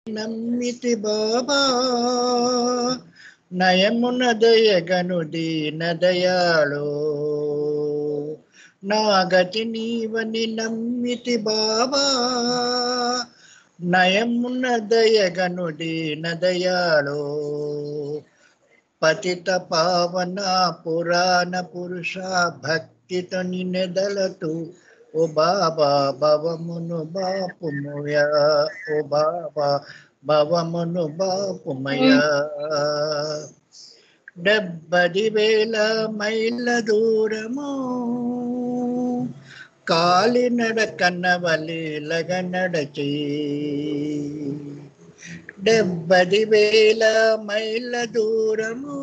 నమ్మితి బాబా నయమున దయగను దీన దయాళో నా గతి నీవని నమ్మితి బాబా నయమున దయగను దీన దయాళో పతిత పావన పురాణ పురుష భక్తితో నినెదలతు ఓ బాబా భవమును బాపుమయా ఓ బాబా భవమును బాపుమయా 70,000 మైళ్ళ దూరము కాలినడకన్నవలీలగ నడచి 70,000 మైళ్ళ దూరము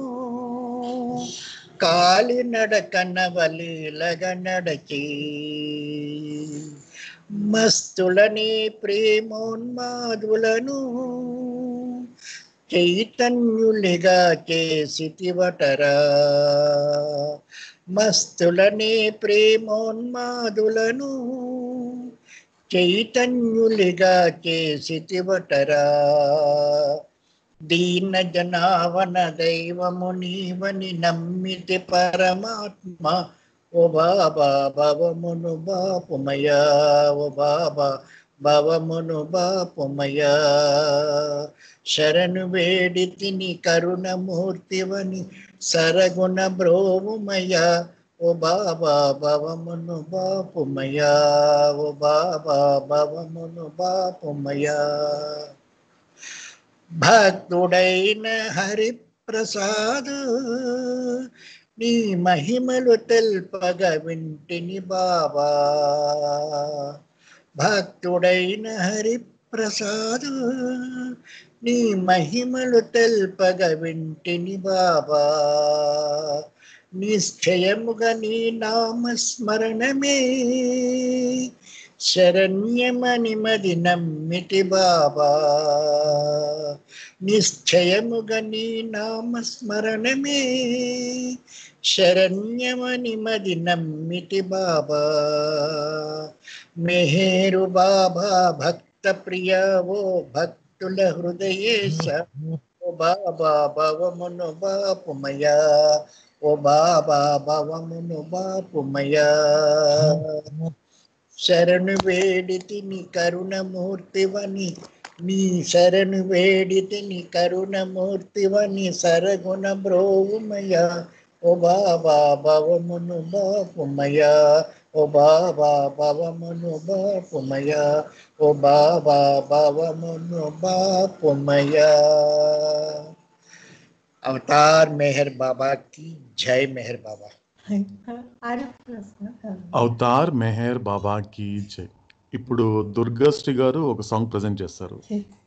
కాలినడకన్నవలీలగ నడచి మస్తులని ప్రేమోన్మాదులను చైతన్యులిగా చేసితివటరా మస్తులని ప్రేమోన్మాదులను చైతన్యులిగా చేసితివటరా దీన జనావన దైవము నీవని నమ్మితి పరమాత్మ ఓ బాబా భవమును బాపుమయా ఓ బాబా భవమును బాపుమయా శరణు వేడితిని కరుణమూర్తివని సరగుణ బ్రోవుమయా ఓ బాబా భవమును బాపుమయా ఓ బాబా భవమును బాపుమయా భక్తుడైన హరిప్రసాద్ నీ మహిమలు తెల్పగ వింటిని బాబా భక్తుడైన హరిప్రసాద్ నీ మహిమలు తెల్పగ వింటిని బాబా నిశ్చయముగా నీ నామస్మరణమే శరణ్యమని మది నమ్మితి బాబా నిశ్చయముగా నీ నామస్మరణమే శరణ్యమని మది నమ్మితి బాబా మెహేరు బాబా భక్త ప్రియ ఓ భక్తుల హృదయేశ ఓ బాబా భవమును బాపుమయా ఓ బాబా భవమును బాపుమయా శరణు వేడితిని కరుణమూర్తివని నీ శరణు వేడితిని కరుణమూర్తివని సరగుణ బ్రోవుమయా ఓ బాబా భవమును బాపుమయా ఓ బాబా భవమును బాపుమయా ఓ బాబా భవమును బాపుమయా అవతార్ మెహర్ బాబా की जय मेहर बाबा అవతార్ మెహర్ బాబా की जय ఇప్పుడు దుర్గాశ్రీ గారు ఒక సాంగ్ ప్రెజెంట్ చేస్తారు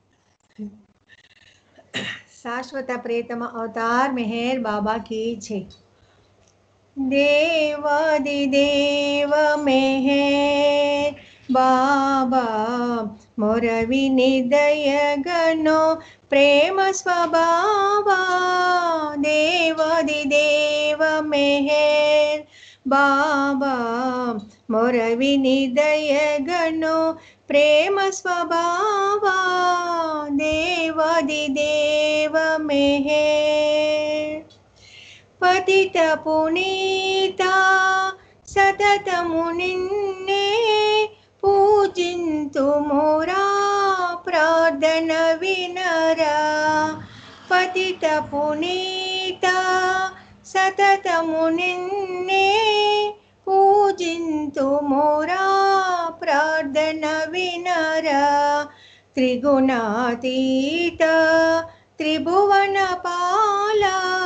శాశ్వత ప్రేతమ అవతార్ మెహర్ బాబా की जय దేవాది దేవ మెహర్ బాబా మొరవిని దయగను ప్రేమ స్వభావా దేవాది దేవ మెహర్ బాబా మొరవిని దయగను ప్రేమ స్వభావా దేవాది దేవ మెహర్ పతిత పునీత సతతము నిన్నే పూజింతుమురా ప్రార్థన వినరా పతిత పునీత సతతము నిన్నే పూజింతుమురా ప్రార్థన వినరా త్రిగుణాతీత త్రిభువన పాల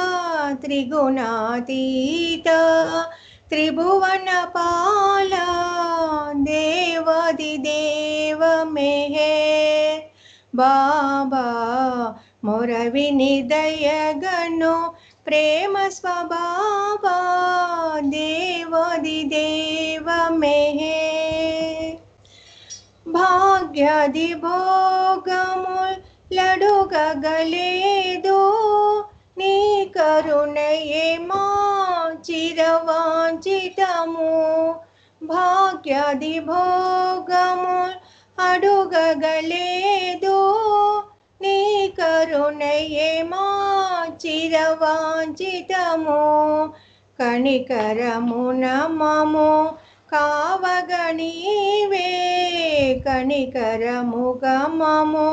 త్రిగుణాతీత త్రిభువన పాల దేవాది దేవ మెహర్ బాబా మొరవిని దయగను ప్రేమ స్వభావా దేవాది దేవ మెహర్ భాగ్యాది భోగముల్ లడుగగలేదు నీ కరుణయే మా చిరవాంఛితము భాగ్యాది భోగముల్ అడుగగలేదు కరుణయే మా చిరవాంఛితము కనికరమున మము కావగనీవే కనికరముగా మము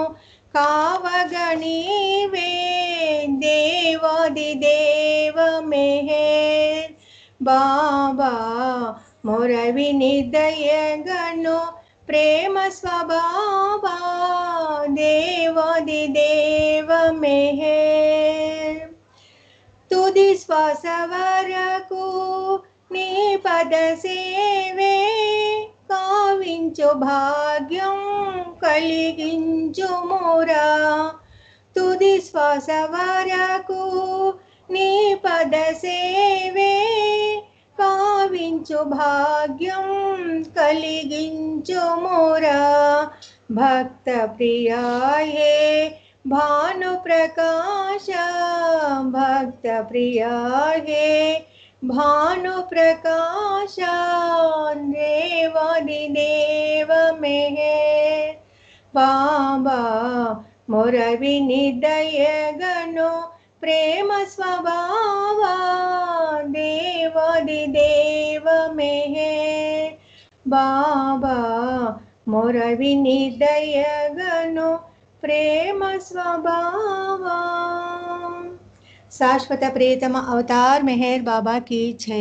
కావగనీవే దేవాది దేవ మెహర్ బాబా మొరవిని దయగను ప్రేమ స్వభావా దేవాది దేవ మెహర్ తుది శ్వాస వరకు నీ పద సేవే కావించు భాగ్యం కలిగించు మురా తుది శ్వాస వరకు నీ పద సేవే కావించు భాగ్యం కలిగించు మురా భక్త ప్రియాయే భాను ప్రకాశ భక్త ప్రియాయే భాను ప్రకాశ దేవాది దేవ మెహర్ బాబా మొరవిని దయగను ప్రేమ స్వభావా దేవాది దేవ మెహర్ బాబా మొరవిని దయగను ప్రేమ స్వభావా శాశ్వత ప్రియతమ అవతార్ మెహర్ బాబా की जय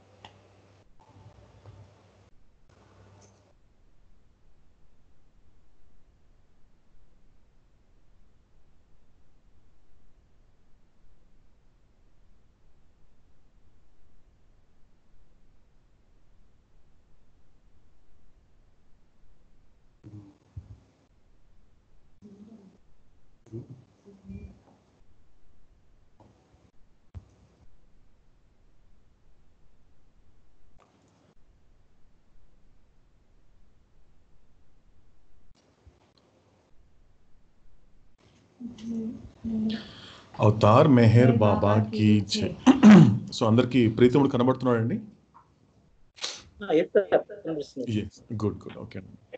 అవతార్ మెహర్ బాబా కీ జై. సో అందరికి ప్రీతముడు కనబడుతున్నాడండి? Good good okay.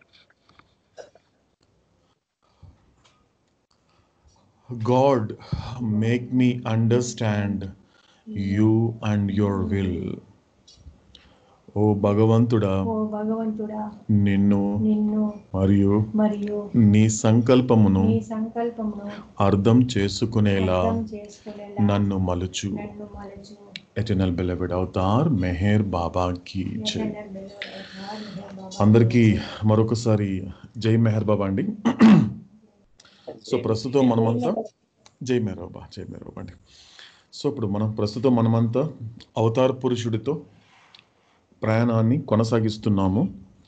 God, make me understand you and your will. ఓ భగవంతుడా నిన్ను మరియు నీ సంకల్పమును అర్థం చేసుకునేలా నన్ను మలుచు. ఎటర్నల్ బెలెవెడ్ అవతార్ మెహర్ బాబా కీ జై. అందరికీ మరొకసారి జై మెహర్ బాబా అండి. సో ప్రస్తుతం మనమంతా జై మెహర్ బాబా అండి. సో ఇప్పుడు ప్రస్తుతం మనమంతా అవతార్ పురుషుడితో ప్రయాణాన్ని కొనసాగిస్తున్నాము.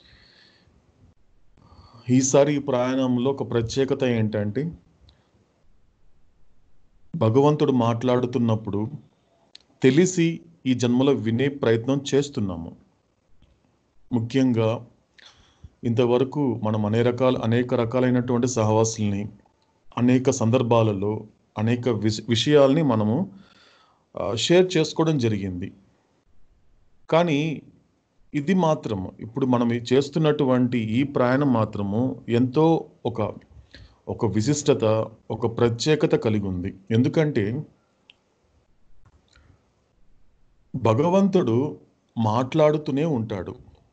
ఈసారి ఈ ప్రయాణంలో ఒక ప్రత్యేకత ఏంటంటే భగవంతుడు మాట్లాడుతున్నప్పుడు తెలిసి ఈ జన్మలో వినే ప్రయత్నం చేస్తున్నాము. ముఖ్యంగా ఇంతవరకు మనం అనేక రకాలైనటువంటి సహవాసుల్ని అనేక సందర్భాలలో అనేక విషయాల్ని మనము షేర్ చేసుకోవడం జరిగింది. కానీ ఇది మాత్రము ఇప్పుడు మనం చేస్తున్నటువంటి ఈ ప్రయాణం మాత్రము ఎంతో ఒక విశిష్టత, ఒక ప్రత్యేకత కలిగి ఉంది. ఎందుకంటే భగవంతుడు మాట్లాడుతూనే ఉంటాడు.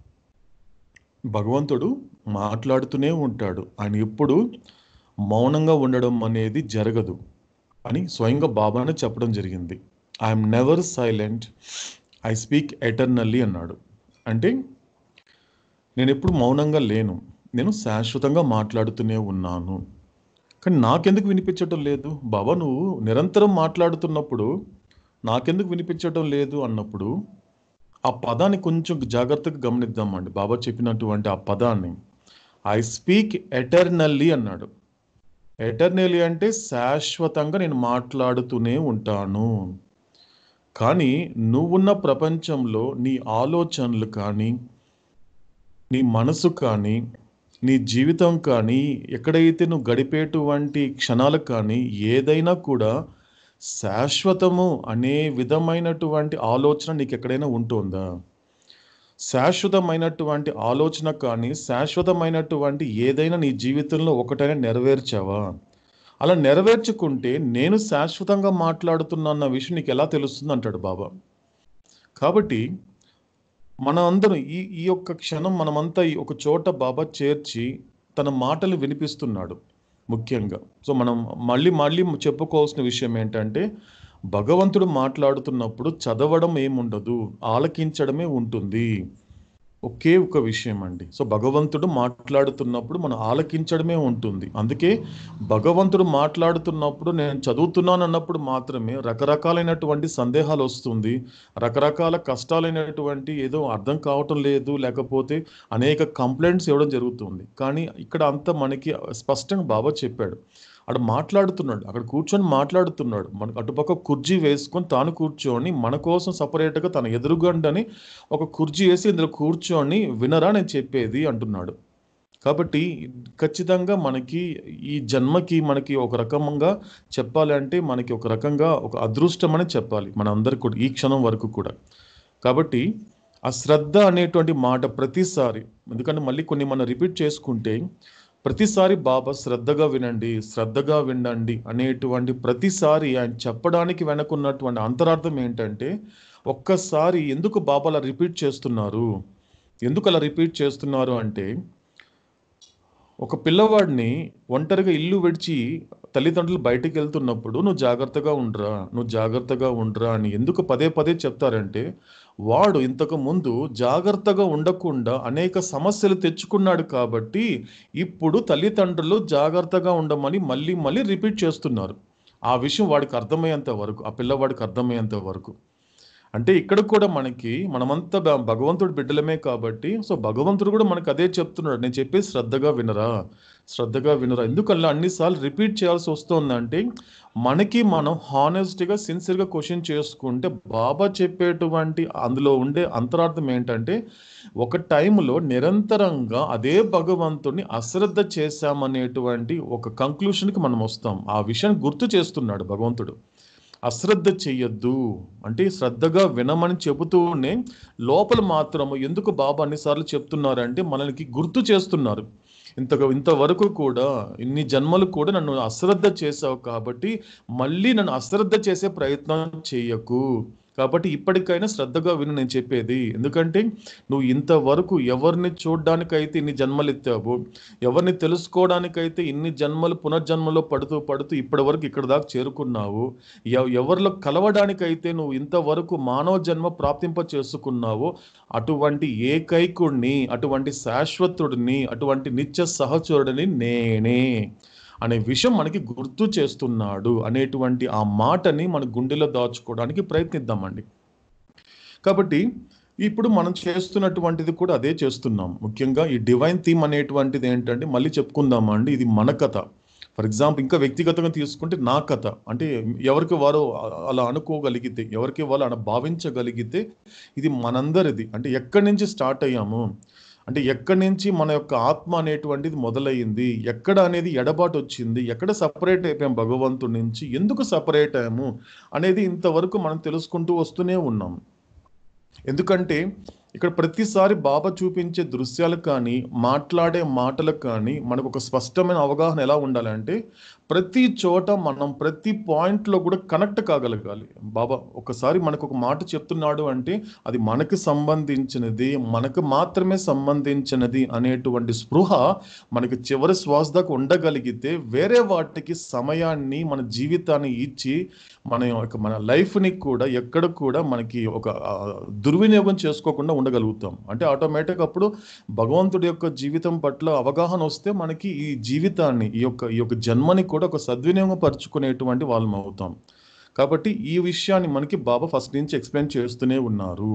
ఆయన ఎప్పుడు మౌనంగా ఉండడం అనేది జరగదు అని స్వయంగా బాబానే చెప్పడం జరిగింది. I'm never silent, I speak eternally అన్నాడు. అంటే నేను ఎప్పుడు మౌనంగా లేను, నేను శాశ్వతంగా మాట్లాడుతూనే ఉన్నాను. కానీ నాకెందుకు వినిపించటం లేదు బాబా? నువ్వు నిరంతరం మాట్లాడుతున్నప్పుడు నాకెందుకు వినిపించటం లేదు అన్నప్పుడు ఆ పదాన్ని కొంచెం జాగ్రత్తగా గమనిద్దామండి. బాబా చెప్పినటువంటి ఆ పదాన్ని ఐ స్పీక్ ఎటర్నల్లీ అన్నాడు. ఎటర్నల్లీ అంటే శాశ్వతంగా నేను మాట్లాడుతూనే ఉంటాను. కానీ నువ్వున్న ప్రపంచంలో నీ ఆలోచనలు కానీ, నీ మనసు కానీ, నీ జీవితం కానీ, ఎక్కడైతే నువ్వు గడిపేటువంటి క్షణాలు కానీ ఏదైనా కూడా శాశ్వతము అనే విధమైనటువంటి ఆలోచన నీకు ఎక్కడైనా ఉంటుందా? శాశ్వతమైనటువంటి ఆలోచన కానీ, శాశ్వతమైనటువంటి ఏదైనా నీ జీవితంలో ఒకటైనా నెరవేర్చావా? అలా నెరవేర్చుకుంటే నేను శాశ్వతంగా మాట్లాడుతున్నా అన్న విషయం నీకు ఎలా తెలుస్తుంది అంటాడు బాబా. కాబట్టి మన అందరం ఈ యొక్క క్షణం మనమంతా ఒక చోట బాబా చేర్చి తన మాటలు వినిపిస్తున్నాడు ముఖ్యంగా. సో మనం మళ్ళీ మళ్ళీ చెప్పుకోవాల్సిన విషయం ఏంటంటే, భగవంతుడు మాట్లాడుతున్నప్పుడు చదవడం ఏముండదు, ఆలకించడమే ఉంటుంది. ఒకే ఒక విషయం అండి. సో భగవంతుడు మాట్లాడుతున్నప్పుడు మనం ఆలకించడమే ఉంటుంది. అందుకే భగవంతుడు మాట్లాడుతున్నప్పుడు నేను చదువుతున్నాను అన్నప్పుడు మాత్రమే రకరకాలైనటువంటి సందేహాలు వస్తుంది, రకరకాల కష్టాలైనటువంటి ఏదో అర్థం కావటం లేదు, లేకపోతే అనేక కంప్లైంట్స్ ఇవ్వడం జరుగుతుంది. కానీ ఇక్కడ అంతా మనకి స్పష్టంగా బాబా చెప్పాడు. అక్కడ మాట్లాడుతున్నాడు, అక్కడ కూర్చొని మాట్లాడుతున్నాడు. మనకు అటుపక్క కుర్చీ వేసుకొని తాను కూర్చొని మన కోసం సపరేట్గా తన ఎదురుగండని ఒక కుర్చీ వేసి ఇందులో కూర్చొని వినరా నేను చెప్పేది అంటున్నాడు. కాబట్టి ఖచ్చితంగా మనకి ఈ జన్మకి మనకి ఒక రకంగా చెప్పాలంటే మనకి ఒక రకంగా ఒక అదృష్టం అని చెప్పాలి మన అందరికి కూడా ఈ క్షణం వరకు కూడా. కాబట్టి ఆ శ్రద్ధ అనేటువంటి మాట ప్రతిసారి, ఎందుకంటే మళ్ళీ కొన్ని మనం రిపీట్ చేసుకుంటే ప్రతిసారి బాబా శ్రద్ధగా వినండి, శ్రద్ధగా వినండి అనేటువంటి ప్రతిసారి ఆయన చెప్పడానికి వెనకున్నటువంటి అంతరార్థం ఏంటంటే, ఒక్కసారి ఎందుకు బాబా అలా రిపీట్ చేస్తున్నారు, ఎందుకు అలా రిపీట్ చేస్తున్నారు అంటే, ఒక పిల్లవాడిని ఒంటరిగా ఇల్లు విడిచి తల్లిదండ్రులు బయటికి వెళ్తున్నప్పుడు నువ్వు జాగ్రత్తగా ఉండరా, నువ్వు జాగ్రత్తగా ఉండరా అని ఎందుకు పదే పదే చెప్తారంటే, వాడు ఇంతకు ముందు జాగ్రత్తగా ఉండకుండా అనేక సమస్యలు తెచ్చుకున్నాడు కాబట్టి ఇప్పుడు తల్లిదండ్రులు జాగ్రత్తగా ఉండమని మళ్ళీ మళ్ళీ రిపీట్ చేస్తున్నారు. ఆ విషయం వాడికి అర్థమయ్యేంత వరకు, ఆ పిల్లవాడికి అర్థమయ్యేంత వరకు. అంటే ఇక్కడ కూడా మనమంతా భగవంతుడి బిడ్డలమే కాబట్టి, సో భగవంతుడు కూడా మనకు అదే చెప్తున్నాడు, నేను చెప్పేసి శ్రద్ధగా వినరా, శ్రద్ధగా వినరా. ఎందుకల్లా అన్నిసార్లు రిపీట్ చేయాల్సి వస్తుందంటే, మనకి మనం హానెస్ట్గా సిన్సియర్గా క్వశ్చన్ చేసుకుంటే బాబా చెప్పేటువంటి అందులో ఉండే అంతరార్థం ఏంటంటే, ఒక టైంలో నిరంతరంగా అదే భగవంతుడిని అశ్రద్ధ చేశామనేటువంటి ఒక కంక్లూషన్కి మనం వస్తాం. ఆ విషయాన్ని గుర్తు చేస్తున్నాడు భగవంతుడు. అశ్రద్ధ చెయ్యొద్దు అంటే శ్రద్ధగా వినమని చెబుతూనే లోపల మాత్రము ఎందుకు బాబా అన్నిసార్లు చెప్తున్నారంటే మనకి గుర్తు చేస్తున్నారు. ఇంతవరకు కూడా ఇన్ని జన్మలు కూడా నన్ను అశ్రద్ధ చేశావు కాబట్టి మళ్ళీ నన్ను అశ్రద్ధ చేసే ప్రయత్నం చేయకు. కాబట్టి ఇప్పటికైనా శ్రద్ధగా విను నేను చెప్పేది. ఎందుకంటే నువ్వు ఇంతవరకు ఎవరిని చూడడానికైతే ఇన్ని జన్మలు ఎత్తావు, ఎవరిని తెలుసుకోవడానికైతే ఇన్ని జన్మలు పునర్జన్మలో పడుతూ పడుతూ ఇప్పటి వరకు ఇక్కడ దాకా చేరుకున్నావు, ఎవరిలో కలవడానికైతే నువ్వు ఇంతవరకు మానవ జన్మ ప్రాప్తింప చేసుకున్నావో అటువంటి ఏకైకుడిని, అటువంటి శాశ్వతుడిని, అటువంటి నిత్య సహచరుడిని నేనే అనే విషయం మనకి గుర్తు చేస్తున్నాడు అనేటువంటి ఆ మాటని మన గుండెలో దాచుకోవడానికి ప్రయత్నిద్దామండి. కాబట్టి ఇప్పుడు మనం చేస్తున్నటువంటిది కూడా అదే చేస్తున్నాం. ముఖ్యంగా ఈ డివైన్ థీమ్ అనేటువంటిది ఏంటంటే మళ్ళీ చెప్పుకుందామండి, ఇది మన కథ. ఫర్ ఎగ్జాంపుల్ ఇంకా వ్యక్తిగతంగా తీసుకుంటే నా కథ అంటే ఎవరికి వారు అలా అనుకోగలిగితే, ఎవరికి వాళ్ళు అలా భావించగలిగితే ఇది మనందరిది. అంటే ఎక్కడి నుంచి స్టార్ట్ అయ్యాము, అంటే ఎక్కడి నుంచి మన యొక్క ఆత్మ అనేటువంటిది మొదలయ్యింది, ఎక్కడ అనేది ఎడబాటు వచ్చింది, ఎక్కడ సపరేట్ అయిపోయాం భగవంతుడి నుంచి, ఎందుకు సపరేట్ అయ్యాము అనేది ఇంతవరకు మనం తెలుసుకుంటూ వస్తూనే ఉన్నాం. ఎందుకంటే ఇక్కడ ప్రతిసారి బాబా చూపించే దృశ్యాలు కానీ మాట్లాడే మాటలకు కానీ మనకు ఒక స్పష్టమైన అవగాహన ఎలా ఉండాలంటే, ప్రతి చోట మనం ప్రతి పాయింట్లో కూడా కనెక్ట్ కాగలగాలి. బాబా ఒకసారి మనకు ఒక మాట చెప్తున్నాడు అంటే అది మనకు సంబంధించినది, మనకు మాత్రమే సంబంధించినది అనేటువంటి స్పృహ మనకి చివరి శ్వాస దాకా ఉండగలిగితే వేరే వాటికి సమయాన్ని మన జీవితాన్ని ఇచ్చి మన లైఫ్ని కూడా ఎక్కడ కూడా మనకి ఒక దుర్వినియోగం చేసుకోకుండా ఉండగలుగుతాం. అంటే ఆటోమేటిక్ అప్పుడు భగవంతుడి యొక్క జీవితం పట్ల అవగాహన వస్తే మనకి ఈ జీవితాన్ని ఈ యొక్క జన్మని కూడా ఒక సద్వినియోగం పరుచుకునేటువంటి వాళ్ళం అవుతాం. కాబట్టి ఈ విషయాన్ని మనకి బాబా ఫస్ట్ నుంచి ఎక్స్ప్లెయిన్ చేస్తూనే ఉన్నారు.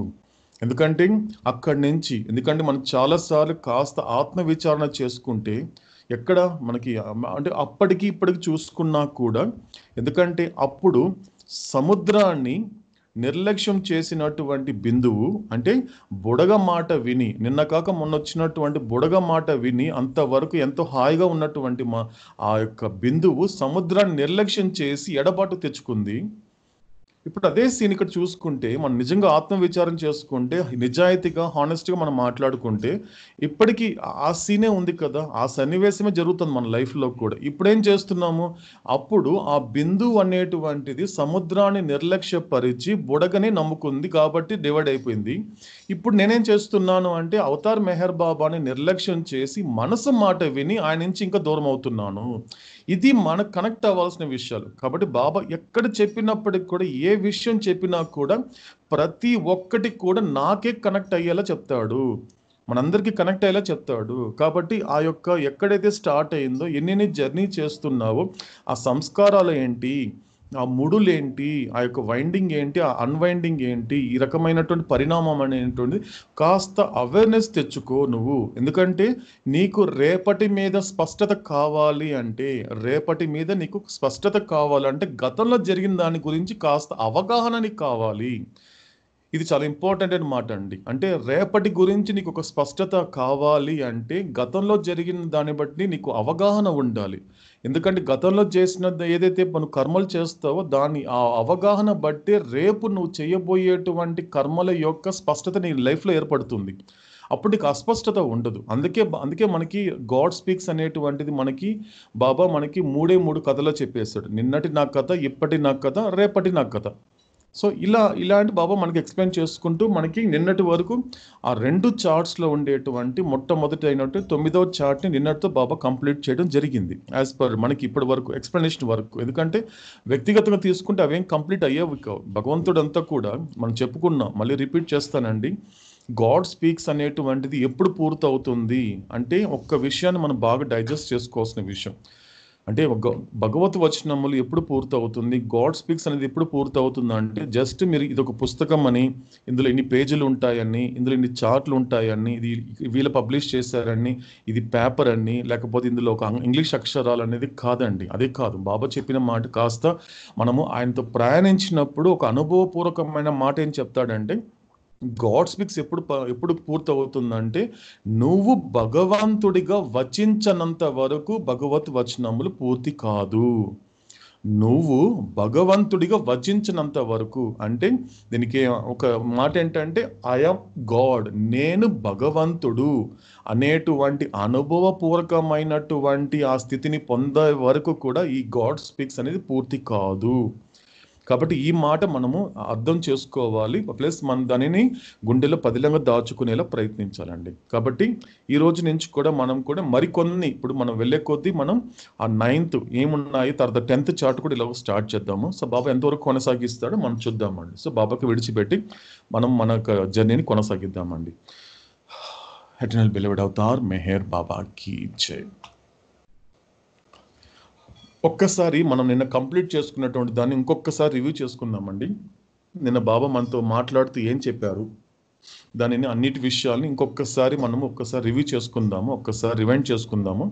ఎందుకంటే మనం చాలాసార్లు కాస్త ఆత్మ విచారణ చేసుకుంటే ఎక్కడ మనకి అంటే అప్పటికి ఇప్పటికి చూసుకున్నా కూడా, ఎందుకంటే అప్పుడు సముద్రాన్ని నిర్లక్ష్యం చేసినటువంటి బిందువు అంటే బుడగ మాట విని, నిన్న కాక మొన్న వచ్చినటువంటి బుడగ మాట విని అంతవరకు ఎంతో హాయిగా ఉన్నటువంటి ఆ యొక్క బిందువు సముద్రాన్ని నిర్లక్ష్యం చేసి ఎడబాటు తెచ్చుకుంది. ఇప్పుడు అదే సీన్ ఇక్కడ చూసుకుంటే మనం నిజంగా ఆత్మవిచారం చేసుకుంటే నిజాయితీగా హానెస్ట్గా మనం మాట్లాడుకుంటే ఇప్పటికీ ఆ సీనే ఉంది కదా, ఆ సన్నివేశమే జరుగుతుంది మన లైఫ్లో కూడా. ఇప్పుడేం చేస్తున్నాము, అప్పుడు ఆ బిందువు అనేటువంటిది సముద్రాన్ని నిర్లక్ష్యపరిచి బుడగని నమ్ముకుంది కాబట్టి డివైడ్ అయిపోయింది. ఇప్పుడు నేనేం చేస్తున్నాను అంటే అవతార్ మెహర్ బాబాని నిర్లక్ష్యం చేసి మనసు మాట విని ఆయన నుంచి ఇంకా దూరం అవుతున్నాను. ఇది మనకు కనెక్ట్ అవ్వాల్సిన విషయాలు. కాబట్టి బాబా ఎక్కడ చెప్పినప్పటికి కూడా, ఏ విషయం చెప్పినా కూడా ప్రతి ఒక్కటి కూడా నాకే కనెక్ట్ అయ్యేలా చెప్తాడు, మనందరికీ కనెక్ట్ అయ్యేలా చెప్తాడు. కాబట్టి ఆ యొక్క ఎక్కడైతే స్టార్ట్ అయిందో, ఎన్ని జర్నీ చేస్తున్నావో ఆ సంస్కారాలు ఏంటి, ఆ ముడులేంటి, ఆ యొక్క వైండింగ్ ఏంటి, ఆ అన్వైండింగ్ ఏంటి, ఈ రకమైనటువంటి పరిణామం అనేటువంటి కాస్త అవేర్నెస్ తెచ్చుకో నువ్వు. ఎందుకంటే నీకు రేపటి మీద స్పష్టత కావాలి అంటే, రేపటి మీద నీకు స్పష్టత కావాలంటే గతంలో జరిగిన దాని గురించి కాస్త అవగాహన నీకు కావాలి. ఇది చాలా ఇంపార్టెంట్ అనమాట అండి. అంటే రేపటి గురించి నీకు ఒక స్పష్టత కావాలి అంటే గతంలో జరిగిన దాన్ని బట్టి నీకు అవగాహన ఉండాలి. ఎందుకంటే గతంలో చేసిన ఏదైతే మనం కర్మలు చేస్తావో దాని ఆ అవగాహన బట్టి రేపు నువ్వు చేయబోయేటువంటి కర్మల యొక్క స్పష్టత నీ లైఫ్లో ఏర్పడుతుంది. అప్పుడు నీకు అస్పష్టత ఉండదు. అందుకే మనకి గాడ్ స్పీక్స్ అనేటువంటిది మనకి బాబా మనకి 3 కథలో చెప్పేస్తాడు. నిన్నటి నా కథ, ఇప్పటి నా కథ, రేపటి నా కథ. సో ఇలాంటి బాబా మనకి ఎక్స్ప్లెయిన్ చేసుకుంటూ మనకి నిన్నటి వరకు ఆ 2 చార్ట్స్లో ఉండేటువంటి మొట్టమొదటి అయినట్టు 9వ చార్ట్ని నిన్నటితో బాబా కంప్లీట్ చేయడం జరిగింది. యాజ్ పర్ మనకి ఇప్పటి వరకు ఎక్స్ప్లెనేషన్ వరకు. ఎందుకంటే వ్యక్తిగతంగా తీసుకుంటే అవేం కంప్లీట్ అయ్యేవి కావు. భగవంతుడంతా కూడా మనం చెప్పుకున్నాం, మళ్ళీ రిపీట్ చేస్తానండి. గాడ్ స్పీక్స్ అనేటువంటిది ఎప్పుడు పూర్తవుతుంది అంటే ఒక్క విషయాన్ని మనం బాగా డైజెస్ట్ చేసుకోవాల్సిన విషయం. అంటే భగవత్ వచనములు ఎప్పుడు పూర్తవుతుంది, గాడ్ స్పీక్స్ అనేది ఎప్పుడు పూర్తవుతుంది అంటే జస్ట్ మీరు ఇది ఒక పుస్తకం అని, ఇందులో ఇన్ని పేజీలు ఉంటాయని, ఇందులో ఇన్ని చార్ట్లు ఉంటాయని, ఇది వీళ్ళు పబ్లిష్ చేశారని, ఇది పేపర్ అని, లేకపోతే ఇందులో ఒక ఇంగ్లీష్ అక్షరాలు అనేది కాదండి. అదే కాదు. బాబా చెప్పిన మాట కాస్త మనము ఆయనతో ప్రయాణించినప్పుడు ఒక అనుభవపూర్వకమైన మాట ఏం చెప్తాడంటే, గాడ్ స్పీక్స్ ఎప్పుడు పూర్తవుతుందంటే నువ్వు భగవంతుడిగా వచించనంత వరకు భగవత్ వచనములు పూర్తి కాదు. నువ్వు భగవంతుడిగా వచించినంత వరకు అంటే దీనికి ఒక మాట ఏంటంటే ఐఎమ్ గాడ్, నేను భగవంతుడు అనేటువంటి అనుభవపూర్వకమైనటువంటి ఆ స్థితిని పొందే వరకు కూడా ఈ గాడ్ స్పీక్స్ అనేది పూర్తి కాదు. కాబట్టి ఈ మాట మనము అర్థం చేసుకోవాలి. ప్లస్ మనం దానిని గుండెలో పదిలంగా దాచుకునేలా ప్రయత్నించాలండి. కాబట్టి ఈ రోజు నుంచి కూడా మనం కూడా మరికొన్ని ఇప్పుడు మనం వెళ్ళే కొద్దీ మనం ఆ 9th ఏమున్నాయి, తర్వాత 10th చార్ట్ కూడా ఇలా స్టార్ట్ చేద్దాము. సో బాబా ఎంతవరకు కొనసాగిస్తాడో మనం చూద్దామండి. సో బాబాకి విడిచిపెట్టి మనం మన జర్నీని కొనసాగిద్దామండి. ఎటర్నల్ బిలీవ్డ్ అవతార్ మెహర్ బాబా కీ జై. ఒక్కసారి మనం నిన్న కంప్లీట్ చేసుకున్నటువంటి దాన్ని ఇంకొకసారి రివ్యూ చేసుకుందామండి. నిన్న బాబా మనతో మాట్లాడుతూ ఏం చెప్పారు, దానిని అన్నిటి విషయాల్ని ఇంకొకసారి మనము రివ్యూ చేసుకుందాము, ఒక్కసారి రివైండ్ చేసుకుందాము.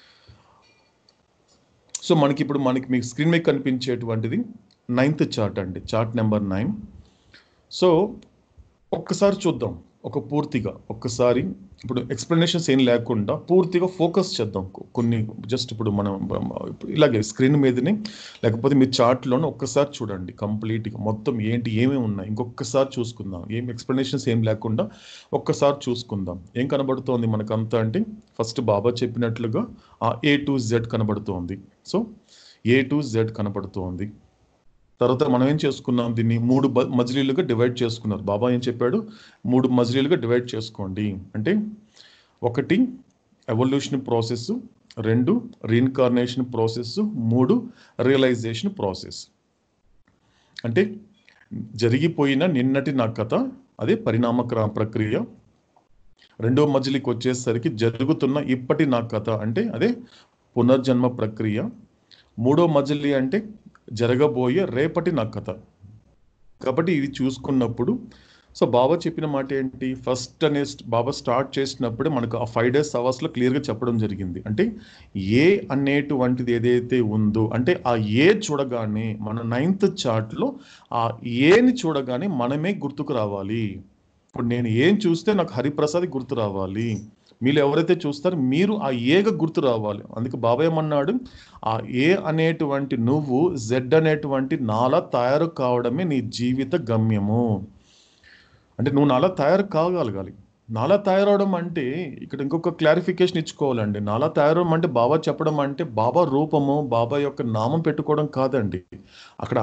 సో ఇప్పుడు మీకు స్క్రీన్ మీద కనిపించేటువంటిది 9th చార్ట్ అండి, చార్ట్ నెంబర్ 9. సో ఒక్కసారి చూద్దాం, పూర్తిగా ఒక్కసారి ఇప్పుడు ఎక్స్ప్లెనేషన్స్ ఏం లేకుండా పూర్తిగా ఫోకస్ చేద్దాం. కొన్ని జస్ట్ ఇప్పుడు మనం ఇలాగే స్క్రీన్ మీదనే లేకపోతే మీ చార్ట్లోనే ఒక్కసారి చూడండి కంప్లీట్గా మొత్తం ఏమేమి ఉన్నాయి ఇంకొకసారి చూసుకుందాం. ఏం ఎక్స్ప్లెనేషన్స్ ఏం లేకుండా ఒక్కసారి చూసుకుందాం. ఏం కనబడుతోంది మనకంతా అంటే ఫస్ట్ బాబా చెప్పినట్లుగా ఆ A to Z కనబడుతోంది. సో A to Z కనబడుతోంది. తర్వాత మనం ఏం చేసుకున్నాం, దీన్ని 3 మజిలీలుగా డివైడ్ చేసుకున్నారు. బాబా ఏం చెప్పాడు, 3 మజిలీలుగా డివైడ్ చేసుకోండి. అంటే 1 evolution process, 2 reincarnation process, 3 realisation process. అంటే జరిగిపోయిన నిన్నటి నా కథ, అదే పరిణామ ప్రక్రియ. 2వ మజిలీకి వచ్చేసరికి జరుగుతున్న ఇప్పటి నా కథ, అంటే అదే పునర్జన్మ ప్రక్రియ. 3వ మజిలీ అంటే జరగబోయే రేపటి నా కథ. కాబట్టి ఇది చూసుకున్నప్పుడు సో బాబా చెప్పిన మాట ఏంటి, ఫస్ట్ బాబా స్టార్ట్ చేసినప్పుడే మనకు ఆ 5 days అవర్స్లో క్లియర్గా చెప్పడం జరిగింది. అంటే ఏ అనేటువంటిది ఏదైతే ఉందో, అంటే ఆ ఏ చూడగానే మన 9th చార్ట్లో ఆ ఏని చూడగానే మనమే గుర్తుకు రావాలి. ఇప్పుడు నేను ఏం చూస్తే నాకు హరిప్రసాద్ గుర్తు రావాలి. మీరు ఎవరైతే చూస్తారో మీరు ఆ ఏగా గుర్తు రావాలి. అందుకే బాబా ఏమన్నాడు, ఆ ఏ అనేటువంటి నువ్వు జెడ్ అనేటువంటి నాలా తయారు కావడమే నీ జీవిత గమ్యము. అంటే నువ్వు నాలా తయారు కాగలగాలి. నాలా తయారవడం అంటే ఇక్కడ ఇంకొక క్లారిఫికేషన్ ఇచ్చుకోవాలండి. నాలా తయారవడం అంటే బాబా చెప్పడం అంటే బాబా రూపము, బాబా యొక్క నామం పెట్టుకోవడం కాదండి. అక్కడ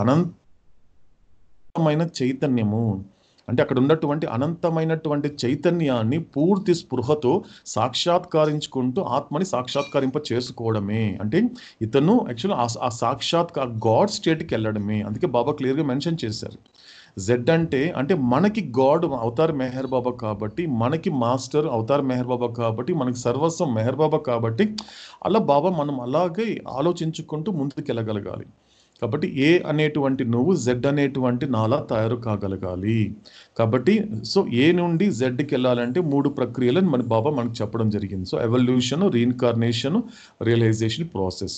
అనంతమైన చైతన్యము, అంటే అక్కడ ఉన్నటువంటి అనంతమైనటువంటి చైతన్యాన్ని పూర్తి స్పృహతో సాక్షాత్కరించుకుంటూ ఆత్మని సాక్షాత్కరింప చేసుకోవడమే. అంటే ఇతను యాక్చువల్లీ ఆ గాడ్ స్టేట్కి వెళ్ళడమే. అందుకే బాబా క్లియర్గా మెన్షన్ చేశారు. జెడ్ అంటే మనకి గాడ్ అవతార్ మెహర్ బాబా కాబట్టి, మనకి మాస్టర్ అవతార్ మెహర్ బాబా కాబట్టి, మనకి సర్వస్వం మెహర్ బాబా కాబట్టి, అలా బాబా మనం అలాగే ఆలోచించుకుంటూ ముందుకు వెళ్ళగలగాలి. కాబట్టి ఏ అనేటువంటి నువ్వు జెడ్ అనేటువంటి నాలా తయారు కాగలగాలి. కాబట్టి సో ఏ నుండి జెడ్కి వెళ్ళాలంటే 3 ప్రక్రియలను మన బాబా మనకు చెప్పడం జరిగింది. So evolution, reincarnation, realisation process.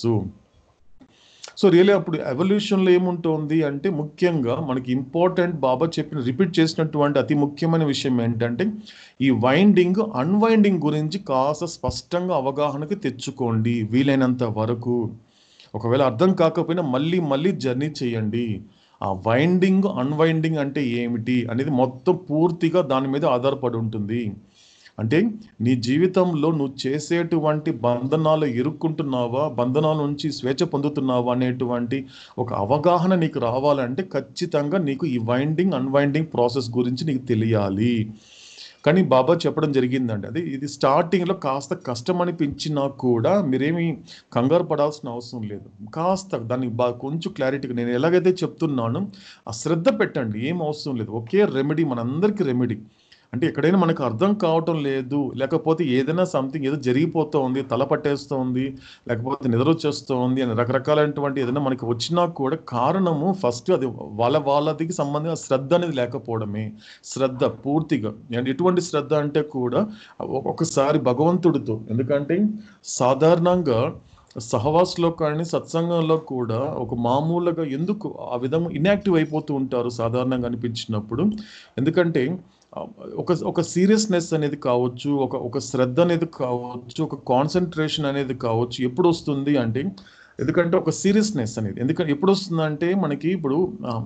So really అప్పుడు ఎవల్యూషన్లో ఏముంటుంది అంటే ముఖ్యంగా మనకి ఇంపార్టెంట్ బాబా చెప్పిన రిపీట్ చేసినటువంటి అతి ముఖ్యమైన విషయం ఏంటంటే ఈ వైండింగ్ అన్వైండింగ్ గురించి కాస్త స్పష్టంగా అవగాహనకి తెచ్చుకోండి వీలైనంత వరకు. ఒకవేళ అర్థం కాకపోయినా మళ్ళీ మళ్ళీ జర్నీ చేయండి. ఆ వైండింగ్ అన్వైండింగ్ అంటే ఏమిటి అనేది మొత్తం పూర్తిగా దాని మీద ఆధారపడి ఉంటుంది. అంటే నీ జీవితంలో నువ్వు చేసేటువంటి బంధనాలు ఇరుక్కుంటున్నావా, బంధనాల నుంచి స్వేచ్ఛ పొందుతున్నావా అనేటువంటి ఒక అవగాహన నీకు రావాలంటే ఖచ్చితంగా నీకు ఈ వైండింగ్ అన్వైండింగ్ ప్రాసెస్ గురించి నీకు తెలియాలి. కానీ బాబా చెప్పడం జరిగిందండి, అది ఇది స్టార్టింగ్లో కాస్త కష్టం అనిపించినా కూడా మీరేమి కంగారు పడాల్సిన అవసరం లేదు. కాస్త దానికి కొంచెం క్లారిటీగా నేను ఎలాగైతే చెప్తున్నానో ఆ శ్రద్ధ పెట్టండి, ఏం అవసరం లేదు. ఒకే రెమెడీ, మనందరికీ రెమెడీ. అంటే ఎక్కడైనా మనకు అర్థం కావటం లేదు, లేకపోతే ఏదైనా సంథింగ్ ఏదో జరిగిపోతూ ఉంది, తల పట్టేస్తూ ఉంది, లేకపోతే నిద్ర వచ్చేస్తూ ఉంది అని రకరకాలైనటువంటి ఏదైనా మనకి వచ్చినా కూడా కారణము ఫస్ట్ అది వాళ్ళకి సంబంధించిన శ్రద్ధ అనేది లేకపోవడమే. శ్రద్ధ పూర్తిగా, అండ్ ఎటువంటి శ్రద్ధ అంటే కూడా ఒకసారి భగవంతుడితో, ఎందుకంటే సాధారణంగా సహవాసంలో కానీ సత్సంగంలో కూడా ఒక మామూలుగా ఎందుకు ఆ విధంగా ఇన్యాక్టివ్ అయిపోతూ ఉంటారు సాధారణంగా అనిపించినప్పుడు. ఎందుకంటే ఒక సీరియస్నెస్ అనేది కావచ్చు, ఒక శ్రద్ధ అనేది కావచ్చు, ఒక కాన్సన్ట్రేషన్ అనేది కావచ్చు. ఎప్పుడు వస్తుంది అంటే, ఎందుకంటే ఒక సీరియస్నెస్ అనేది ఎందుకంటే ఎప్పుడు వస్తుందంటే మనకి ఇప్పుడు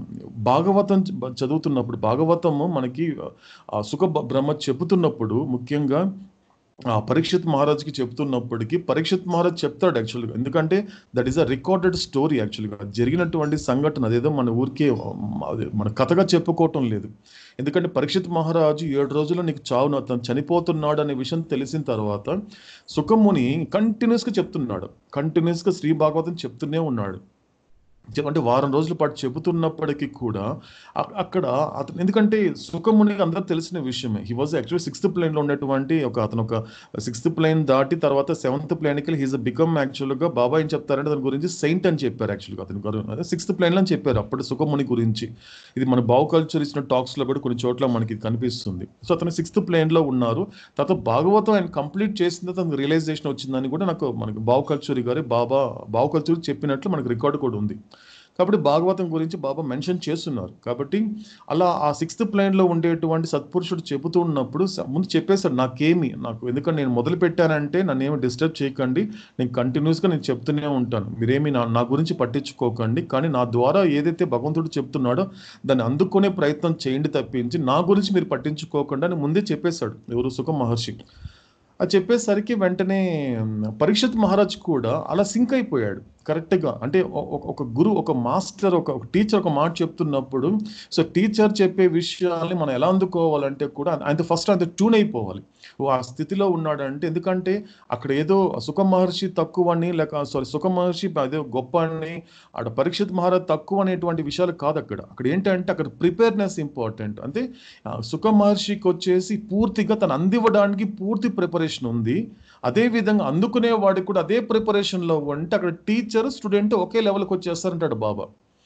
భాగవతం చదువుతున్నప్పుడు, భాగవతము మనకి సుఖ బ్రహ్మ చెబుతున్నప్పుడు ముఖ్యంగా పరీక్షిత్ మహారాజ్కి చెప్తున్నప్పటికీ పరీక్షిత్ మహారాజ్ చెప్తాడు యాక్చువల్గా. ఎందుకంటే that is a recorded story. యాక్చువల్గా జరిగినటువంటి సంఘటన, అదేదో మన ఊరికే మన కథగా చెప్పుకోవటం లేదు. ఎందుకంటే పరీక్షిత్ మహారాజు 7 రోజుల్లో నీకు చావును, అతను చనిపోతున్నాడు అనే విషయం తెలిసిన తర్వాత సుఖముని కంటిన్యూస్గా చెప్తున్నాడు, కంటిన్యూస్గా శ్రీ భాగవతం చెప్తూనే ఉన్నాడు. అంటే వారం రోజుల పాటు చెబుతున్నప్పటికీ కూడా అక్కడ అతను, ఎందుకంటే సుఖమునికి అందరూ తెలిసిన విషయమే, హీ వాజ్ యాక్చువల్లీ 6th ప్లేన్లో ఉన్నటువంటి అతను ఒక 6th ప్లేన్ దాటి తర్వాత 7th ప్లేన్కి హీజ్ బికమ్ యాక్చువల్గా బాబా ఏం చెప్తారంటే దాని గురించి సెయింట్ అని చెప్పారు. యాక్చువల్గా అతను 6th ప్లేన్లో అని చెప్పారు అప్పుడు సుఖముని గురించి. ఇది మన బావు కల్చర్ ఇచ్చిన టాక్స్లో కూడా కొన్ని చోట్ల మనకి కనిపిస్తుంది. సో అతను 6th ప్లేన్లో ఉన్నారు. తర్వాత భాగవతం ఆయన కంప్లీట్ చేసిన తర్వాత తనకు రియలైజేషన్ వచ్చిందని కూడా మనకి బావు కల్చూరి గారి బావు కల్చూరి చెప్పినట్లు మనకి రికార్డు కూడా ఉంది. కాబట్టి భాగవతం గురించి బాబా మెన్షన్ చేస్తున్నారు. కాబట్టి అలా ఆ 6th ప్లేన్లో ఉండేటువంటి సత్పురుషుడు చెబుతూ ఉన్నప్పుడు ముందు చెప్పేశాడు, నాకు ఎందుకంటే నేను మొదలు పెట్టానంటే నన్ను ఏమి డిస్టర్బ్ చేయకండి, నేను కంటిన్యూస్గా నేను చెప్తూనే ఉంటాను, మీరేమి నా గురించి పట్టించుకోకండి, కానీ నా ద్వారా ఏదైతే భగవంతుడు చెప్తున్నాడో దాన్ని అందుకునే ప్రయత్నం చేయండి తప్పించి నా గురించి మీరు పట్టించుకోకుండా అని ముందే చెప్పేశాడు ఎవరు, సుఖ మహర్షి. అది చెప్పేసరికి వెంటనే పరీక్షిత్ మహారాజ్ కూడా అలా సింక్ అయిపోయాడు కరెక్ట్గా. అంటే ఒక గురువు, ఒక మాస్టర్, ఒక టీచర్ ఒక మాట చెప్తున్నప్పుడు, సో టీచర్ చెప్పే విషయాల్ని మనం ఎలా అందుకోవాలంటే కూడా ఆయన ఫస్ట్ ఆయన ట్యూన్ అయిపోవాలి. ఆ స్థితిలో ఉన్నాడంటే, ఎందుకంటే అక్కడ ఏదో సుఖ మహర్షి తక్కువ అని, సుఖ మహర్షి అదే గొప్ప అని, అక్కడ పరీక్షిత్ మహారాజ్ తక్కువ అనేటువంటి విషయాలు కాదు. అక్కడ ఏంటంటే అక్కడ ప్రిపేర్నెస్ ఇంపార్టెంట్. అంటే సుఖ మహర్షికి వచ్చేసి పూర్తిగా తను అందివ్వడానికి పూర్తి ప్రిపరేషన్ ఉంది. అదే విధంగా అందుకునే వాడికి కూడా అదే ప్రిపరేషన్లో ఉంటే అక్కడ టీచర్ స్టూడెంట్ ఒకే లెవెల్కి వచ్చేస్తారంటాడు బాబా.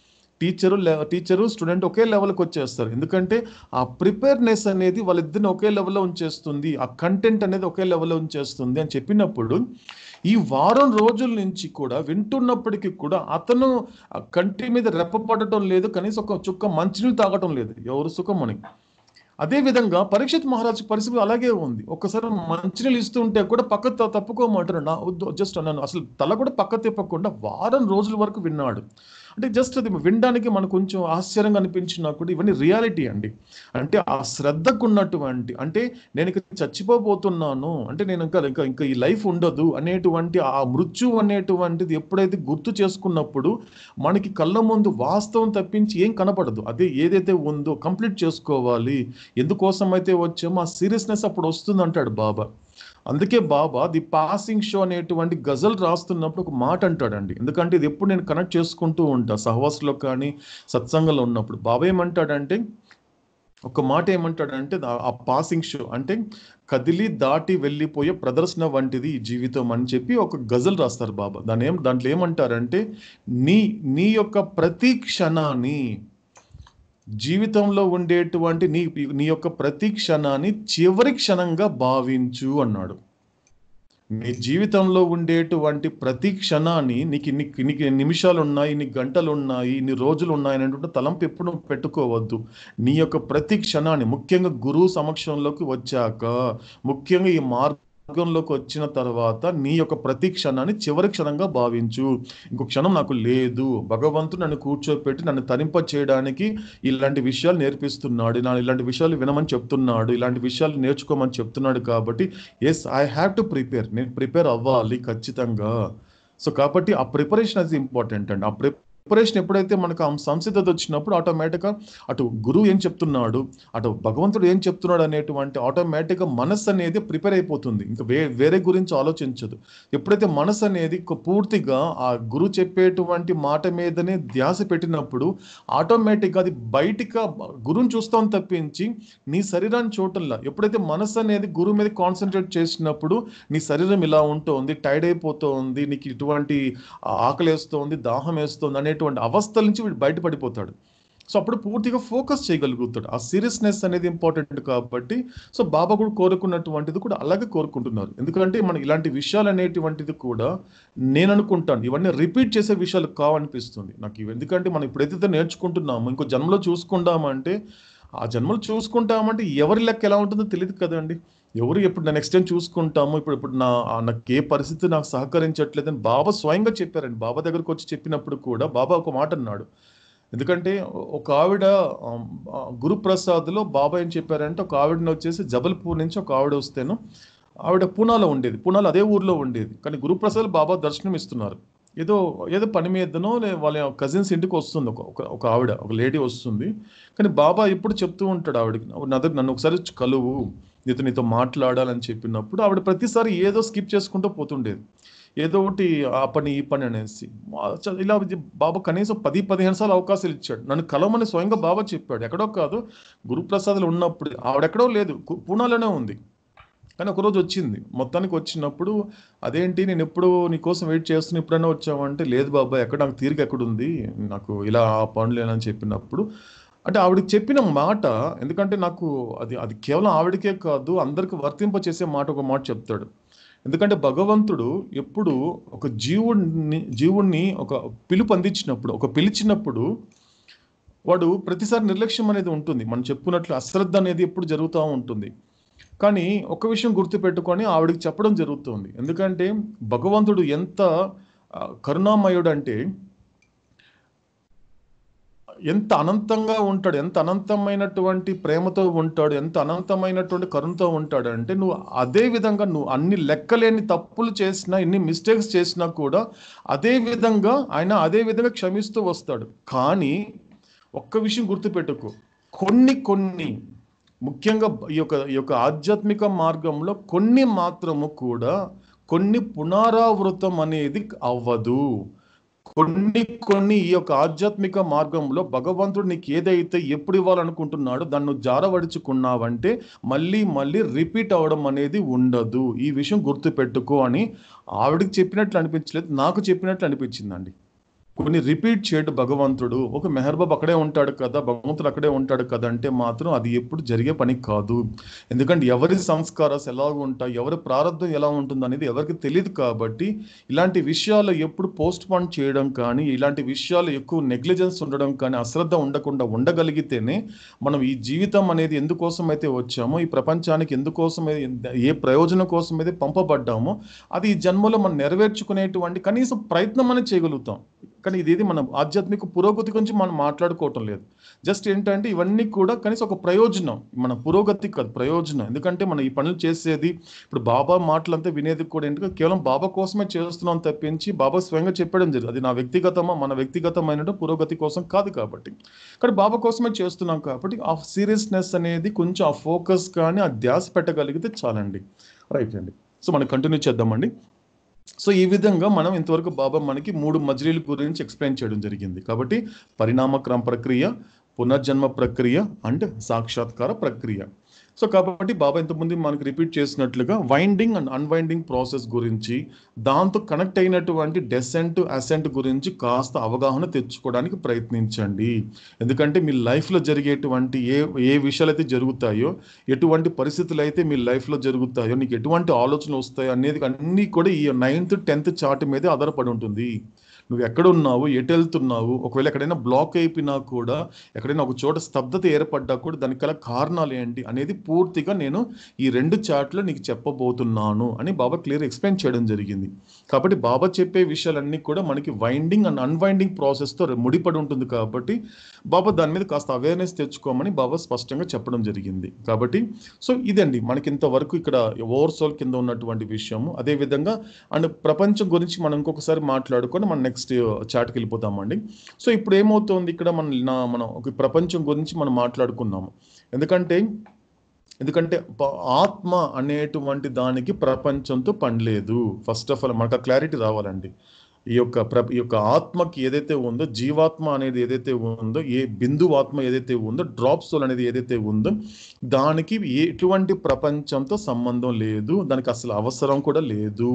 టీచరు స్టూడెంట్ ఒకే లెవెల్కి వచ్చేస్తారు. ఎందుకంటే ఆ ప్రిపేర్నెస్ అనేది వాళ్ళిద్దరిని ఒకే లెవెల్లో ఉంచేస్తుంది, ఆ కంటెంట్ అనేది ఒకే లెవెల్లో ఉంచేస్తుంది అని చెప్పినప్పుడు ఈ వారం రోజుల నుంచి కూడా వింటున్నప్పటికీ కూడా అతను కంటి మీద రెప్పపడటం లేదు, కనీసం ఒక చుక్క మంచినీళ్ళు తాగటం లేదు ఎవరు, సుఖముని. అదే విధంగా పరీక్షిత్ మహారాజు పరిస్థితి అలాగే ఉంది. ఒక్కసారి మంచినీళ్ళు ఇస్తుంటే కూడా పక్క తప్పుకోమంటారు. నా జస్ట్ అన్నాను, అసలు తల కూడా పక్క తిప్పకుండా వారం రోజుల వరకు విన్నాడు. అంటే జస్ట్ అది వినడానికి మనకు కొంచెం ఆశ్చర్యంగా అనిపించినా కూడా ఇవన్నీ రియాలిటీ అండి. అంటే ఆ శ్రద్ధకు ఉన్నటువంటి, అంటే నేను ఇక చచ్చిపోబోతున్నాను, అంటే నేను ఇంకా ఇంకా ఇంకా ఈ లైఫ్ ఉండదు అనేటువంటి ఆ మృత్యు అనేటువంటిది ఎప్పుడైతే గుర్తు చేసుకున్నప్పుడు మనకి కళ్ళ ముందు వాస్తవం తప్పించి ఏం కనపడదు. అదే ఏదైతే ఉందో కంప్లీట్ చేసుకోవాలి, ఎందుకోసం అయితే వచ్చామో ఆ సీరియస్నెస్ అప్పుడు వస్తుంది అంటాడు బాబా. అందుకే బాబా ది పాసింగ్ షో అనేటువంటి గజల్ రాస్తున్నప్పుడు ఒక మాట అంటాడండి. ఎందుకంటే ఇది ఎప్పుడు నేను కనెక్ట్ చేసుకుంటూ ఉంటా సహవాసులో కానీ సత్సంగంలో ఉన్నప్పుడు. బాబా ఏమంటాడంటే, ఒక మాట ఏమంటాడంటే, ఆ పాసింగ్ షో అంటే కదిలి దాటి వెళ్ళిపోయే ప్రదర్శన వంటిది ఈ జీవితం అని చెప్పి ఒక గజల్ రాస్తారు బాబా. దాంట్లో ఏమంటారంటే, నీ యొక్క ప్రతి క్షణాన్ని, జీవితంలో ఉండేటువంటి నీ యొక్క ప్రతి క్షణాన్ని చివరి క్షణంగా భావించు అన్నాడు. నీ జీవితంలో ఉండేటువంటి ప్రతి క్షణాన్ని, నీకు నిమిషాలు ఉన్నాయి, నీ గంటలు ఉన్నాయి, నీ రోజులు ఉన్నాయి అనేటువంటి తలంపు ఎప్పుడు పెట్టుకోవద్దు. నీ యొక్క ప్రతి క్షణాన్ని, ముఖ్యంగా గురువు సమక్షంలోకి వచ్చాక, ముఖ్యంగా ఈ మార్గంలోకి వచ్చిన తర్వాత నీ యొక్క ప్రతి క్షణాన్ని చివరి క్షణంగా భావించు. ఇంకో క్షణం నాకు లేదు, భగవంతుడు నన్ను కూర్చోపెట్టి నన్ను తరింప చేయడానికి ఇలాంటి విషయాలు నేర్పిస్తున్నాడు, ఇలాంటి విషయాలు వినమని చెప్తున్నాడు, ఇలాంటి విషయాలు నేర్చుకోమని చెప్తున్నాడు. కాబట్టి yes, I have to prepare, నేను ప్రిపేర్ అవ్వాలి ఖచ్చితంగా. సో కాబట్టి ఆ ప్రిపరేషన్ అది ఇంపార్టెంట్ అండి. ఆ ప్రిపరేషన్ ఎప్పుడైతే మనకు ఆ సంసిద్ధత వచ్చినప్పుడు ఆటోమేటిక్గా అటు గురువు ఏం చెప్తున్నాడు, అటు భగవంతుడు ఏం చెప్తున్నాడు అనేటువంటి ఆటోమేటిక్గా మనస్సు అనేది ప్రిపేర్ అయిపోతుంది. ఇంకా వేరే గురించి ఆలోచించదు. ఎప్పుడైతే మనస్సు అనేది పూర్తిగా ఆ గురువు చెప్పేటువంటి మాట మీదనే ధ్యాస పెట్టినప్పుడు ఆటోమేటిక్గా అది బయటిగా గురువుని చూస్తాం తప్పించి నీ శరీరాన్ని చూడటంలా. ఎప్పుడైతే మనస్సు అనేది గురువు మీద కాన్సన్ట్రేట్ చేసినప్పుడు నీ శరీరం ఇలా ఉంటుంది, టైర్డ్ అయిపోతుంది, నీకు ఇటువంటి ఆకలి వేస్తుంది, దాహం వేస్తుంది అనేటువంటి అవస్థల నుంచి వీడు బయటపడిపోతాడు. సో అప్పుడు పూర్తిగా ఫోకస్ చేయగలుగుతాడు. ఆ సీరియస్నెస్ అనేది ఇంపార్టెంట్ కాబట్టి సో బాబా కూడా కోరుకున్నటువంటిది కూడా అలాగే కోరుకుంటున్నారు. ఎందుకంటే మనం ఇలాంటి విషయాలు అనేటువంటిది కూడా నేను అనుకుంటాను ఇవన్నీ రిపీట్ చేసే విషయాలు కావనిపిస్తుంది నాకు. ఎందుకంటే మనం ఇప్పుడైతే నేర్చుకుంటున్నాము, ఇంకో జన్మలో చూసుకుంటామంటే, ఆ జన్మలు చూసుకుంటామంటే ఎవరి లెక్క ఎలా ఉంటుందో తెలియదు కదండి. ఎవరు ఎప్పుడు నెక్స్ట్ టైం చూసుకుంటాము, ఇప్పుడు నాకు ఏ పరిస్థితి నాకు సహకరించట్లేదని బాబా స్వయంగా చెప్పారండి. బాబా దగ్గరకు వచ్చి చెప్పినప్పుడు కూడా బాబా ఒక మాట అన్నాడు. ఎందుకంటే ఒక ఆవిడ గురుప్రసాద్లో బాబా ఏం చెప్పారంటే, ఒక ఆవిడని వచ్చేసి జబల్పూర్ నుంచి ఒక ఆవిడ వస్తేను, ఆవిడ పూనాలో ఉండేది, పూనాలో అదే ఊర్లో ఉండేది. కానీ గురుప్రసాద్ బాబా దర్శనం ఇస్తున్నారు. ఏదో పని మీదనో వాళ్ళ కజిన్స్ ఇంటికి వస్తుంది ఒక ఆవిడ, ఒక లేడీ వస్తుంది. కానీ బాబా ఎప్పుడు చెప్తూ ఉంటాడు ఆవిడకి, నన్ను ఒకసారి కలువు, నీతో మాట్లాడాలని చెప్పినప్పుడు ఆవిడ ప్రతిసారి ఏదో స్కిప్ చేసుకుంటూ పోతుండేది, ఏదో ఒకటి ఆ పని ఈ పని అనేసి. ఇలా బాబా కనీసం 10-15 సార్లు అవకాశాలు ఇచ్చాడు. నన్ను కలవమని స్వయంగా బాబా చెప్పాడు. ఎక్కడో కాదు, గురుప్రసాద్లో ఉన్నప్పుడు ఆవిడెక్కడో లేదు, పూనాలోనే ఉంది. కానీ ఒకరోజు వచ్చింది. మొత్తానికి వచ్చినప్పుడు, అదేంటి నేను ఎప్పుడు నీకోసం వెయిట్ చేస్తున్నా, ఎప్పుడైనా వచ్చావంటే, లేదు బాబా ఎక్కడ, నాకు తీరిక ఎక్కడుంది, నాకు ఇలా పనులు లేనని చెప్పినప్పుడు, అంటే ఆవిడకి చెప్పిన మాట, ఎందుకంటే నాకు అది కేవలం ఆవిడకే కాదు అందరికి వర్తింప చేసే మాట, ఒక మాట చెప్తాడు. ఎందుకంటే భగవంతుడు ఎప్పుడు ఒక జీవుణ్ణి ఒక పిలిచినప్పుడు వాడు ప్రతిసారి నిర్లక్ష్యం అనేది ఉంటుంది. మనం చెప్పుకున్నట్లు అశ్రద్ధ అనేది ఎప్పుడు జరుగుతూ ఉంటుంది. కానీ ఒక విషయం గుర్తుపెట్టుకొని ఆవిడకి చెప్పడం జరుగుతుంది. ఎందుకంటే భగవంతుడు ఎంత కరుణామయుడు అంటే, ఎంత అనంతంగా ఉంటాడు, ఎంత అనంతమైనటువంటి ప్రేమతో ఉంటాడు, ఎంత అనంతమైనటువంటి కరుణతో ఉంటాడు అంటే, నువ్వు అదే విధంగా నువ్వు అన్ని లెక్కలేని తప్పులు చేసినా, ఎన్ని మిస్టేక్స్ చేసినా కూడా అదే విధంగా క్షమిస్తూ వస్తాడు. కానీ ఒక్క విషయం గుర్తుపెట్టుకో, కొన్ని ముఖ్యంగా ఈ యొక్క ఆధ్యాత్మిక మార్గంలో కొన్ని పునరావృతం అనేది అవ్వదు. కొన్ని ఈ యొక్క ఆధ్యాత్మిక మార్గంలో భగవంతుడు నీకు ఏదైతే ఎప్పుడు ఇవ్వాలనుకుంటున్నాడో దాన్ని జారవడుచుకున్నావంటే మళ్ళీ రిపీట్ అవడం అనేది ఉండదు. ఈ విషయం గుర్తుపెట్టుకో అని ఆవిడకి చెప్పినట్లు అనిపించలేదు, నాకు చెప్పినట్లు అనిపించిందండి. కొన్ని రిపీట్ చేయడు భగవంతుడు. ఒక మెహర్ బాబు అక్కడే ఉంటాడు కదా, భగవంతుడు అక్కడే ఉంటాడు కదా అంటే మాత్రం అది ఎప్పుడు జరిగే పని కాదు. ఎందుకంటే ఎవరి సంస్కారాలు ఎలా ఉంటాయి, ఎవరి ప్రారంభం ఎలా ఉంటుంది అనేది ఎవరికి తెలియదు. కాబట్టి ఇలాంటి విషయాలు ఎప్పుడు పోస్ట్ పోన్ చేయడం కానీ, ఇలాంటి విషయాలు ఎక్కువ నెగ్లిజెన్స్ ఉండడం కానీ, అశ్రద్ధ ఉండకుండా ఉండగలిగితేనే మనం ఈ జీవితం అనేది ఎందుకోసం అయితే వచ్చామో, ఈ ప్రపంచానికి ఎందుకోసం ఏ ప్రయోజనం కోసం అయితే పంపబడ్డామో అది ఈ జన్మలో మనం నెరవేర్చుకునేటువంటి కనీసం ప్రయత్నం అనేది చేయగలుగుతాం. కానీ ఇది మన ఆధ్యాత్మిక పురోగతి గురించి మనం మాట్లాడుకోవటం లేదు. జస్ట్ ఏంటంటే ఇవన్నీ కూడా కనీసం ఒక ప్రయోజనం, మన పురోగతి కాదు, ప్రయోజనం. ఎందుకంటే మనం ఈ పనులు చేసేది ఇప్పుడు బాబా మాటలంతా వినేది కూడా ఏంటంటే కేవలం బాబా కోసమే చేస్తున్నాం తప్పించి బాబా స్వయంగా చెప్పడం జరిగింది అది నా వ్యక్తిగతమా, మన వ్యక్తిగతమైన పురోగతి కోసం కాదు. కాబట్టి కానీ బాబా కోసమే చేస్తున్నాం కాబట్టి ఆ సీరియస్నెస్ అనేది కొంచెం ఆ ఫోకస్ కానీ ఆ ధ్యాస పెట్టగలిగితే చాలండి. రైట్ అండి. సో మనం కంటిన్యూ చేద్దామండి. సో ఈ విధంగా మనం ఇంతవరకు బాబా మనకి 3 మజిలీల గురించి ఎక్స్ప్లెయిన్ చేయడం జరిగింది. కాబట్టి పరిణామక్రమ ప్రక్రియ, పునర్జన్మ ప్రక్రియ అండ్ సాక్షాత్కార ప్రక్రియ. సో కాబట్టి బాబా ఇంతకుముందు మనకి రిపీట్ చేసినట్లుగా వైండింగ్ అండ్ అన్వైండింగ్ ప్రాసెస్ గురించి, దాంతో కనెక్ట్ అయినటువంటి డెసెంట్ అసెంట్ గురించి కాస్త అవగాహన తెచ్చుకోవడానికి ప్రయత్నించండి. ఎందుకంటే మీ లైఫ్లో జరిగేటువంటి ఏ విషయాలు అయితే జరుగుతాయో, ఎటువంటి పరిస్థితులు అయితే మీ లైఫ్లో జరుగుతాయో, నీకు ఎటువంటి ఆలోచనలు వస్తాయో అనేది అన్నీ కూడా ఈ 9th 10th చార్ట్ మీదే ఆధారపడి ఉంటుంది. నువ్వు ఎక్కడున్నావు, ఎటు వెళ్తున్నావు, ఒకవేళ ఎక్కడైనా బ్లాక్ అయిపోయినా కూడా, ఎక్కడైనా ఒక చోట స్తబ్దత ఏర్పడ్డా కూడా దానికి గల కారణాలు ఏంటి అనేది పూర్తిగా నేను ఈ 2 చార్ట్లో నీకు చెప్పబోతున్నాను అని బాబా క్లియర్ ఎక్స్ప్లెయిన్ చేయడం జరిగింది. కాబట్టి బాబా చెప్పే విషయాలన్నీ కూడా మనకి వైండింగ్ అండ్ అన్వైండింగ్ ప్రాసెస్తో ముడిపడి ఉంటుంది. కాబట్టి బాబా దాని మీద కాస్త అవేర్నెస్ తెచ్చుకోమని బాబా స్పష్టంగా చెప్పడం జరిగింది. కాబట్టి సో ఇదండి మనకి ఇంతవరకు ఇక్కడ ఓవర్సోల్ కింద ఉన్నటువంటి విషయము. అదేవిధంగా అండ్ ప్రపంచం గురించి మనం ఇంకొకసారి మాట్లాడుకొని మనం నెక్స్ట్ చాట్కి వెళ్ళిపోతామండి. సో ఇప్పుడు ఏమవుతుంది ఇక్కడ మనం ఒక ప్రపంచం గురించి మనం మాట్లాడుకున్నాము. ఎందుకంటే ఆత్మ అనేటువంటి దానికి ప్రపంచంతో పని లేదు. ఫస్ట్ ఆఫ్ ఆల్ మనకు క్లారిటీ రావాలండి. ఈ యొక్క ఆత్మకి ఏదైతే ఉందో, జీవాత్మ అనేది ఏదైతే ఉందో, ఏ బిందువు ఆత్మ ఏదైతే ఉందో, డ్రాప్ సోల్ అనేది ఏదైతే ఉందో, దానికి ఎటువంటి ప్రపంచంతో సంబంధం లేదు, దానికి అసలు అవసరం కూడా లేదు.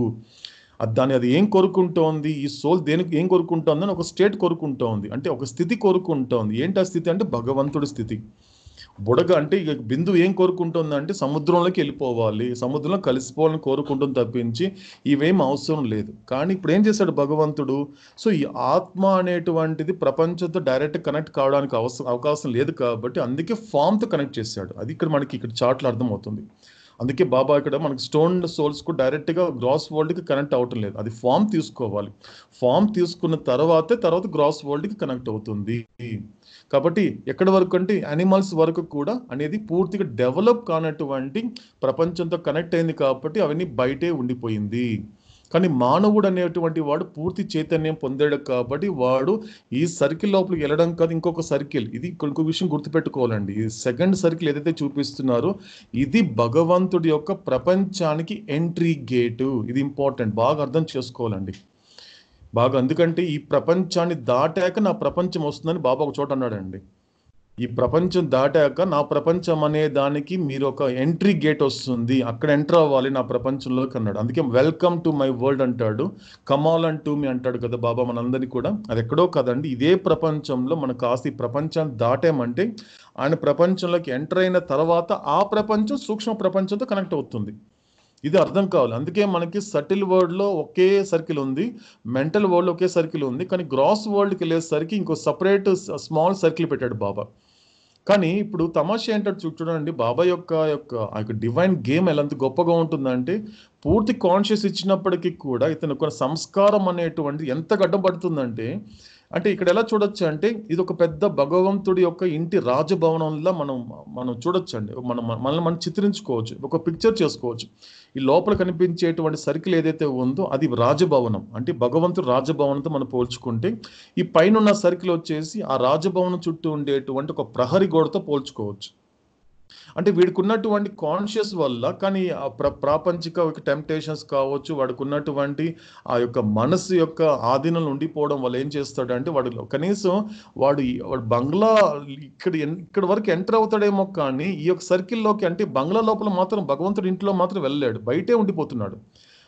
అది ఏం కోరుకుంటోంది, ఈ సోల్ దేనికి ఏం కోరుకుంటోంది అని ఒక స్టేట్ కోరుకుంటోంది, అంటే ఒక స్థితి కోరుకుంటోంది. ఏంటి ఆ స్థితి అంటే భగవంతుడి స్థితి. బుడగ అంటే ఇక బిందువు ఏం కోరుకుంటుంది అంటే సముద్రంలోకి వెళ్ళిపోవాలి, సముద్రంలో కలిసిపోవాలని కోరుకుంటుంది తప్పించి ఇవేం అవసరం లేదు. కానీ ఇప్పుడు ఏం చేశాడు భగవంతుడు, సో ఈ ఆత్మ అనేటువంటిది ప్రపంచంతో డైరెక్ట్ కనెక్ట్ కావడానికి అవకాశం లేదు. కాబట్టి అందుకే ఫామ్తో కనెక్ట్ చేశాడు. అది ఇక్కడ చార్ట్లో అర్థమవుతుంది. అందుకే బాబా ఇక్కడ మనకి స్టోన్ సోల్స్కు డైరెక్ట్గా గ్రాస్ వరల్డ్కి కనెక్ట్ అవ్వటం లేదు, అది ఫామ్ తీసుకోవాలి. ఫామ్ తీసుకున్న తర్వాత గ్రాస్ వరల్డ్కి కనెక్ట్ అవుతుంది. కాబట్టి ఎక్కడి వరకు అంటే యానిమల్స్ వరకు కూడా అనేది పూర్తిగా డెవలప్ కానటువంటి ప్రపంచంతో కనెక్ట్ అయింది. కాబట్టి అవన్నీ బయటే ఉండిపోయింది. కానీ మానవుడు అనేటువంటి వాడు పూర్తి చైతన్యం పొందాడు. కాబట్టి వాడు ఈ సర్కిల్ లోపలికి వెళ్ళడం కాదు, ఇంకొక సర్కిల్. ఇది ఇంకొక విషయం గుర్తుపెట్టుకోవాలండి. ఈ సెకండ్ సర్కిల్ ఏదైతే చూపిస్తున్నారో ఇది భగవంతుడి యొక్క ప్రపంచానికి ఎంట్రీ గేటు. ఇది ఇంపార్టెంట్, బాగా అర్థం చేసుకోవాలండి. ఎందుకంటే ఈ ప్రపంచాన్ని దాటాక నా ప్రపంచం వస్తుందని బాబా ఒక చోట అన్నాడండి. ఈ ప్రపంచం దాటాక నా ప్రపంచం అనే దానికి మీరు ఒక ఎంట్రీ గేట్ వస్తుంది, అక్కడ ఎంటర్ అవ్వాలి నా ప్రపంచంలోకి అన్నాడు. అందుకే వెల్కమ్ టు మై వరల్డ్ అంటాడు, కమాల్ అండ్ టు మీ అంటాడు కదా బాబా మనందరినీ కూడా. అది ఎక్కడో కదండి, ఇదే ప్రపంచంలో మనకు కాస్త ఈ ప్రపంచాన్ని దాటామంటే ఆయన ప్రపంచంలోకి ఎంటర్ అయిన తర్వాత ఆ ప్రపంచం సూక్ష్మ ప్రపంచంతో కనెక్ట్ అవుతుంది. ఇది అర్థం కావాలి. అందుకే మనకి సటిల్ వరల్డ్లో ఒకే సర్కిల్ ఉంది, మెంటల్ వరల్డ్ ఒకే సర్కిల్ ఉంది, కానీ గ్రాస్ వరల్డ్కి వెళ్ళేసరికి ఇంకో సపరేట్ స్మాల్ సర్కిల్ పెట్టాడు బాబా. కానీ ఇప్పుడు తమాషా ఏంటంటే చూడండి, బాబా యొక్క డివైన్ గేమ్ ఎలా గొప్పగా ఉంటుందంటే పూర్తి కాన్షియస్ ఇచ్చినప్పటికీ కూడా ఇతను ఒక సంస్కారం అనేటువంటి ఎంత గడ్డపడుతుందంటే, అంటే ఇక్కడ ఎలా చూడొచ్చు అంటే ఇది ఒక పెద్ద భగవంతుడి యొక్క ఇంటి రాజభవనంలో మనం చూడొచ్చు అండి. మనం చిత్రించుకోవచ్చు, ఒక పిక్చర్ చేసుకోవచ్చు. ఈ లోపల కనిపించేటువంటి సర్కిల్ ఏదైతే ఉందో అది రాజభవనం, అంటే భగవంతుడు రాజభవనంతో మనం పోల్చుకుంటే ఈ పైన సర్కిల్ వచ్చేసి ఆ రాజభవనం చుట్టూ ఉండేటువంటి ఒక ప్రహరీ గోడతో పోల్చుకోవచ్చు. అంటే వీడికి ఉన్నటువంటి కాన్షియస్ వల్ల, కానీ ప్రాపంచిక టెంప్టేషన్స్ కావచ్చు, వాడికి ఉన్నటువంటి ఆ యొక్క మనసు యొక్క ఆధీనంలో ఉండిపోవడం వల్ల ఏం చేస్తాడంటే వాడు కనీసం వాడు బంగ్లా ఇక్కడ వరకు ఎంటర్ అవుతాడేమో, కానీ ఈ యొక్క సర్కిల్లోకి అంటే బంగ్లా లోపల మాత్రం భగవంతుడి ఇంట్లో మాత్రం వెళ్ళలేడు, బయటే ఉండిపోతున్నాడు.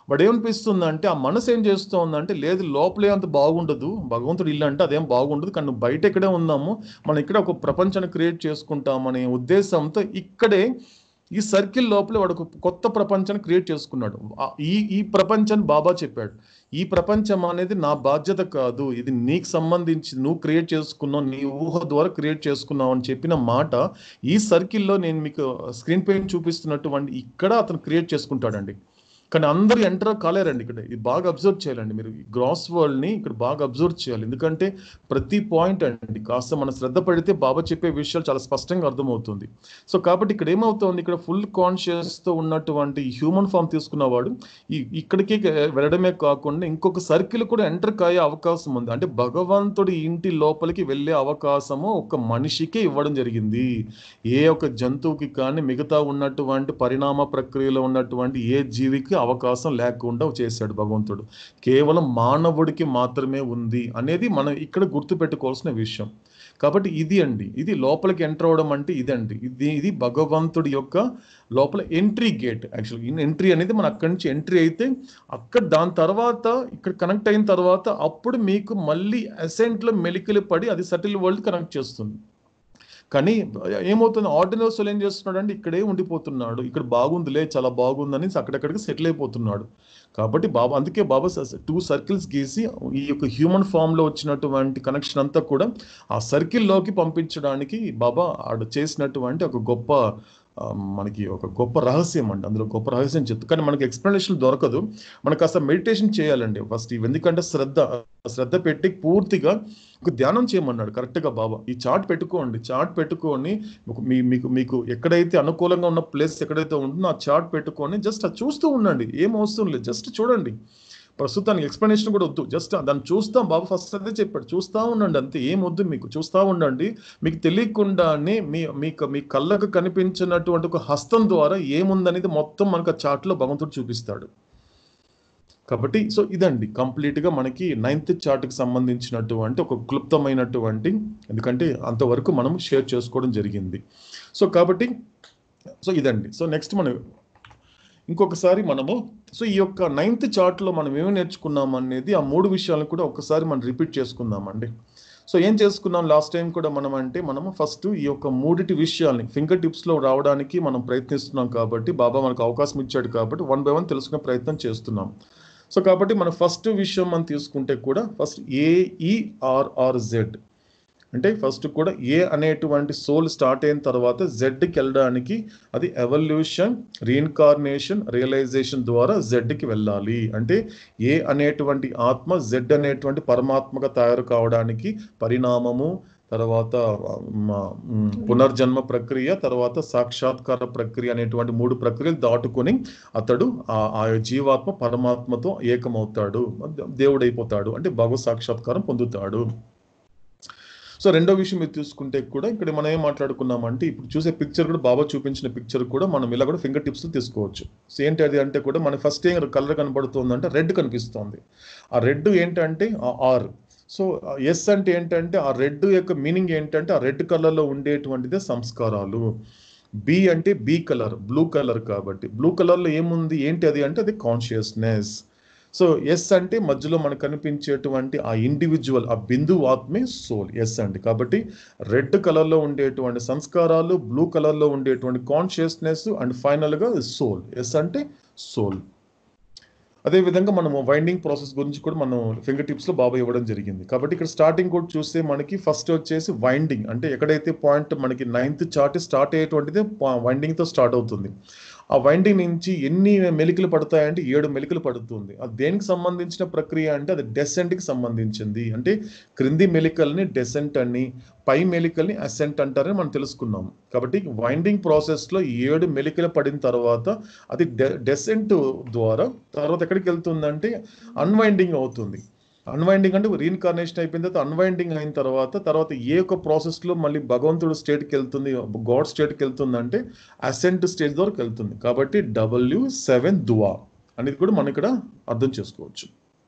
వాడు ఏమనిపిస్తుంది అంటే ఆ మనసు ఏం చేస్తుందంటే లేదు లోపలే అంత బాగుండదు, భగవంతుడు ఇల్లు అంటే అదేం బాగుండదు, కానీ నువ్వు బయట ఇక్కడే ఉన్నాము, మనం ఇక్కడ ఒక ప్రపంచాన్ని క్రియేట్ చేసుకుంటామనే ఉద్దేశంతో ఇక్కడే ఈ సర్కిల్ లోపల వాడు ఒక కొత్త ప్రపంచాన్ని క్రియేట్ చేసుకున్నాడు. ఈ ప్రపంచాన్ని బాబా చెప్పాడు, ఈ ప్రపంచం అనేది నా బాధ్యత కాదు, ఇది నీకు సంబంధించి నువ్వు క్రియేట్ చేసుకున్నావు, నీ ఊహ ద్వారా క్రియేట్ చేసుకున్నావు అని చెప్పిన మాట ఈ సర్కిల్లో నేను మీకు స్క్రీన్ పైన చూపిస్తున్నటువంటి ఇక్కడ అతను క్రియేట్ చేసుకుంటాడండి. కానీ అందరూ ఎంటర్ కాలేరండి. ఇక్కడ ఇది బాగా అబ్జర్వ్ చేయాలండి, మీరు ఈ గ్రాస్ వరల్డ్ని ఇక్కడ బాగా అబ్జర్వ్ చేయాలి. ఎందుకంటే ప్రతి పాయింట్ అండి కాస్త మన శ్రద్ధ పడితే బాబా చెప్పే విషయాలు చాలా స్పష్టంగా అర్థమవుతుంది. సో కాబట్టి ఇక్కడ ఏమవుతుంది, ఇక్కడ ఫుల్ కాన్షియస్తో ఉన్నటువంటి హ్యూమన్ ఫామ్ తీసుకున్నవాడు ఇక్కడికి వెళ్ళడమే కాకుండా ఇంకొక సర్కిల్ కూడా ఎంటర్ కాయే అవకాశం ఉంది. అంటే భగవంతుడి ఇంటి లోపలికి వెళ్ళే అవకాశము ఒక మనిషికే ఇవ్వడం జరిగింది. ఏ ఒక జంతువుకి కానీ మిగతా ఉన్నటువంటి పరిణామ ప్రక్రియలో ఉన్నటువంటి ఏ జీవికి అవకాశం లేకుండా చేశాడు భగవంతుడు. కేవలం మానవుడికి మాత్రమే ఉంది అనేది మనం ఇక్కడ గుర్తుపెట్టుకోవాల్సిన విషయం. కాబట్టి ఇది అండి, ఇది లోపలికి ఎంటర్ అవడం అంటే ఇదండి, ఇది భగవంతుడి యొక్క లోపల ఎంట్రీ గేట్. యాక్చువల్గా ఎంట్రీ అనేది మనం అక్కడి నుంచి ఎంట్రీ అయితే అక్కడ దాని తర్వాత ఇక్కడ కనెక్ట్ అయిన తర్వాత అప్పుడు మీకు మళ్ళీ అసెంట్లో మెలికలు పడి అది సటిల్ వరల్డ్ కనెక్ట్ చేస్తుంది. కానీ ఏమవుతుంది, ఆర్డినరీ సోల్ ఏం చేస్తున్నాడు అంటే ఇక్కడే ఉండిపోతున్నాడు, ఇక్కడ బాగుందిలే చాలా బాగుందని అక్కడెక్కడికి సెటిల్ అయిపోతున్నాడు. కాబట్టి బాబా అందుకే బాబా 2 సర్కిల్స్ గీసి ఈ యొక్క హ్యూమన్ ఫామ్లో వచ్చినటువంటి కనెక్షన్ అంతా కూడా ఆ సర్కిల్లోకి పంపించడానికి బాబా ఆడు చేసినటువంటి ఒక గొప్ప మనకి ఒక గొప్ప రహస్యం అండి. అందులో గొప్ప రహస్యం చెప్తాను, కానీ మనకి ఎక్స్ప్లెనేషన్ దొరకదు. మనకు కాస్త మెడిటేషన్ చేయాలండి ఫస్ట్. ఎందుకంటే శ్రద్ధ పెట్టి పూర్తిగా ఒక ధ్యానం చేయమన్నాడు కరెక్ట్గా బాబా. ఈ చార్ట్ పెట్టుకొని మీకు ఎక్కడైతే అనుకూలంగా ఉన్న ప్లేస్ ఎక్కడైతే ఉంటుందో ఆ చార్ట్ పెట్టుకొని జస్ట్ అది చూస్తూ ఉండండి, ఏం అవసరం లేదు, జస్ట్ చూడండి. ప్రస్తుతానికి ఎక్స్ప్లెనేషన్ కూడా వద్దు, జస్ట్ దాన్ని చూస్తాం. బాబా ఫస్ట్ అదే చెప్పాడు, చూస్తూ ఉండండి అంతే, ఏం వద్దు, మీకు చూస్తూ ఉండండి. మీకు తెలియకుండానే మీ కళ్ళకు కనిపించినటువంటి ఒక హస్తం ద్వారా ఏముందనేది మొత్తం మనకు ఆ చార్ట్లో భగవంతుడు చూపిస్తాడు. కాబట్టి సో ఇదండి కంప్లీట్గా మనకి 9th చార్ట్కి సంబంధించినటువంటి ఒక క్లుప్తమైనటువంటి, ఎందుకంటే అంతవరకు మనం షేర్ చేసుకోవడం జరిగింది. సో కాబట్టి సో ఇదండి. సో నెక్స్ట్ మనం ఇంకొకసారి మనము సో ఈ యొక్క 9th చార్ట్లో మనం ఏమి నేర్చుకున్నాం అనేది ఆ 3 విషయాలను కూడా ఒకసారి మనం రిపీట్ చేసుకుందామండి. సో ఏం చేసుకున్నాం లాస్ట్ టైం కూడా మనము ఫస్ట్ ఈ యొక్క 3 విషయాల్ని ఫింగర్ టిప్స్లో రావడానికి మనం ప్రయత్నిస్తున్నాం. కాబట్టి బాబా మనకు అవకాశం ఇచ్చాడు కాబట్టి 1 by 1 తెలుసుకునే ప్రయత్నం చేస్తున్నాం. సో కాబట్టి మన ఫస్ట్ విషయం మనం తీసుకుంటే కూడా ఫస్ట్ AERRZ అంటే ఫస్ట్ కూడా ఏ అనేటువంటి సోల్ స్టార్ట్ అయిన తర్వాత జెడ్కి వెళ్ళడానికి అది ఎవల్యూషన్, రీఇన్కార్నేషన్, రియలైజేషన్ ద్వారా జెడ్కి వెళ్ళాలి. అంటే ఏ అనేటువంటి ఆత్మ జెడ్ అనేటువంటి పరమాత్మగా తయారు కావడానికి పరిణామము, తర్వాత పునర్జన్మ ప్రక్రియ, తర్వాత సాక్షాత్కార ప్రక్రియ అనేటువంటి 3 ప్రక్రియలు దాటుకొని అతడు ఆ జీవాత్మ పరమాత్మతో ఏకమవుతాడు, దేవుడైపోతాడు, అంటే భగవత్ సాక్షాత్కారం పొందుతాడు. సో రెండో విషయం మీరు చూసుకుంటే కూడా ఇక్కడ మనం ఏం మాట్లాడుకున్నామంటే ఇప్పుడు చూసే పిక్చర్ కూడా బాబా చూపించిన పిక్చర్ కూడా మనం ఇలా కూడా ఫింగర్ టిప్స్ తీసుకోవచ్చు. సో ఏంటి అది అంటే కూడా మన ఫస్ట్ ఏం కలర్ కనబడుతుంది అంటే రెడ్ కనిపిస్తుంది. ఆ రెడ్ ఏంటంటే ఆర్. సో ఎస్ అంటే ఏంటంటే ఆ రెడ్ యొక్క మీనింగ్ ఏంటంటే ఆ రెడ్ కలర్లో ఉండేటువంటిదే సంస్కారాలు. బి అంటే బి కలర్, బ్లూ కలర్. కాబట్టి బ్లూ కలర్లో ఏముంది ఏంటి అది అంటే అది కాన్షియస్నెస్. సో ఎస్ అంటే మధ్యలో మనకు కనిపించేటువంటి ఆ ఇండివిజువల్, ఆ బిందువు ఆత్మే సోల్, ఎస్ అండి. కాబట్టి రెడ్ కలర్లో ఉండేటువంటి సంస్కారాలు, బ్లూ కలర్లో ఉండేటువంటి కాన్షియస్నెస్, అండ్ ఫైనల్గా సోల్, ఎస్ అంటే సోల్. అదేవిధంగా మనము వైండింగ్ ప్రాసెస్ గురించి కూడా మనం ఫింగర్ టిప్స్లో బాబా ఇవ్వడం జరిగింది. కాబట్టి ఇక్కడ స్టార్టింగ్ కూడా చూస్తే మనకి ఫస్ట్ వచ్చేసి వైండింగ్, అంటే ఎక్కడైతే పాయింట్ మనకి 9th చార్ట్ స్టార్ట్ అయ్యేటువంటిది వైండింగ్తో స్టార్ట్ అవుతుంది. ఆ వైండింగ్ నుంచి ఎన్ని మెలికలు పడతాయంటే 7 మెలికలు పడుతుంది. అది దేనికి సంబంధించిన ప్రక్రియ అంటే అది డెసెంట్కి సంబంధించింది. అంటే క్రింది మెలికల్ని డెసెంట్ అని, పై మెలికల్ని అసెంట్ అంటారని మనం తెలుసుకున్నాము. కాబట్టి వైండింగ్ ప్రాసెస్లో 7 మెలికలు పడిన తర్వాత అది డెసెంట్ ద్వారా తర్వాత ఎక్కడికి వెళ్తుందంటే అన్వైండింగ్ అవుతుంది. అన్వైండింగ్ అంటే రీఇన్కార్నేషన్ అయిపోయిన తర్వాత అన్వైండింగ్ అయిన తర్వాత ఏ యొక్క ప్రాసెస్లో మళ్ళీ భగవంతుడు స్టేట్కి వెళ్తుంది, గాడ్ స్టేట్కి వెళ్తుంది అంటే అసెంట్ స్టేజ్ వరకు వెళ్తుంది. కాబట్టి W7 దువా అనేది కూడా మనం ఇక్కడ అర్థం చేసుకోవచ్చు.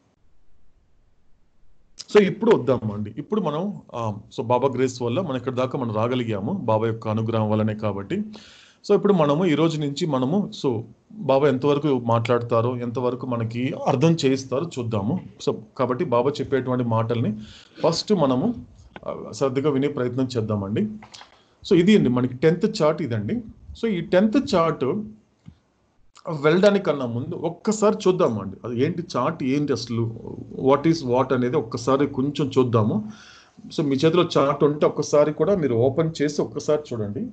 సో ఇప్పుడు వద్దామండి, ఇప్పుడు మనం సో బాబా గ్రేస్ వల్ల మనం ఇక్కడ దాకా మనం రాగలిగాము, బాబా యొక్క అనుగ్రహం వల్లనే. కాబట్టి సో ఇప్పుడు మనము ఈ రోజు నుంచి మనము సో బాబా ఎంతవరకు మాట్లాడతారో, ఎంతవరకు మనకి అర్థం చేయిస్తారో చూద్దాము. సో కాబట్టి బాబా చెప్పేటువంటి మాటల్ని ఫస్ట్ మనము శ్రద్ధగా వినే ప్రయత్నం చేద్దామండి. సో ఇది అండి మనకి 10th చార్ట్ ఇదండి. సో ఈ 10th చార్ట్ వెళ్ళడానికన్నా ముందు ఒక్కసారి చూద్దామండి, అది ఏంటి చార్ట్ ఏంటి అసలు, వాట్ ఈస్ వాట్ అనేది ఒక్కసారి కొంచెం చూద్దాము. సో మీ చేతిలో చార్ట్ ఉంటే ఒక్కసారి కూడా మీరు ఓపెన్ చేసి ఒక్కసారి చూడండి.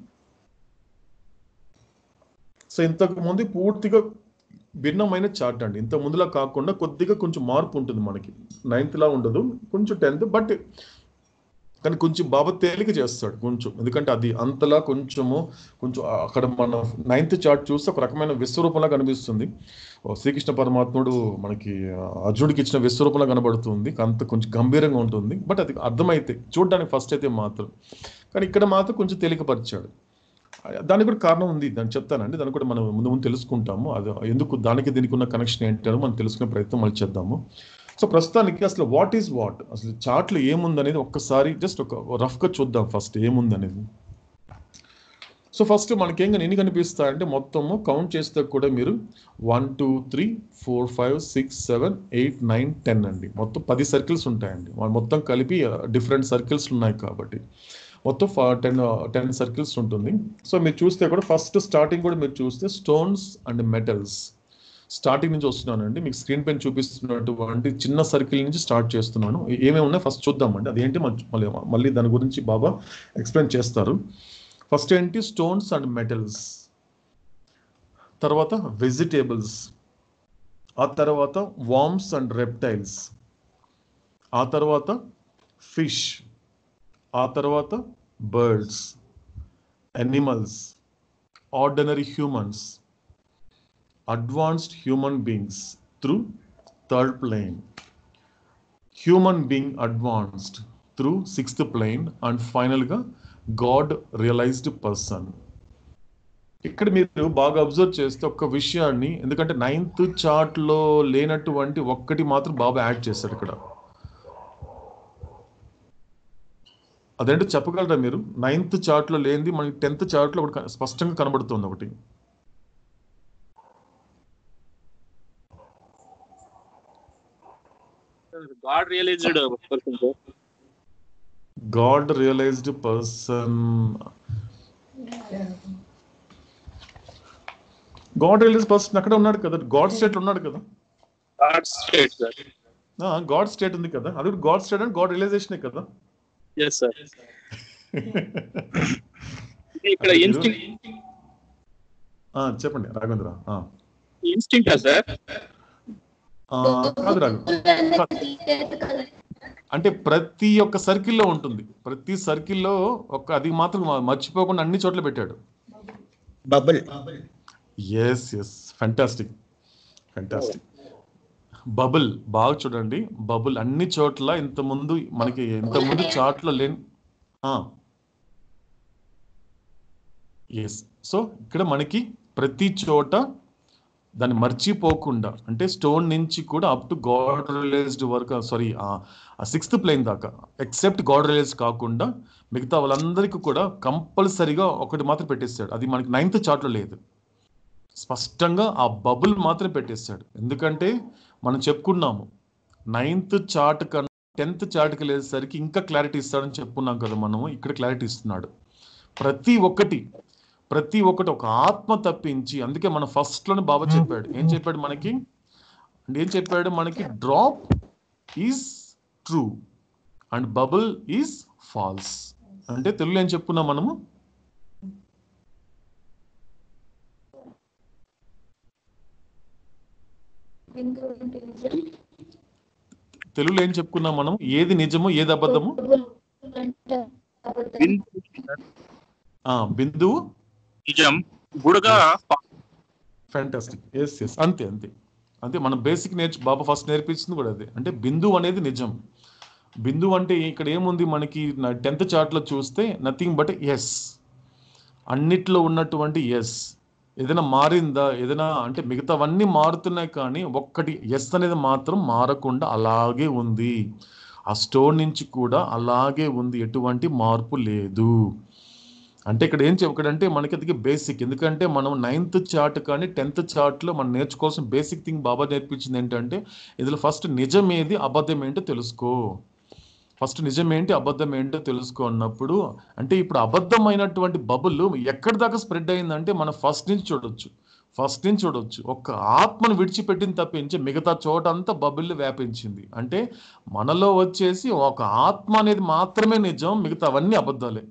సో ఇంతకు ముందు పూర్తిగా భిన్నమైన చార్ట్ అండి. ఇంత ముందులా కాకుండా కొద్దిగా కొంచెం మార్పు ఉంటుంది మనకి. 9th లా ఉండదు, కొంచెం 10th, బట్ కానీ కొంచెం బాబా తేలిక చేస్తాడు కొంచెం, ఎందుకంటే అది అంతలా కొంచెం అక్కడ మన 9th చార్ట్ చూస్తే ఒక రకమైన విశ్వరూపంలా కనిపిస్తుంది. శ్రీకృష్ణ పరమాత్ముడు మనకి అర్జునుడికి ఇచ్చిన విశ్వరూపంలా కనబడుతుంది, అంత కొంచెం గంభీరంగా ఉంటుంది. బట్ అది అర్థమైతే చూడడానికి ఫస్ట్ అయితే మాత్రం, కానీ ఇక్కడ మాత్రం కొంచెం తేలికపరిచాడు. దానికి కూడా కారణం ఉంది, దాన్ని చెప్తానండి. దాన్ని కూడా మనం ముందు ముందు తెలుసుకుంటాము. అది ఎందుకు, దానికి దీనికి ఉన్న కనెక్షన్ ఏంటో మనం తెలుసుకునే ప్రయత్నం మళ్ళీ చేద్దాము. సో ప్రస్తుతానికి అసలు వాట్ ఈజ్ వాట్, అసలు చార్ట్లో ఏముందనేది ఒక్కసారి జస్ట్ ఒక రఫ్గా చూద్దాం ఫస్ట్ ఏముందనేది. సో ఫస్ట్ మనకేం ఎన్ని కనిపిస్తాయంటే మొత్తము కౌంట్ చేస్తే కూడా మీరు 1 2 3 4 5 6 7 8 9 10 అండి. మొత్తం 10 సర్కిల్స్ ఉంటాయండి. మొత్తం కలిపి డిఫరెంట్ సర్కిల్స్ ఉన్నాయి కాబట్టి మొత్తం 10 సర్కిల్స్ ఉంటుంది. సో మీరు చూస్తే కూడా ఫస్ట్ స్టార్టింగ్ కూడా మీరు చూస్తే స్టోన్స్ అండ్ మెటల్స్ స్టార్టింగ్ నుంచి వస్తున్నానండి. మీకు స్క్రీన్ పైన చూపిస్తున్నటువంటి చిన్న సర్కిల్ నుంచి స్టార్ట్ చేస్తున్నాను. ఏమేమి ఉన్నాయో ఫస్ట్ చూద్దామండి. అదేంటి మళ్ళీ దాని గురించి బాబా ఎక్స్ప్లెయిన్ చేస్తారు. ఫస్ట్ ఏంటి, స్టోన్స్ అండ్ మెటల్స్, తర్వాత వెజిటేబుల్స్, ఆ తర్వాత వార్మ్స్ అండ్ రెప్టైల్స్, ఆ తర్వాత ఫిష్, ఆ తర్వాత birds, animals, ordinary humans, advanced human beings through third plane, human being advanced through 6th plane, and final గా God realized person. ఇక్కడ మీరు బాగా అబ్జర్వ్ చేస్తే ఒక్క విషయాన్ని, ఎందుకంటే 9th చార్ట్లో లేనటువంటి ఒక్కటి మాత్రం బాబా యాడ్ చేశాడు ఇక్కడ. అదేంటో చెప్పగలరా మీరు? 9th చార్ట్లో లేనిది మనకి 10th చార్ట్లో ఒకటి స్పష్టంగా కనబడుతుంది. ఒకటి God realized person, sir. God realized person. God realized person అక్కడ ఉన్నాడు కదా, గాడ్ స్టేట్ ఉన్నాడు కదా. God state, sir. God state ఉంది కదా, అది God state and God realisation కదా. Yes, sir. ఇక్కడ ఇన్స్టింక్ట్. చెప్పండి రాఘవేంద్ర. Instinct sir? కాదు రాఘు, అంటే ప్రతి ఒక్క సర్కిల్లో ఉంటుంది. ప్రతి సర్కిల్లో అది మాత్రం మర్చిపోకుండా అన్ని చోట్ల పెట్టాడు. Bubble. Yes yes, fantastic fantastic. Bubble బాగా చూడండి, బబుల్ అన్ని చోట్ల ఇంతకుముందు చార్ట్లో లేని. ఎస్, సో ఇక్కడ మనకి ప్రతి చోట దాన్ని మర్చిపోకుండా, అంటే స్టోన్ నుంచి కూడా అప్ టు గాడ్ రియలైజ్డ్ వరకు, సారీ 6th ప్లేన్ దాకా, ఎక్సెప్ట్ గాడ్ రియలైజ్డ్ కాకుండా మిగతా వాళ్ళందరికీ కూడా కంపల్సరీగా ఒకటి మాత్రం పెట్టేస్తాడు. అది మనకి 9th చార్ట్లో లేదు. స్పష్టంగా ఆ బబుల్ మాత్రం పెట్టేస్తాడు. ఎందుకంటే మనం చెప్పుకున్నాము 9th చార్ట్ కన్నా 10th చార్ట్కి వెళ్ళేసరికి ఇంకా క్లారిటీ ఇస్తాడని చెప్పుకున్నాం కదా మనము. ఇక్కడ క్లారిటీ ఇస్తున్నాడు. ప్రతి ఒక్కటి ఒక ఆత్మ తప్పించి, అందుకే మన ఫస్ట్లోనే బాబా చెప్పాడు. ఏం చెప్పాడు మనకి? Drop is true and bubble is false. అంటే తెలుగులో ఏం చెప్పుకున్నాం మనము? తెలుగులో ఏం చెప్పుకున్నాం మనం? ఏది నిజము, ఏది అబద్ధము? బిందువు నిజం, బుడగా. ఫ్యాంటాస్టిక్. ఎస్ ఎస్, అంతే అంతే అంతే. మనం బేసిక్ బాబా ఫస్ట్ నేర్పించింది కూడా అదే. అంటే బిందువు అనేది నిజం. బిందువు అంటే ఇక్కడ ఏముంది మనకి 10th చార్ట్లో చూస్తే నథింగ్ బట్ ఎస్. అన్నిట్లో ఉన్నటువంటి ఎస్. ఏదైనా మారిందా, ఏదైనా అంటే మిగతావన్నీ మారుతున్నాయి, కానీ ఒక్కటి ఎస్ అనేది మాత్రం మారకుండా అలాగే ఉంది. ఆ స్టోన్ నుంచి కూడా అలాగే ఉంది, ఎటువంటి మార్పు లేదు. అంటే ఇక్కడ ఏం చెప్పాడంటే మనకి అది బేసిక్, ఎందుకంటే మనం 9th చార్ట్ కానీ 10th చార్ట్లో మనం నేర్చుకోవాల్సిన బేసిక్ థింగ్ బాబా నేర్పించింది ఏంటంటే ఇందులో ఫస్ట్ నిజం ఏది అబద్ధం ఏంటో తెలుసుకో. ఫస్ట్ నిజం ఏంటి అబద్ధం ఏంటో తెలుసుకో అన్నప్పుడు అంటే ఇప్పుడు అబద్ధమైనటువంటి బబుల్ ఎక్కడి దాకా స్ప్రెడ్ అయిందంటే మనం ఫస్ట్ నుంచి చూడొచ్చు. ఒక్క ఆత్మను విడిచిపెట్టిన తప్పించి మిగతా చోట అంతా బబుల్ వ్యాపించింది. అంటే మనలో వచ్చేసి ఒక ఆత్మ అనేది మాత్రమే నిజం, మిగతా అవన్నీ అబద్ధాలే.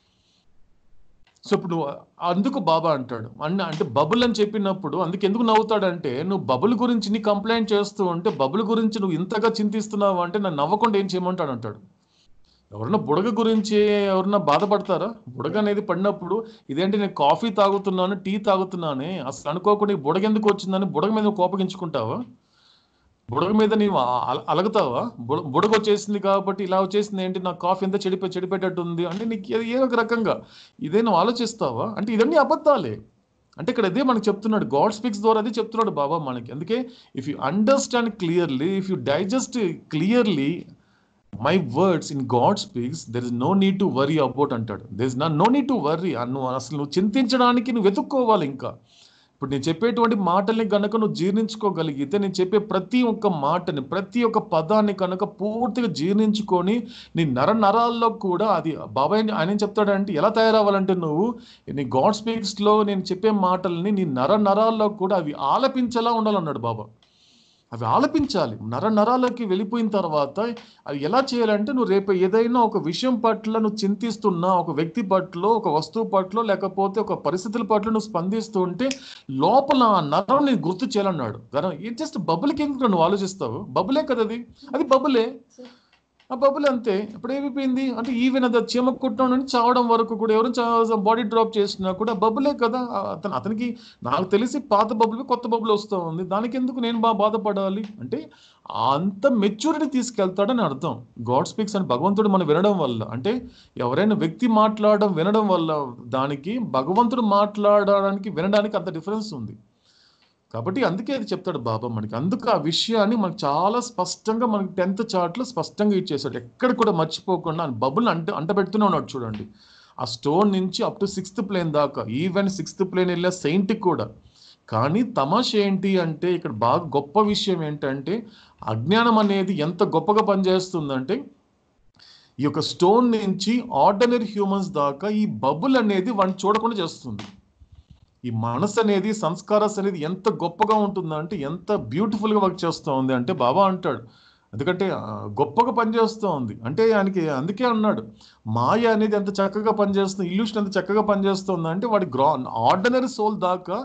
సో ఇప్పుడు అందుకు బాబా అంటాడు అంటే బబుల్ అని చెప్పినప్పుడు అందుకు ఎందుకు నవ్వుతాడంటే నువ్వు బబుల్ గురించి నీ కంప్లైంట్ చేస్తూ ఉంటే బబుల్ గురించి నువ్వు ఇంతగా చింతిస్తున్నావు అంటే నన్ను నవ్వకుండా ఏం చేయమంటాడు అంటాడు. ఎవరన్నా బుడగ గురించి ఎవరన్నా బాధపడతారా? బుడగ అనేది పడినప్పుడు ఇదేంటి నేను కాఫీ తాగుతున్నాను, టీ తాగుతున్నానే, అసలు అనుకోకుండా బుడగ ఎందుకు వచ్చిందని బుడగ మీద కోపగించుకుంటావా? బుడగ మీద నీవు అలగుతావా? బుడగ వచ్చేసింది కాబట్టి ఇలా వచ్చేసింది ఏంటి, నాకు కాఫీ ఎంత చెడిపెట్టట్టు ఉంది అంటే నీకు ఏ ఒక రకంగా ఇదే నువ్వు ఆలోచిస్తావా? అంటే ఇవన్నీ అబద్ధాలే. అంటే ఇక్కడ అదే మనకు చెప్తున్నాడు, గాడ్ స్పీక్స్ ద్వారా అదే చెప్తున్నాడు బాబా మనకి. అందుకే if you understand clearly, if you digest clearly my words in God speaks, there is no need to worry about అంటాడు. There is no need to worry. నువ్వు చింతించడానికి నువ్వు వెతుక్కోవాలి. ఇంకా ఇప్పుడు నేను చెప్పేటువంటి మాటల్ని కనుక నువ్వు జీర్ణించుకోగలిగితే, నేను చెప్పే ప్రతి ఒక్క మాటని ప్రతి ఒక్క పదాన్ని కనుక పూర్తిగా జీర్ణించుకొని నీ నరాల్లో కూడా అది బాబాయ్ ఆయన ఏం చెప్తాడంటే ఎలా తయారవ్వాలంటే నువ్వు నీ గాడ్ స్పీక్స్లో నేను చెప్పే మాటల్ని నీ నరాల్లో కూడా అవి ఆలపించేలా ఉండాలన్నాడు బాబా. అవి ఆలపించాలి. నరాలకి వెళ్ళిపోయిన తర్వాత అవి ఎలా చేయాలంటే నువ్వు రేపు ఏదైనా ఒక విషయం పట్ల నువ్వు చింతిస్తున్నా, ఒక వ్యక్తి పట్ల, ఒక వస్తువు పట్ల, లేకపోతే ఒక పరిస్థితుల పట్ల నువ్వు స్పందిస్తూ ఉంటే లోపల ఆ నరం నేను గుర్తు చేయాలన్నాడు. കാരണം ఇది జస్ట్ బబుల్కి ఎందుకు నువ్వు ఆలోచిస్తావు? బబులే కదా అది బబులే. ఆ బబుల్ అంతే. ఇప్పుడు ఏమైపోయింది అంటే ఈవెన్ అది చీమ కుట్టడం నుంచి చావడం వరకు కూడా ఎవరు బాడీ డ్రాప్ చేసినా కూడా బబులే కదా. అతనికి నాకు తెలిసి పాత బబుల్ కొత్త బబుల్ వస్తూ ఉంది, దానికి ఎందుకు నేను బాధపడాలి అంటే అంత మెచ్యూరిటీ తీసుకెళ్తాడని అర్థం. గాడ్ స్పీక్స్ అని భగవంతుడు మనం వినడం వల్ల, అంటే ఎవరైనా వ్యక్తి మాట్లాడడం వినడం వల్ల దానికి భగవంతుడు మాట్లాడడానికి వినడానికి అంత డిఫరెన్స్ ఉంది. కాబట్టి అందుకే అది చెప్తాడు బాబా మనకి. అందుకు ఆ విషయాన్ని మనకు చాలా స్పష్టంగా మనకి 10th చార్ట్లో స్పష్టంగా ఇచ్చేసాడు. ఎక్కడ కూడా మర్చిపోకుండా బబుల్ అంటబెడుతూనే ఉన్నాడు చూడండి. ఆ స్టోన్ నుంచి అప్ టు 6th ప్లేన్ దాకా, ఈవెన్ 6th ప్లేన్ వెళ్ళే సెయింట్కి కూడా. కానీ తమాష ఏంటి అంటే ఇక్కడ బాగా గొప్ప విషయం ఏంటంటే అజ్ఞానం అనేది ఎంత గొప్పగా పనిచేస్తుందంటే ఈ యొక్క స్టోన్ నుంచి ఆర్డినరీ హ్యూమన్స్ దాకా ఈ బబుల్ అనేది వాడిని చూడకుండా చేస్తుంది. ఈ మనసు అనేది, సంస్కారస్ అనేది ఎంత గొప్పగా ఉంటుందంటే ఎంత బ్యూటిఫుల్గా వర్క్ చేస్తూ ఉంది అంటే బాబా అంటాడు. ఎందుకంటే గొప్పగా పనిచేస్తూ ఉంది అంటే ఆయనకి అందుకే అన్నాడు మాయ అనేది ఎంత చక్కగా పనిచేస్తుంది, ఇల్యూషన్ ఎంత చక్కగా పనిచేస్తుంది అంటే వాడి ఆర్డినరీ సోల్ దాకా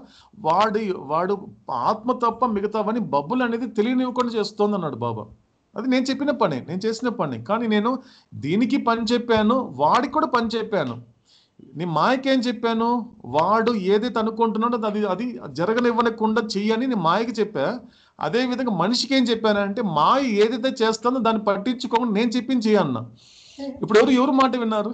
వాడు ఆత్మ తప్ప మిగతావని బబుల్ అనేది తెలియనివ్వకుండా చేస్తోంది అన్నాడు బాబా. అది నేను చెప్పిన పని, నేను చేసిన పని. కానీ నేను దీనికి పని చెప్పాను, వాడికి కూడా పని చెప్పాను. నేను మాయకేం చెప్పాను, వాడు ఏదైతే అనుకుంటున్నాడో అది జరగనివ్వకుండా చెయ్యని నేను మాయకి చెప్పా. అదేవిధంగా మనిషికి ఏం చెప్పానంటే మాయ ఏదైతే చేస్తానో దాన్ని పట్టించుకోకుండా నేను చెప్పింది చేయన్నా. ఇప్పుడు ఎవరు మాట విన్నారు?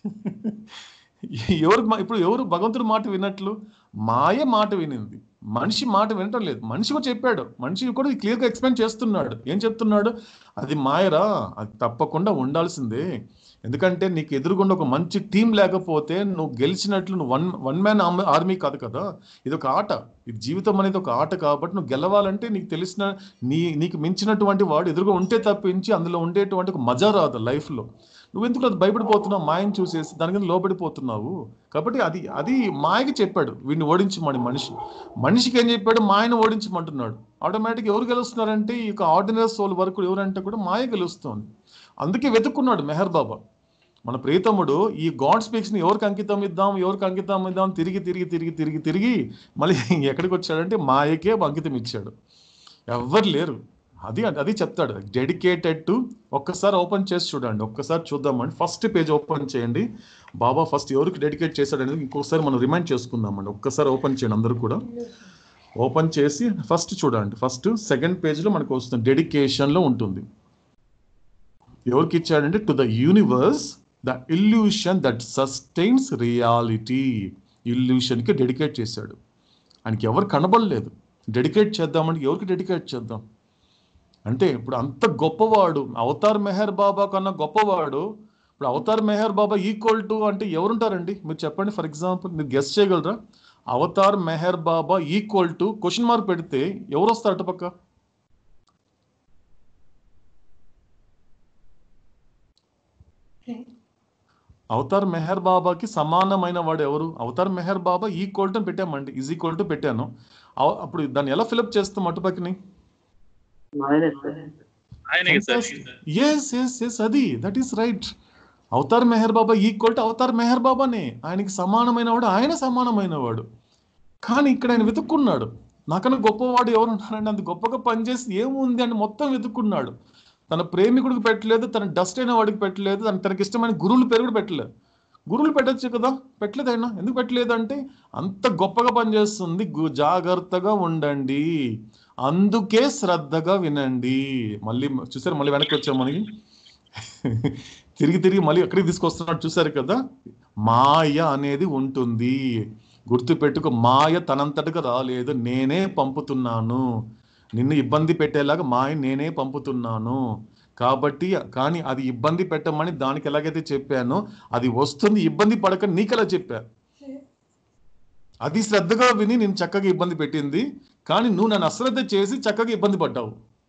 ఇప్పుడు ఎవరు భగవంతుడి మాట విన్నట్లు? మాయ మాట వినింది, మనిషి మాట వినటం లేదు. మనిషి కూడా చెప్పాడు, మనిషి కూడా క్లియర్గా ఎక్స్ప్లెయిన్ చేస్తున్నాడు. ఏం చెప్తున్నాడు? అది మాయరా, అది తప్పకుండా ఉండాల్సిందే. ఎందుకంటే నీకు ఎదురుగుండా ఒక మంచి టీం లేకపోతే నువ్వు గెలిచినట్లు నువ్వు వన్ మ్యాన్ ఆర్మీ కాదు కదా. ఇది ఒక ఆట, ఇది జీవితం అనేది ఒక ఆట. కాబట్టి నువ్వు గెలవాలంటే నీకు తెలిసిన నీకు మించినటువంటి వాడు ఎదురుగా ఉంటే తప్పించి అందులో ఉండేటువంటి ఒక మజా రాదు లైఫ్లో. నువ్వెందుకు అది భయపడిపోతున్నావు? మాయని చూసేసి దాని కింద లోబడిపోతున్నావు. కాబట్టి అది మాయకి చెప్పాడు వీడిని ఓడించమని. మనిషికి ఏం చెప్పాడు? మాయను ఓడించమంటున్నాడు. ఆటోమేటిక్గా ఎవరు గెలుస్తున్నారంటే ఈ యొక్క ఆర్డినరీ సోల్ వరకు ఎవరంటే కూడా మాయ గెలుస్తుంది. అందుకే వెతుక్కున్నాడు మెహర్ బాబా మన ప్రియతముడు. ఈ గాడ్ స్పీక్స్ని ఎవరికి అంకితం ఇద్దాం తిరిగి మళ్ళీ ఎక్కడికి వచ్చాడంటే మాయకే అంకితం ఇచ్చాడు. ఎవ్వరు లేరు. అది చెప్తాడు డెడికేటెడ్ టు. ఒక్కసారి ఓపెన్ చేసి చూడండి, ఒక్కసారి చూద్దామండి. ఫస్ట్ పేజ్ ఓపెన్ చేయండి. బాబా ఫస్ట్ ఎవరికి డెడికేట్ చేశాడు అనేది ఇంకొకసారి మనం రిమైండ్ చేసుకుందామండి. ఒక్కసారి ఓపెన్ చేయండి అందరూ కూడా. ఓపెన్ చేసి ఫస్ట్ చూడండి. ఫస్ట్ 2nd పేజ్లో మనకు వస్తుంది, డెడికేషన్లో ఉంటుంది. ఎవరికి ఇచ్చాడంటే to the universe the illusion that sustains reality. ఇల్యూషన్కి డెడికేట్ చేశాడు. ఆయనకి ఎవరు కనబడలేదు. డెడికేట్ చేద్దామంటే ఎవరికి డెడికేట్ చేద్దాం అంటే ఇప్పుడు అంత గొప్పవాడు, అవతార్ మెహర్ బాబా కన్నా గొప్పవాడు ఇప్పుడు అవతార్ మెహర్ బాబా ఈక్వల్ టు అంటే ఎవరుంటారండి మీరు చెప్పండి. ఫర్ ఎగ్జాంపుల్ మీరు గెస్ చేయగలరా? Avatar Meher Baba equal to question mark పెడితే ఎవరు వస్తారు అటుపక్క? అవతార్ మెహర్ బాబాకి సమానమైన వాడు ఎవరు? అవతార్ మెహర్ బాబా ఈక్వల్ టు పెట్టామండి, ఈజ్ ఈక్వల్ టు పెట్టాను. అప్పుడు దాన్ని ఎలా ఫిలప్ చేస్తాం అటుపక్కని? అది that is right. Avatar Meher Baba equal to Avatar Meher బాబానే, ఆయనకి సమానమైన వాడు, ఆయన సమానమైన వాడు. కానీ ఇక్కడ ఆయన వెతుక్కున్నాడు, నాకన్నా గొప్పవాడు ఎవరు ఉన్నారండి, అంత గొప్పగా పనిచేసి ఏముంది అని మొత్తం వెతుక్కున్నాడు. తన ప్రేమికుడికి పెట్టలేదు, తన డస్ట్ అయిన వాడికి పెట్టలేదు, తనకి ఇష్టమైన గురువుల పేరు కూడా పెట్టలేదు. గురువులు పెట్టచ్చు కదా, పెట్టలేదు ఆయన. ఎందుకు పెట్టలేదు అంటే అంత గొప్పగా పనిచేస్తుంది, జాగ్రత్తగా ఉండండి, అందుకే శ్రద్ధగా వినండి. మళ్ళీ చూసారు, మళ్ళీ వెనక్కి వచ్చాం మనకి, తిరిగి మళ్ళీ ఎక్కడికి తీసుకొస్తున్నాడు చూసారు కదా. మాయ అనేది ఉంటుంది, గుర్తుపెట్టుకో, మాయ తనంతటగా రాలేదు, నేనే పంపుతున్నాను. నిన్ను ఇబ్బంది పెట్టేలాగా మాయ నేనే పంపుతున్నాను. కాబట్టి కానీ అది ఇబ్బంది పెట్టమని దానికి ఎలాగైతే చెప్పానో అది వస్తుంది, ఇబ్బంది పడక నీకెలా చెప్పా. అది శ్రద్ధగా విని నేను చక్కగా ఇబ్బంది పెట్టింది, కానీ నువ్వు నన్ను అశ్రద్ధ చేసి చక్కగా ఇబ్బంది పడ్డావు.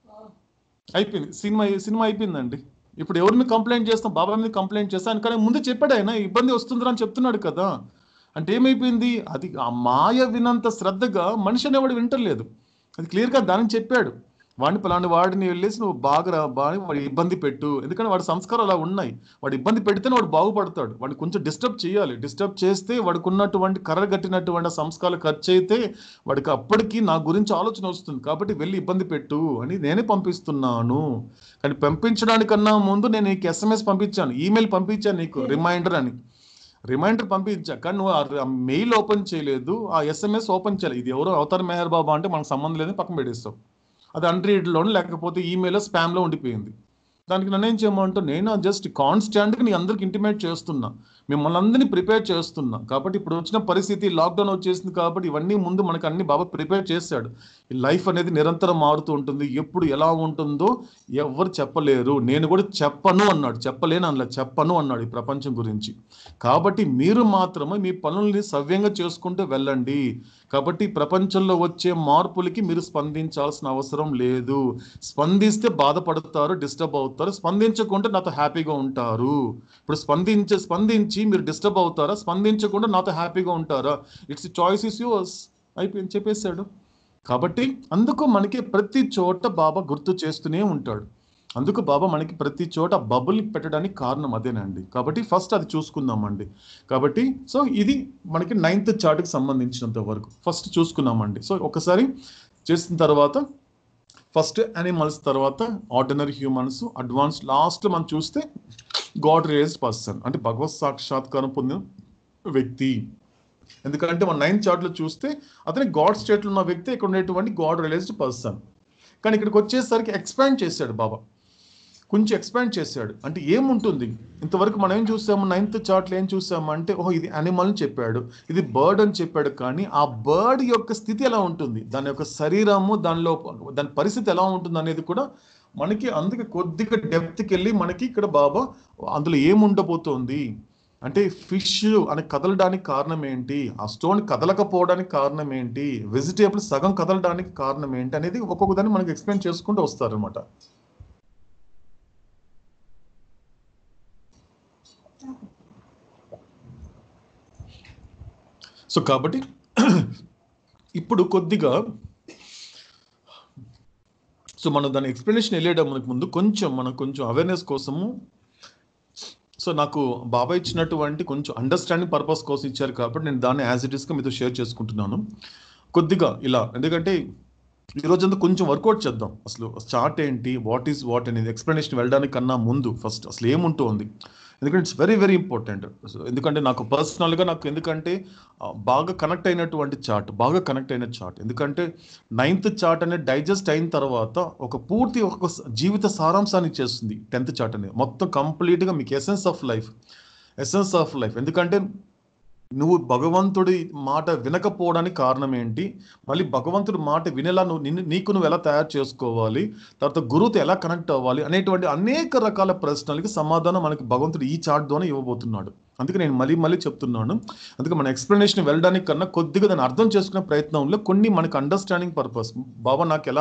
అయిపోయింది, సినిమా అయిపోయిందండి. ఇప్పుడు ఎవరి మీద కంప్లైంట్ చేస్తాం? బాబా మీద కంప్లైంట్ చేస్తాను, కానీ ముందు చెప్పాడు ఆయన ఇబ్బంది వస్తుందిరా అని చెప్తున్నాడు కదా. అంటే ఏమైపోయింది, అది ఆ మాయ వినంత శ్రద్ధగా మనిషి అనేవాడు వింటలేదు. అది క్లియర్గా దానికి చెప్పాడు, వాడిని పలాని వాడిని వెళ్ళేసి నువ్వు బాగా వాడి ఇబ్బంది పెట్టు, ఎందుకంటే వాడి సంస్కారాలు అలా ఉన్నాయి. వాడు ఇబ్బంది పెడితేనే వాడు బాగుపడతాడు. వాడిని కొంచెం డిస్టర్బ్ చేయాలి, డిస్టర్బ్ చేస్తే వాడికి ఉన్నటువంటి కర్రగట్టినటువంటి సంస్కారాలు ఖర్చు అయితే వాడికి అప్పటికి నా గురించి ఆలోచన వస్తుంది. కాబట్టి వెళ్ళి ఇబ్బంది పెట్టు అని నేనే పంపిస్తున్నాను. కానీ పంపించడానికన్నా ముందు నేను నీకు SMS పంపించాను, ఈమెయిల్ పంపించాను నీకు రిమైండర్ అని. రిమైండర్ పంపించా, కానీ నువ్వు ఆ మెయిల్ ఓపెన్ చేయలేదు, ఆ SMS ఓపెన్ చేయలేదు. ఇది ఎవరో అవతార్ మెహర్ బాబా అంటే మనకు సంబంధం లేదని పక్కన పెట్టేస్తావు. అది అన్రీడ్లోనే లేకపోతే ఈమెయిల్ స్పామ్లో ఉండిపోయింది. దానికి నన్ను ఏం చేయమంటూ నేను జస్ట్ కాన్స్టాంట్గా నీ అందరికి ఇంటిమేట్ చేస్తున్నా, మిమ్మల్ని అందరినీ ప్రిపేర్ చేస్తున్నా. కాబట్టి ఇప్పుడు వచ్చిన పరిస్థితి లాక్డౌన్ వచ్చేసింది కాబట్టి ఇవన్నీ ముందు మనకు అన్ని బాబా ప్రిపేర్ చేశాడు. ఈ లైఫ్ అనేది నిరంతరం మారుతూ ఉంటుంది, ఎప్పుడు ఎలా ఉంటుందో ఎవరు చెప్పలేరు, నేను కూడా చెప్పను అన్నాడు, చెప్పలేను అన్నా, చెప్పను అన్నాడు ఈ ప్రపంచం గురించి. కాబట్టి మీరు మాత్రమే మీ పనుల్ని సవ్యంగా చేసుకుంటూ వెళ్ళండి. కాబట్టి ప్రపంచంలో వచ్చే మార్పులకి మీరు స్పందించాల్సిన అవసరం లేదు. స్పందిస్తే బాధపడతారు, డిస్టర్బ్ అవుతారు, స్పందించకుండా నాతో హ్యాపీగా ఉంటారు. ఇప్పుడు స్పందించి మీరు డిస్టర్బ్ అవుతారా, స్పందించకుండా నాతో హ్యాపీగా ఉంటారా? It's choice is yours. అయిపోయింది, చెప్పేశాడు. కాబట్టి అందుకు మనకి ప్రతి చోట బాబా గుర్తు చేస్తూనే ఉంటాడు. అందుకు బాబా మనకి ప్రతి చోట బబుల్ పెట్టడానికి కారణం అదేనండి. కాబట్టి ఫస్ట్ అది చూసుకుందామండి. కాబట్టి సో ఇది మనకి 9th చార్ట్కి సంబంధించినంత వరకు ఫస్ట్ చూసుకున్నామండి. సో ఒకసారి చేసిన తర్వాత ఫస్ట్ యానిమల్స్, తర్వాత ఆర్డినరీ హ్యూమన్స్, అడ్వాన్స్, లాస్ట్ మనం చూస్తే గాడ్ రియలైజ్డ్ పర్సన్, అంటే భగవత్ సాక్షాత్కారం పొందిన వ్యక్తి. ఎందుకంటే మన 9th చార్ట్లో చూస్తే అతని గాడ్ స్టేట్లో ఉన్న వ్యక్తి, ఇక్కడ ఉండేటువంటి గాడ్ రియలైజ్డ్ పర్సన్. కానీ ఇక్కడికి వచ్చేసరికి ఎక్స్పాండ్ చేశాడు బాబా, కొంచెం ఎక్స్పాండ్ చేశాడు. అంటే ఏముంటుంది, ఇంతవరకు మనం ఏం చూసాము 9th చార్ట్లో ఏం చూసాము అంటే ఇది యానిమల్ అని చెప్పాడు, ఇది బర్డ్ అని చెప్పాడు. కానీ ఆ బర్డ్ యొక్క స్థితి ఎలా ఉంటుంది, దాని యొక్క శరీరము, దాని పరిస్థితి ఎలా ఉంటుంది అనేది కూడా మనకి, అందుకే కొద్దిగా డెప్త్కి వెళ్ళి మనకి ఇక్కడ బాబా అందులో ఏముండబోతోంది అంటే, ఫిష్ అని కదలడానికి కారణం ఏంటి, ఆ స్టోన్ కదలకపోవడానికి కారణం ఏంటి, వెజిటేబుల్ సగం కదలడానికి కారణం ఏంటి అనేది ఒక్కొక్క దాన్ని మనకి ఎక్స్ప్లెయిన్ చేసుకుంటూ వస్తారనమాట. సో కాబట్టి ఇప్పుడు కొద్దిగా సో మనం దాని ఎక్స్ప్లెనేషన్ వెళ్ళేయడం మనకు ముందు మనకు కొంచెం అవేర్నెస్ కోసము, సో నాకు బాబా ఇచ్చినటువంటి కొంచెం అండర్స్టాండింగ్ పర్పస్ కోసం ఇచ్చారు కాబట్టి నేను దాన్ని యాజ్ ఇట్ ఈస్గా మీతో షేర్ చేసుకుంటున్నాను కొద్దిగా ఇలా. ఎందుకంటే ఈరోజు కొంచెం వర్కౌట్ చేద్దాం, అసలు చార్ట్ ఏంటి, వాట్ ఈస్ వాట్ అనేది ఎక్స్ప్లెనేషన్ వెళ్ళడానికి కన్నా ముందు ఫస్ట్ అసలు ఏముంటుంది. ఎందుకంటే ఇట్స్ వెరీ వెరీ ఇంపార్టెంట్. ఎందుకంటే నాకు పర్సనల్గా ఎందుకంటే బాగా కనెక్ట్ అయినటువంటి చార్ట్, బాగా కనెక్ట్ అయిన చార్ట్. ఎందుకంటే 9th చార్ట్ అనేది డైజెస్ట్ అయిన తర్వాత ఒక జీవిత సారాంశాన్ని ఇచ్చేస్తుంది 10th చార్ట్ అనేది మొత్తం కంప్లీట్గా మీకు ఎసెన్స్ ఆఫ్ లైఫ్. ఎందుకంటే నువ్వు భగవంతుడి మాట వినకపోవడానికి కారణం ఏంటి, మళ్ళీ భగవంతుడి మాట వినేలా నీకు నువ్వు ఎలా తయారు చేసుకోవాలి, తర్వాత గురువుతో ఎలా కనెక్ట్ అవ్వాలి అనేటువంటి అనేక రకాల ప్రశ్నలకి సమాధానం మనకి భగవంతుడు ఈ చార్ట్ ద్వారా ఇవ్వబోతున్నాడు. అందుకే నేను మళ్ళీ చెప్తున్నాను. అందుకే మన ఎక్స్ప్లెనేషన్ వెళ్ళడానికి కన్నా కొద్దిగా దాన్ని అర్థం చేసుకునే ప్రయత్నంలో కొన్ని మనకు అండర్స్టాండింగ్ పర్పస్ బాబా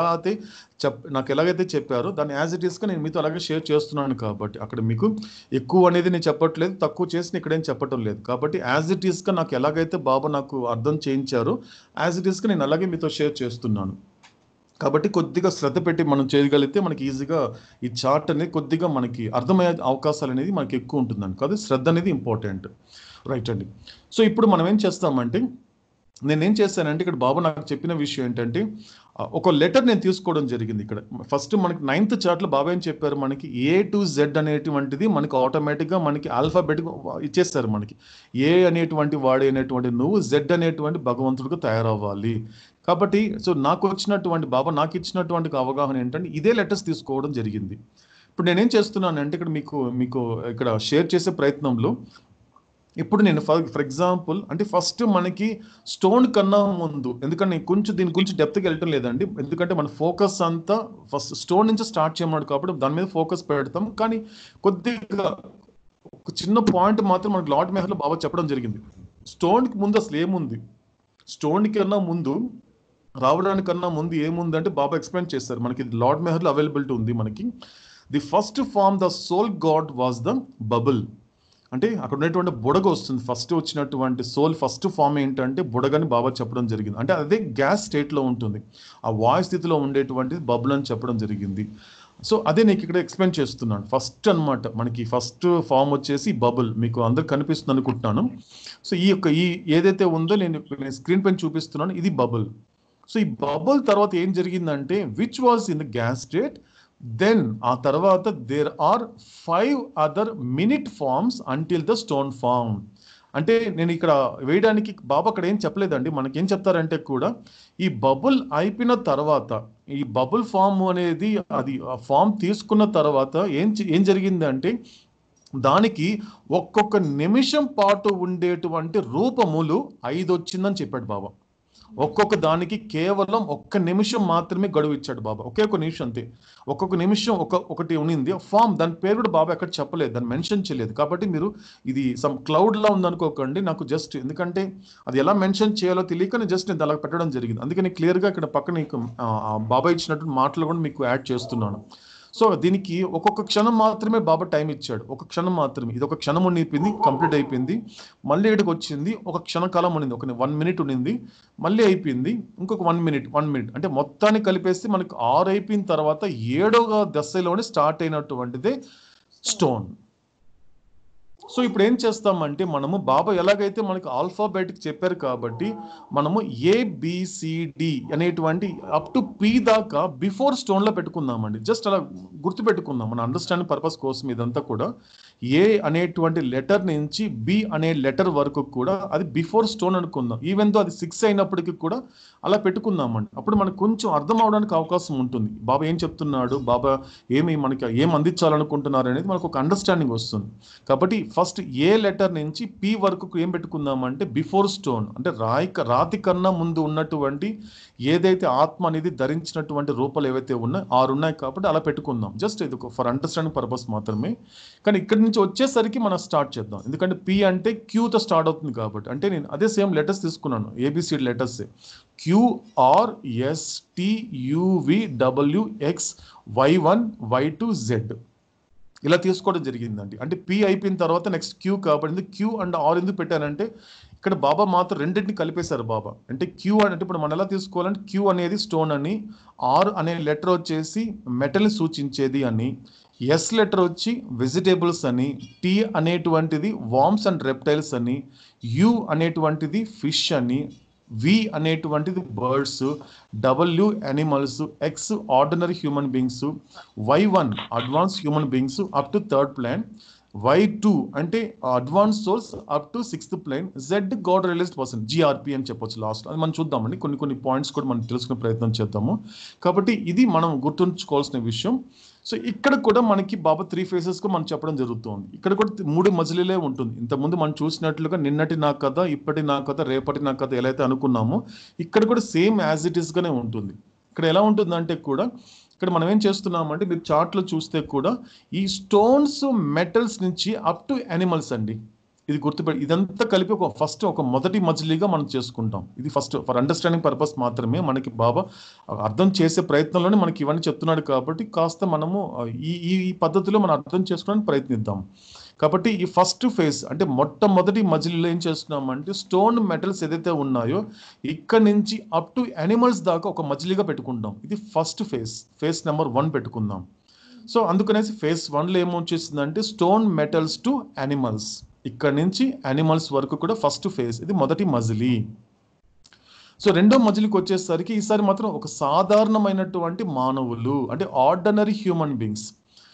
నాకు ఎలాగైతే చెప్పారో దాన్ని యాజ్ ఇట్ ఈస్గా నేను మీతో అలాగే షేర్ చేస్తున్నాను. కాబట్టి అక్కడ మీకు ఎక్కువ అనేది నేను చెప్పట్లేదు, తక్కువ చేసి ఇక్కడేం చెప్పటం లేదు. కాబట్టి యాజ్ ఇట్ ఈస్గా నాకు ఎలాగైతే బాబా నాకు అర్థం చేయించారో యాజ్ ఇట్ ఈస్గా నేను అలాగే మీతో షేర్ చేస్తున్నాను. కాబట్టి కొద్దిగా శ్రద్ధ పెట్టి మనం చేయగలిగితే మనకి ఈజీగా ఈ చార్ట్ అనేది కొద్దిగా మనకి అర్థమయ్యే అవకాశాలు అనేది మనకి ఎక్కువ ఉంటుందండి. కాబట్టి శ్రద్ధ అనేది ఇంపార్టెంట్, రైట్ అండి. సో ఇప్పుడు మనం ఏం చేస్తామంటే, నేనేం చేశానంటే ఇక్కడ బాబా నాకు చెప్పిన విషయం ఏంటంటే, ఒక లెటర్ నేను తీసుకోవడం జరిగింది. ఇక్కడ ఫస్ట్ మనకి 9th చార్ట్లో బాబా ఏం చెప్పారు, మనకి A to Z అనేటువంటిది మనకి ఆటోమేటిక్గా మనకి ఆల్ఫాబెటిక్ ఇచ్చేస్తారు. మనకి ఏ అనేటువంటి వాడు అనేటువంటి నువ్వు, Z అనేటువంటి భగవంతుడికి తయారవ్వాలి. కాబట్టి సో నాకు ఇచ్చినటువంటి అవగాహన ఏంటంటే ఇదే లెటర్స్ తీసుకోవడం జరిగింది. ఇప్పుడు నేనేం చేస్తున్నానంటే ఇక్కడ మీకు ఇక్కడ షేర్ చేసే ప్రయత్నంలో ఇప్పుడు నేను ఫర్ ఎగ్జాంపుల్ అంటే ఫస్ట్ మనకి స్టోన్ కన్నా ముందు, ఎందుకంటే నేను దీని గురించి డెప్త్కి వెళ్ళటం లేదండి, ఎందుకంటే మన ఫోకస్ అంతా ఫస్ట్ స్టోన్ నుంచి స్టార్ట్ చేయమన్నాడు కాబట్టి దాని మీద ఫోకస్ పెడతాం. కానీ కొద్దిగా ఒక చిన్న పాయింట్ మాత్రం మనకి లార్డ్ మెహర్లో బాబా చెప్పడం జరిగింది. స్టోన్కి ముందు అసలు ఏముంది, స్టోన్ కన్నా ముందు రావడానికన్నా ముందు ఏముందంటే బాబా ఎక్స్ప్లెయిన్ చేస్తారు. మనకి లార్డ్ మెహర్లో అవైలబిలిటీ ఉంది. మనకి the first form the soul God was the bubble. అంటే అక్కడ ఉన్నటువంటి బుడగ వస్తుంది. ఫస్ట్ వచ్చినటువంటి సోల్ ఫస్ట్ ఫామ్ ఏంటంటే బుడగని బాబా చెప్పడం జరిగింది. అంటే అదే గ్యాస్ స్టేట్లో ఉంటుంది, ఆ వాయు స్థితిలో ఉండేటువంటి బబుల్ అని చెప్పడం జరిగింది. సో అదే నీకు ఇక్కడ ఎక్స్ప్లెయిన్ చేస్తున్నాను. ఫస్ట్ అనమాట మనకి ఫస్ట్ ఫామ్ వచ్చేసి బబుల్, మీకు అందరికి కనిపిస్తుంది అనుకుంటున్నాను. సో ఈ ఏదైతే ఉందో నేను స్క్రీన్ పైన చూపిస్తున్నాను, ఇది బబుల్. సో ఈ బబుల్ తర్వాత ఏం జరిగిందంటే which was in the gas state, then ఆ తర్వాత there are 5 other minute forms until the stone form. అంటే నేను ఇక్కడ వేయడానికి బాబా అక్కడ ఏం చెప్పలేదండి. మనకేం చెప్తారంటే కూడా ఈ బబుల్ అయిపోయిన తర్వాత ఈ బబుల్ ఫామ్ అనేది అది ఫామ్ తీసుకున్న తర్వాత ఏం జరిగిందంటే దానికి ఒక్కొక్క నిమిషం పాటు ఉండేటువంటి రూపములు 5 వచ్చిందని చెప్పాడు బాబా. ఒక్కొక్క దానికి కేవలం 1 నిమిషం మాత్రమే గడువు ఇచ్చాడు బాబా. ఒక్క నిమిషం అంతే. ఒక్కొక్క నిమిషం ఒకటి ఉన్నింది ఫామ్. దాని పేరు కూడా బాబా ఎక్కడ చెప్పలేదు, దాన్ని మెన్షన్ చేయలేదు. కాబట్టి మీరు ఇది సమ్ క్లౌడ్ లా ఉందనుకోకండి. నాకు జస్ట్ ఎందుకంటే అది ఎలా మెన్షన్ చేయాలో తెలియక నేను అలా పెట్టడం జరిగింది. అందుకని క్లియర్గా ఇక్కడ పక్కన బాబా ఇచ్చినటువంటి మాటలు కూడా మీకు యాడ్ చేస్తున్నాను. సో దీనికి ఒక్కొక్క క్షణం మాత్రమే బాబా టైం ఇచ్చాడు, ఒక క్షణం మాత్రమే. ఇది ఒక క్షణం ఉండిపోయింది, కంప్లీట్ అయిపోయింది. మళ్ళీ ఇక్కడికి వచ్చింది, ఒక క్షణకాలం ఉండింది, ఒక 1 minute ఉండింది, మళ్ళీ అయిపోయింది, ఇంకొక 1 minute అంటే మొత్తాన్ని కలిపేస్తే మనకు 6 అయిపోయిన తర్వాత 7వ దశలోనే స్టార్ట్ అయినటువంటిదే స్టోన్. సో ఇప్పుడు ఏం చేస్తామంటే మనము బాబా ఎలాగైతే మనకు ఆల్ఫాబెటిక్ చెప్పారు కాబట్టి మనము ABCD అనేటువంటి అప్ టు P దాకా బిఫోర్ స్టోన్లో పెట్టుకుందామండి. జస్ట్ అలా గుర్తుపెట్టుకుందాం మన అండర్స్టాండింగ్ పర్పస్ కోసం. ఇదంతా కూడా A అనేటువంటి లెటర్ నుంచి B అనే లెటర్ వరకు కూడా అది బిఫోర్ స్టోన్ అనుకుందాం. ఈవెన్ దో అది 6 అయినప్పటికీ కూడా అలా పెట్టుకుందామండి. అప్పుడు మనకు కొంచెం అర్థం అవడానికి అవకాశం ఉంటుంది. బాబా ఏం చెప్తున్నాడు, బాబా మనకి ఏం అందించాలనుకుంటున్నారు అనేది మనకు ఒక అండర్స్టాండింగ్ వస్తుంది. కాబట్టి ఫస్ట్ ఏ లెటర్ నుంచి P వరకు ఏం పెట్టుకుందామంటే బిఫోర్ స్టోన్, అంటే రాతి కన్నా ముందు ఉన్నటువంటి ఏదైతే ఆత్మ అనేది ధరించినటువంటి రూపాలు ఏవైతే ఉన్నాయో 6 ఉన్నాయి. కాబట్టి అలా పెట్టుకుందాం. జస్ట్ ఇది ఫర్ అండర్స్టాండింగ్ పర్పస్ మాత్రమే. కానీ ఇక్కడి నుంచి వచ్చేసరికి మనం స్టార్ట్ చేద్దాం. ఎందుకంటే P అంటే Qతో స్టార్ట్ అవుతుంది కాబట్టి. అంటే నేను అదే సేమ్ లెటర్స్ తీసుకున్నాను, ABCD లెటర్స్ QRSTUVWXY1Y2Z ఇలా తీసుకోవడం జరిగిందండి. అంటే P అయిపోయిన తర్వాత నెక్స్ట్ Q కాబట్టి Q అండ్ R ఎందుకు పెట్టానంటే ఇక్కడ బాబా మాత్రం రెండింటిని కలిపేశారు బాబా. అంటే Q అంటే ఇప్పుడు మనం ఎలా తీసుకోవాలంటే Q అనేది స్టోన్ అని, R అనే లెటర్ వచ్చేసి మెటల్ని సూచించేది అని, S లెటర్ వచ్చి వెజిటేబుల్స్ అని, T అనేటువంటిది వార్మ్స్ అండ్ రెప్టైల్స్ అని, U అనేటువంటిది ఫిష్ అని, V అనేటువంటిది birds, W animals, X ordinary human beings, Y1 advance human beings up to 3rd plane, Y2 అంటే advance souls up to 6th plane, Z God realised person GRP అని చెప్పొచ్చు last. అది మనం చూద్దామండి, కొన్ని పాయింట్స్ కూడా మనం తెలుసుకునే ప్రయత్నం చేద్దాము. కాబట్టి ఇది మనం గుర్తుంచుకోవాల్సిన విషయం. సో ఇక్కడ కూడా మనకి బాబా 3 phases కు మనం చెప్పడం జరుగుతుంది. ఇక్కడ కూడా 3 మజిలీలే ఉంటుంది. ఇంతకుముందు మనం చూసినట్లుగా నిన్నటి నా కథ, ఇప్పటి నా కథ, రేపటి నా కథ ఎలా అయితే అనుకున్నామో ఇక్కడ కూడా సేమ్ యాజ్ ఇట్ ఈస్ గానే ఉంటుంది. ఇక్కడ ఎలా ఉంటుందంటే కూడా ఇక్కడ మనం ఏం చేస్తున్నామంటే మీరు చార్ట్లో చూస్తే కూడా ఈ స్టోన్స్ మెటల్స్ నుంచి అప్ టు యానిమల్స్ అండి. ఇది గుర్తుపెట్టి ఇదంతా కలిపి ఒక మొదటి మజిలీగా మనం చేసుకుంటాం. ఇది ఫస్ట్ ఫర్ అండర్స్టాండింగ్ పర్పస్ మాత్రమే. మనకి బాబా అర్థం చేసే ప్రయత్నంలోనే మనకి ఇవన్నీ చెప్తున్నాడు కాబట్టి కాస్త మనము ఈ పద్ధతిలో మనం అర్థం చేసుకోవడానికి ప్రయత్నిద్దాం. కాబట్టి ఈ ఫస్ట్ ఫేజ్ అంటే మొట్టమొదటి మజిలీలో ఏం చేస్తున్నామంటే స్టోన్ మెటల్స్ ఏదైతే ఉన్నాయో ఇక్కడ నుంచి అప్ టు యానిమల్స్ దాకా ఒక మజిలీగా పెట్టుకుంటాం. ఇది ఫస్ట్ ఫేజ్ నెంబర్ 1 పెట్టుకుందాం. సో అందుకనేసి ఫేజ్ 1లో ఏమొచ్చేసిందంటే స్టోన్ మెటల్స్ టు యానిమల్స్, ఇక్కడ నుంచి యానిమల్స్ వరకు కూడా ఫస్ట్ ఫేజ్, ఇది మొదటి మజిలీ. సో రెండో మజిలీకి వచ్చేసరికి ఈసారి మాత్రం ఒక సాధారణమైనటువంటి మానవులు అంటే ఆర్డినరీ హ్యూమన్ బీయింగ్స్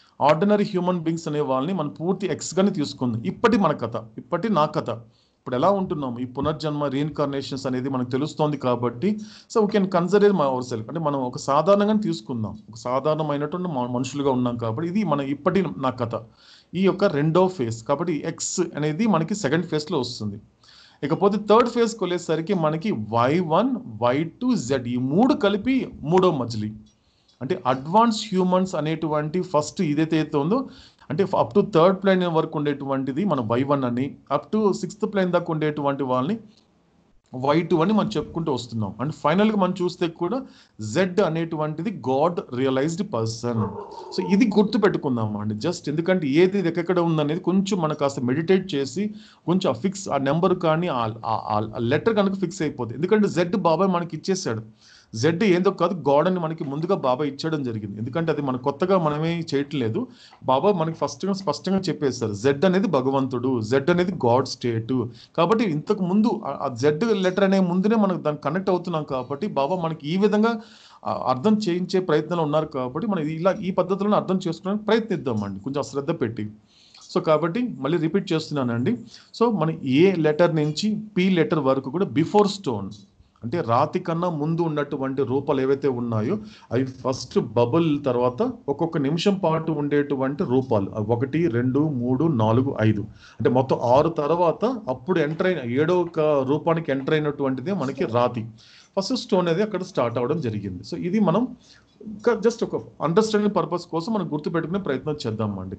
అనే వాళ్ళని మనం పూర్తి ఎక్స్గానే తీసుకుందాం. ఇప్పటి మన కథ, ఇప్పటి నా కథ, ఇప్పుడు ఎలా ఉంటున్నాము, ఈ పునర్జన్మ రీఇన్కార్నేషన్స్ అనేది మనకు తెలుస్తోంది కాబట్టి so we can consider our self అంటే మనం ఒక సాధారణంగానే తీసుకుందాం. ఒక సాధారణమైనటువంటి మనుషులుగా ఉన్నాం కాబట్టి ఇది మన ఇప్పటి నా కథ, ఈ యొక్క రెండో ఫేజ్. కాబట్టి ఎక్స్ అనేది మనకి సెకండ్ ఫేజ్లో వస్తుంది. ఇకపోతే థర్డ్ ఫేజ్కి వెళ్ళేసరికి మనకి Y1, Y2, Z ఈ 3 కలిపి మూడో మజిలీ అంటే అడ్వాన్స్ హ్యూమన్స్ అనేటువంటి ఫస్ట్ ఇదైతే ఉందో అంటే అప్ టు థర్డ్ ప్లేన్ వరకు ఉండేటువంటిది మనం Y1 అని, అప్ టు 6th ప్లేన్ దాకా ఉండేటువంటి వాళ్ళని Y2 అని మనం చెప్పుకుంటూ వస్తున్నాం. అండ్ ఫైనల్గా మనం చూస్తే కూడా Z అనేటువంటిది గాడ్ రియలైజ్డ్ పర్సన్. సో ఇది గుర్తు పెట్టుకుందాం అండి జస్ట్, ఎందుకంటే ఏది ఎక్కడ ఉందనేది కొంచెం మనం కాస్త మెడిటేట్ చేసి కొంచెం ఫిక్స్ ఆ నెంబర్ కానీ ఆ లెటర్ కనుక ఫిక్స్ అయిపోతుంది. ఎందుకంటే Z బాబాయ్ మనకి ఇచ్చేసాడు. Z ఏందో కాదు, గాడ్ అని మనకి ముందుగా బాబా ఇచ్చడం జరిగింది. ఎందుకంటే అది మన కొత్తగా మనమే చేయట్లేదు. బాబా మనకి స్పష్టంగా చెప్పేస్తారు Z అనేది భగవంతుడు, Z అనేది గాడ్ స్టేట్. కాబట్టి ఇంతకు ముందు ఆ Z లెటర్ అనే ముందునే మనకు దానికి కనెక్ట్ అవుతున్నాం కాబట్టి బాబా మనకి ఈ విధంగా అర్థం చేయించే ప్రయత్నంలో ఉన్నారు. కాబట్టి మనం ఇలా ఈ పద్ధతులను అర్థం చేసుకోవడానికి ప్రయత్నిద్దామండి కొంచెం శ్రద్ధ పెట్టి. సో కాబట్టి మళ్ళీ రిపీట్ చేస్తున్నానండి. సో మన ఏ లెటర్ నుంచి P లెటర్ వరకు కూడా బిఫోర్ స్టోన్ అంటే రాతి కన్నా ముందు ఉన్నటువంటి రూపాలు ఏవైతే ఉన్నాయో అవి ఫస్ట్ బబుల్ తర్వాత ఒక్కొక్క నిమిషం పాటు ఉండేటువంటి రూపాలు 1, 2, 3, 4, 5 అంటే మొత్తం 6 తర్వాత అప్పుడు ఎంటర్ అయిన 7వ రూపానికి ఎంటర్ అయినటువంటిది మనకి రాతి. ఫస్ట్ స్టోన్ అనేది అక్కడ స్టార్ట్ అవ్వడం జరిగింది. సో ఇది మనం జస్ట్ ఒక అండర్స్టాండింగ్ పర్పస్ కోసం మనం గుర్తుపెట్టుకునే ప్రయత్నం చేద్దామండి.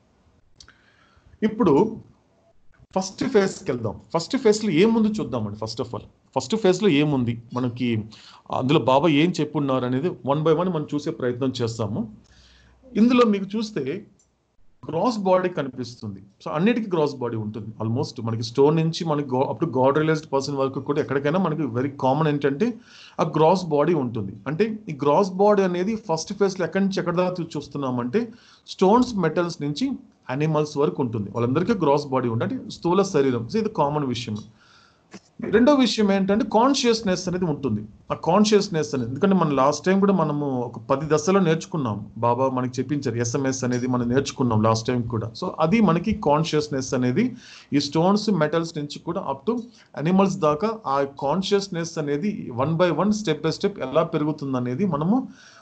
ఇప్పుడు ఫస్ట్ ఫేజ్కి వెళ్దాం. ఫస్ట్ ఫేజ్లో ఏముంది చూద్దామండి. ఫస్ట్ ఫేజ్లో ఏముంది మనకి, అందులో బాబా ఏం చెప్పున్నారు అనేది 1 by 1 మనం చూసే ప్రయత్నం చేస్తాము. ఇందులో మీకు చూస్తే గ్రాస్ బాడీ కనిపిస్తుంది. సో అన్నిటికీ గ్రాస్ బాడీ ఉంటుంది ఆల్మోస్ట్. మనకి స్టోన్ నుంచి మనకి up to God realised person వరకు కూడా ఎక్కడికైనా మనకి వెరీ కామన్ ఏంటంటే ఆ గ్రాస్ బాడీ ఉంటుంది. అంటే ఈ గ్రాస్ బాడీ అనేది ఫస్ట్ ఫేజ్లో ఎక్కడి నుంచి ఎక్కడ దాకా చూస్తున్నామంటే స్టోన్స్ మెటల్స్ నుంచి యానిమల్స్ వరకు ఉంటుంది. వాళ్ళందరికీ గ్రాస్ బాడీ ఉంటుంది, అంటే స్థూల శరీరం. సో ఇది కామన్ విషయం. రెండో విషయం ఏంటంటే కాన్షియస్నెస్ అనేది ఉంటుంది. ఆ కాన్షియస్నెస్ అనేది ఎందుకంటే మనం లాస్ట్ టైం కూడా మనము ఒక 10 దశలో నేర్చుకున్నాం. బాబా మనకి చెప్పించారు SMS అనేది మనం నేర్చుకున్నాం లాస్ట్ టైం కూడా. సో అది మనకి కాన్షియస్నెస్ అనేది ఈ స్టోన్స్ మెటల్స్ నుంచి కూడా అప్ టు యానిమల్స్ దాకా ఆ కాన్షియస్నెస్ అనేది 1 by 1 స్టెప్ బై స్టెప్ ఎలా పెరుగుతుంది అనేది మనము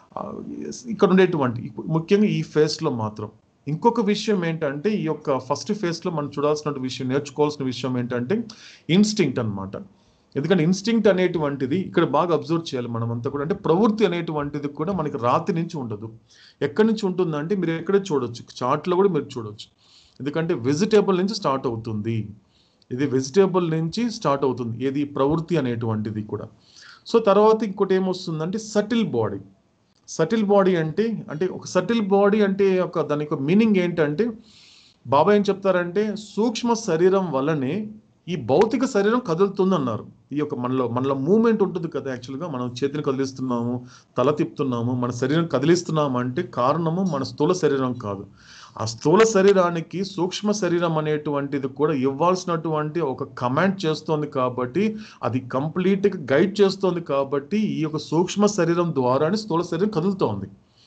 ఇక్కడ ఉండేటువంటి ముఖ్యంగా ఈ ఫేజ్లో మాత్రం. ఇంకొక విషయం ఏంటంటే ఈ యొక్క ఫస్ట్ ఫేజ్లో మనం చూడాల్సిన విషయం, నేర్చుకోవాల్సిన విషయం ఏంటంటే ఇన్స్టింక్ట్ అన్నమాట. ఎందుకంటే ఇన్స్టింక్ట్ అనేటువంటిది ఇక్కడ బాగా అబ్జర్వ్ చేయాలి మనం అంతా కూడా. అంటే ప్రవృత్తి అనేటువంటిది కూడా మనకి రాతి నుంచి ఉండదు. ఎక్కడి నుంచి ఉంటుందంటే మీరు ఎక్కడే చూడొచ్చు, చార్ట్లో కూడా మీరు చూడొచ్చు. ఎందుకంటే వెజిటేబుల్ నుంచి స్టార్ట్ అవుతుంది. ఇది వెజిటేబుల్ నుంచి స్టార్ట్ అవుతుంది ఏది ప్రవృత్తి అనేటువంటిది కూడా. సో తర్వాత ఇంకోటి ఏమొస్తుందంటే సటిల్ బాడీ. సటిల్ బాడీ అంటే ఒక సటిల్ బాడీ అంటే దాని యొక్క మీనింగ్ ఏంటంటే బాబా ఏం చెప్తారంటే సూక్ష్మ శరీరం వల్లనే ఈ భౌతిక శరీరం కదులుతుంది అన్నారు. ఈ యొక్క మనలో మూమెంట్ ఉంటుంది కదా, యాక్చువల్గా మనం చేతిని కదిలిస్తున్నాము, తల తిప్పుతున్నాము, మన శరీరం కదిలిస్తున్నాము అంటే కారణము మన స్థూల శరీరం కాదు. ఆ స్థూల శరీరానికి సూక్ష్మ శరీరం అనేటువంటిది కూడా ఇవ్వాల్సినటువంటి ఒక కమాండ్ చేస్తోంది కాబట్టి, అది కంప్లీట్గా గైడ్ చేస్తోంది కాబట్టి ఈ యొక్క సూక్ష్మ శరీరం ద్వారానే స్థూల శరీరం కదులుతోంది.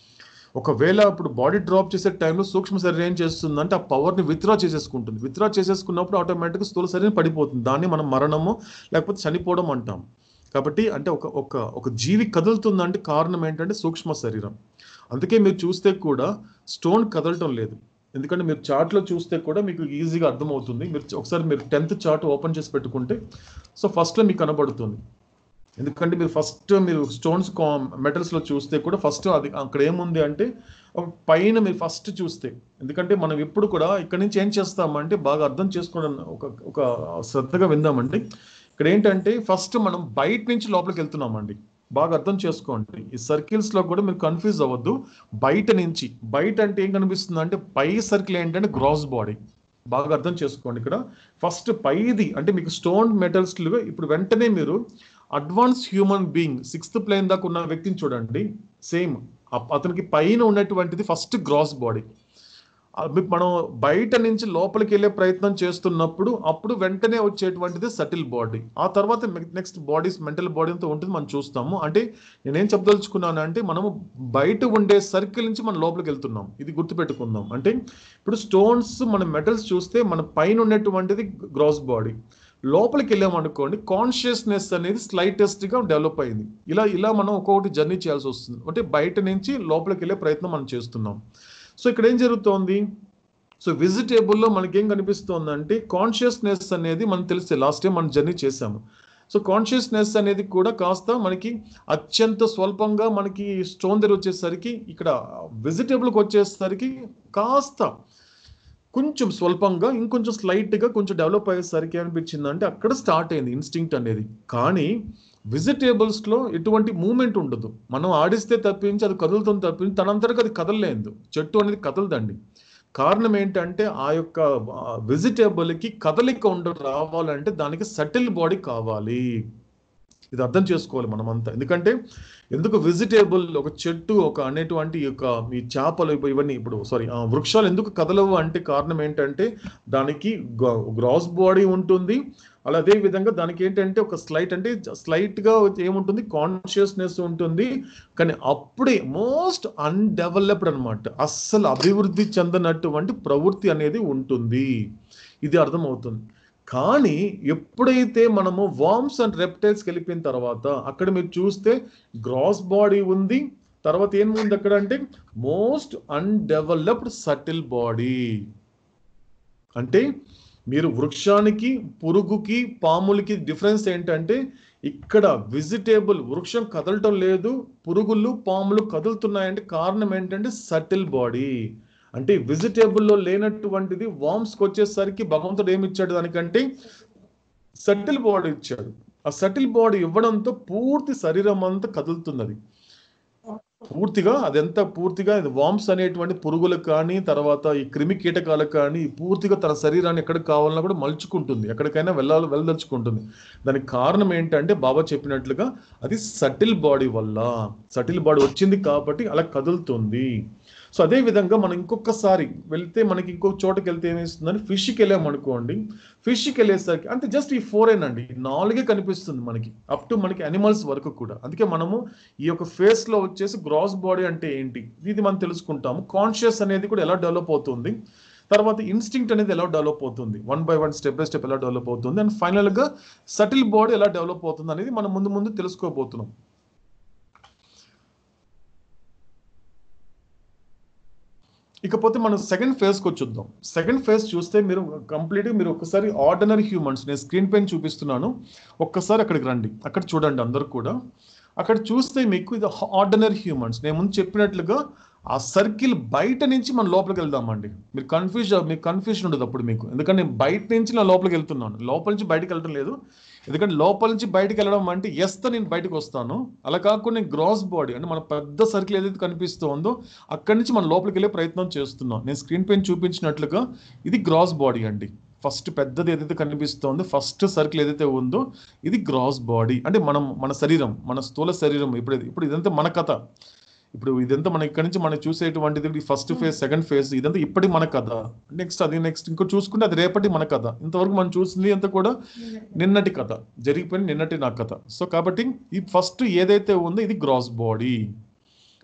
ఒకవేళ ఇప్పుడు బాడీ డ్రాప్ చేసే టైంలో సూక్ష్మ శరీరం ఏం చేస్తుందంటే ఆ పవర్ని విత్డ్రా చేసేసుకుంటుంది. విత్డ్రా చేసేసుకున్నప్పుడు ఆటోమేటిక్గా స్థూల శరీరం పడిపోతుంది. దాన్ని మనం మరణము లేకపోతే చనిపోవడం అంటాం. కాబట్టి అంటే ఒక జీవి కదులుతుందంటే కారణం ఏంటంటే సూక్ష్మ శరీరం. అందుకే మీరు చూస్తే కూడా స్టోన్ కదలటం లేదు. ఎందుకంటే మీరు చార్ట్లో చూస్తే కూడా మీకు ఈజీగా అర్థమవుతుంది. మీరు ఒకసారి మీరు 10th చార్ట్ ఓపెన్ చేసి పెట్టుకుంటే సో ఫస్ట్లో మీకు కనబడుతుంది. ఎందుకంటే మీరు ఫస్ట్ మీరు స్టోన్స్ మెటల్స్లో చూస్తే కూడా ఫస్ట్ అది అక్కడ ఏముంది అంటే పైన మీరు ఫస్ట్ చూస్తే, ఎందుకంటే మనం ఎప్పుడు కూడా ఇక్కడ నుంచి ఏం చేస్తామంటే బాగా అర్థం చేసుకోవడం ఒక శ్రద్ధగా విందామండి. ఇక్కడ ఏంటంటే ఫస్ట్ మనం బయట నుంచి లోపలికి వెళ్తున్నామండి. బాగా అర్థం చేసుకోండి. ఈ సర్కిల్స్లో కూడా మీరు కన్ఫ్యూజ్ అవ్వద్దు. బయట నుంచి, బయట అంటే ఏం కనిపిస్తుంది అంటే పై సర్కిల్ ఏంటంటే గ్రాస్ బాడీ. బాగా అర్థం చేసుకోండి. ఇక్కడ ఫస్ట్ పైది అంటే మీకు స్టోన్ మెటల్స్ ఇప్పుడు వెంటనే మీరు advance human being 6th plane దాకా ఉన్న వ్యక్తిని చూడండి. సేమ్ అతనికి పైన ఉన్నటువంటిది ఫస్ట్ గ్రాస్ బాడీ. మనం బయట నుంచి లోపలికి వెళ్ళే ప్రయత్నం చేస్తున్నప్పుడు అప్పుడు వెంటనే వచ్చేటువంటిది సటిల్ బాడీ. ఆ తర్వాత నెక్స్ట్ బాడీస్ మెంటల్ బాడీతో ఉంటుంది, మనం చూస్తాము. అంటే నేనేం చెప్పదలుచుకున్నాను అంటే మనము బయట ఉండే సర్కిల్ నుంచి మనం లోపలికి వెళ్తున్నాం. ఇది గుర్తుపెట్టుకుందాం. అంటే ఇప్పుడు స్టోన్స్ మన మెటల్స్ చూస్తే మన పైన ఉన్నటువంటిది గ్రాస్ బాడీ. లోపలికి వెళ్ళామనుకోండి కాన్షియస్నెస్ అనేది స్లైటెస్ట్గా డెవలప్ అయింది. ఇలా మనం ఒక్కొక్కటి జర్నీ చేయాల్సి వస్తుంది. అంటే బయట నుంచి లోపలికి వెళ్ళే ప్రయత్నం మనం చేస్తున్నాం. సో ఇక్కడ ఏం జరుగుతోంది? సో విజిటేబుల్లో మనకేం కనిపిస్తోంది అంటే కాన్షియస్నెస్ అనేది మనకు తెలిస్తే లాస్ట్ టైం మనం జర్నీ చేసాము. సో కాన్షియస్నెస్ అనేది కూడా కాస్త మనకి అత్యంత స్వల్పంగా మనకి స్టోన్ దగ్గర వచ్చేసరికి, ఇక్కడ వెజిటేబుల్కి వచ్చేసరికి కాస్త కొంచెం స్వల్పంగా ఇంకొంచెం స్లైట్గా కొంచెం డెవలప్ అయ్యేసరికి అనిపించింది అంటే అక్కడ స్టార్ట్ అయింది ఇన్స్టింక్ట్ అనేది. కానీ వెజిటేబుల్స్లో ఎటువంటి మూమెంట్ ఉండదు. మనం ఆడిస్తే తప్పించి అది కదులుతుంది తప్పించి తనంతటికి అది కదలలేదు. చెట్టు అనేది కదలదండి. కారణం ఏంటంటే ఆ యొక్క వెజిటేబుల్కి కదలిక రావాలంటే దానికి సటిల్ బాడీ కావాలి. ఇది అర్థం చేసుకోవాలి మనమంతా. ఎందుకు వెజిటేబుల్ ఒక చెట్టు ఒక అనేటువంటి ఈ చేపలు ఇవన్నీ ఇప్పుడు వృక్షాలు ఎందుకు కదలవు అంటే కారణం ఏంటంటే దానికి గ్రాస్ బాడీ ఉంటుంది. అదే విధంగా దానికి ఏంటంటే ఒక స్లైట్గా ఏముంటుంది, కాన్షియస్నెస్ ఉంటుంది. కానీ అప్పుడే మోస్ట్ అన్డెవలప్డ్ అనమాట, అస్సలు అభివృద్ధి చెందనటువంటి ప్రవృత్తి అనేది ఉంటుంది. ఇది అర్థమవుతుంది. కానీ ఎప్పుడైతే మనము వార్మ్స్ అండ్ రెప్టైల్స్కి వెళ్ళిపోయిన తర్వాత అక్కడ మీరు చూస్తే గ్రాస్ బాడీ ఉంది. తర్వాత ఏముంది అక్కడ అంటే మోస్ట్ అన్డెవలప్డ్ సటిల్ బాడీ. అంటే మీరు వృక్షానికి, పురుగుకి, పాములకి డిఫరెన్స్ ఏంటంటే ఇక్కడ వెజిటేబుల్ వృక్షం కదలటం లేదు, పురుగులు పాములు కదులుతున్నాయంటే కారణం ఏంటంటే సటిల్ బాడీ. అంటే వెజిటేబుల్లో లేనటువంటిది వార్మ్స్కి వచ్చేసరికి భగవంతుడు ఏమి ఇచ్చాడు దానికంటే సటిల్ బాడీ ఇచ్చాడు. ఆ సటిల్ బాడీ ఇవ్వడంతో పూర్తి శరీరం అంతా కదులుతున్నది. పూర్తిగా పూర్తిగా వార్మ్స్ అనేటువంటి పురుగులకు కానీ తర్వాత ఈ క్రిమి కీటకాలకు కానీ పూర్తిగా తన శరీరాన్ని ఎక్కడికి కావాలన్నా కూడా మలుచుకుంటుంది, ఎక్కడికైనా వెళ్ళదలుచుకుంటుంది. దానికి కారణం ఏంటంటే బాబా చెప్పినట్లుగా అది సటిల్ బాడీ వల్ల. సటిల్ బాడీ వచ్చింది కాబట్టి అలా కదులుతుంది. సో అదే విధంగా మనం ఇంకొకసారి వెళ్తే మనకి ఇంకొక చోటకి వెళ్తే ఏమేస్తుందని ఫిష్కి వెళ్ళామనుకోండి. ఫిష్కి వెళ్ళేసరికి అంటే జస్ట్ ఈ 4 అండి, 4 కనిపిస్తుంది మనకి అప్ టు మనకి అనిమల్స్ వరకు కూడా. అందుకే మనము ఈ యొక్క ఫేస్లో వచ్చేసి గ్రాస్ బాడీ అంటే ఏంటి ఇది మనం తెలుసుకుంటాము. కాన్షియస్ అనేది కూడా ఎలా డెవలప్ అవుతుంది, తర్వాత ఇన్స్టింక్ట్ అనేది ఎలా డెవలప్ అవుతుంది, 1 by 1 స్టెప్ బై స్టెప్ ఎలా డెవలప్ అవుతుంది, అండ్ ఫైనల్గా సటిల్ బాడీ ఎలా డెవలప్ అవుతుంది అనేది మనం ముందు తెలుసుకోబోతున్నాం. ఇకపోతే మనం సెకండ్ ఫేజ్కి వచ్చుద్దాం. సెకండ్ ఫేజ్ చూస్తే మీరు కంప్లీట్గా మీరు ఒకసారి ఆర్డినరీ హ్యూమన్స్, నేను స్క్రీన్ పైన చూపిస్తున్నాను, ఒక్కసారి అక్కడికి రండి. అక్కడ చూడండి అందరు కూడా. అక్కడ చూస్తే మీకు ఇది ఆర్డినరీ హ్యూమన్స్. నేను ముందు చెప్పినట్లుగా ఆ సర్కిల్ బయట నుంచి మనం లోపలికి వెళ్దామండి. మీకు కన్ఫ్యూజన్ ఉండదు అప్పుడు మీకు. ఎందుకంటే నేను బయట నుంచి నా లోపలికి వెళ్తున్నాను, లోపల నుంచి బయటకు వెళ్ళడం లేదు. ఎందుకంటే లోపల నుంచి బయటకు వెళ్ళడం అంటే ఎస్తో నేను బయటకు వస్తాను. అలా కాకుండా నేను గ్రాస్ బాడీ అంటే మన పెద్ద సర్కిల్ ఏదైతే కనిపిస్తుందో అక్కడి నుంచి మనం లోపలికి వెళ్ళే ప్రయత్నం చేస్తున్నాం. నేను స్క్రీన్ పైన చూపించినట్లుగా ఇది గ్రాస్ బాడీ అండి. ఫస్ట్ పెద్దది ఏదైతే కనిపిస్తుందో ఫస్ట్ సర్కిల్ ఏదైతే ఉందో ఇది గ్రాస్ బాడీ. అంటే మన శరీరం, మన స్థూల శరీరం. ఇప్పుడు ఇదంతా మన కథ. ఇప్పుడు ఇదంతా మనం ఇక్కడ నుంచి మనం చూసేటువంటిది ఫస్ట్ ఫేజ్, సెకండ్ ఫేజ్, ఇదంతా ఇప్పటి మన కథ. నెక్స్ట్ ఇంకో చూసుకుంటే అది రేపటి మన కథ. ఇంతవరకు మనం చూసింది అంతా కూడా నిన్నటి కథ, జరిగిపోయిన నిన్నటి నా కథ. సో కాబట్టి ఈ ఫస్ట్ ఏదైతే ఉందో ఇది గ్రాస్ బాడీ.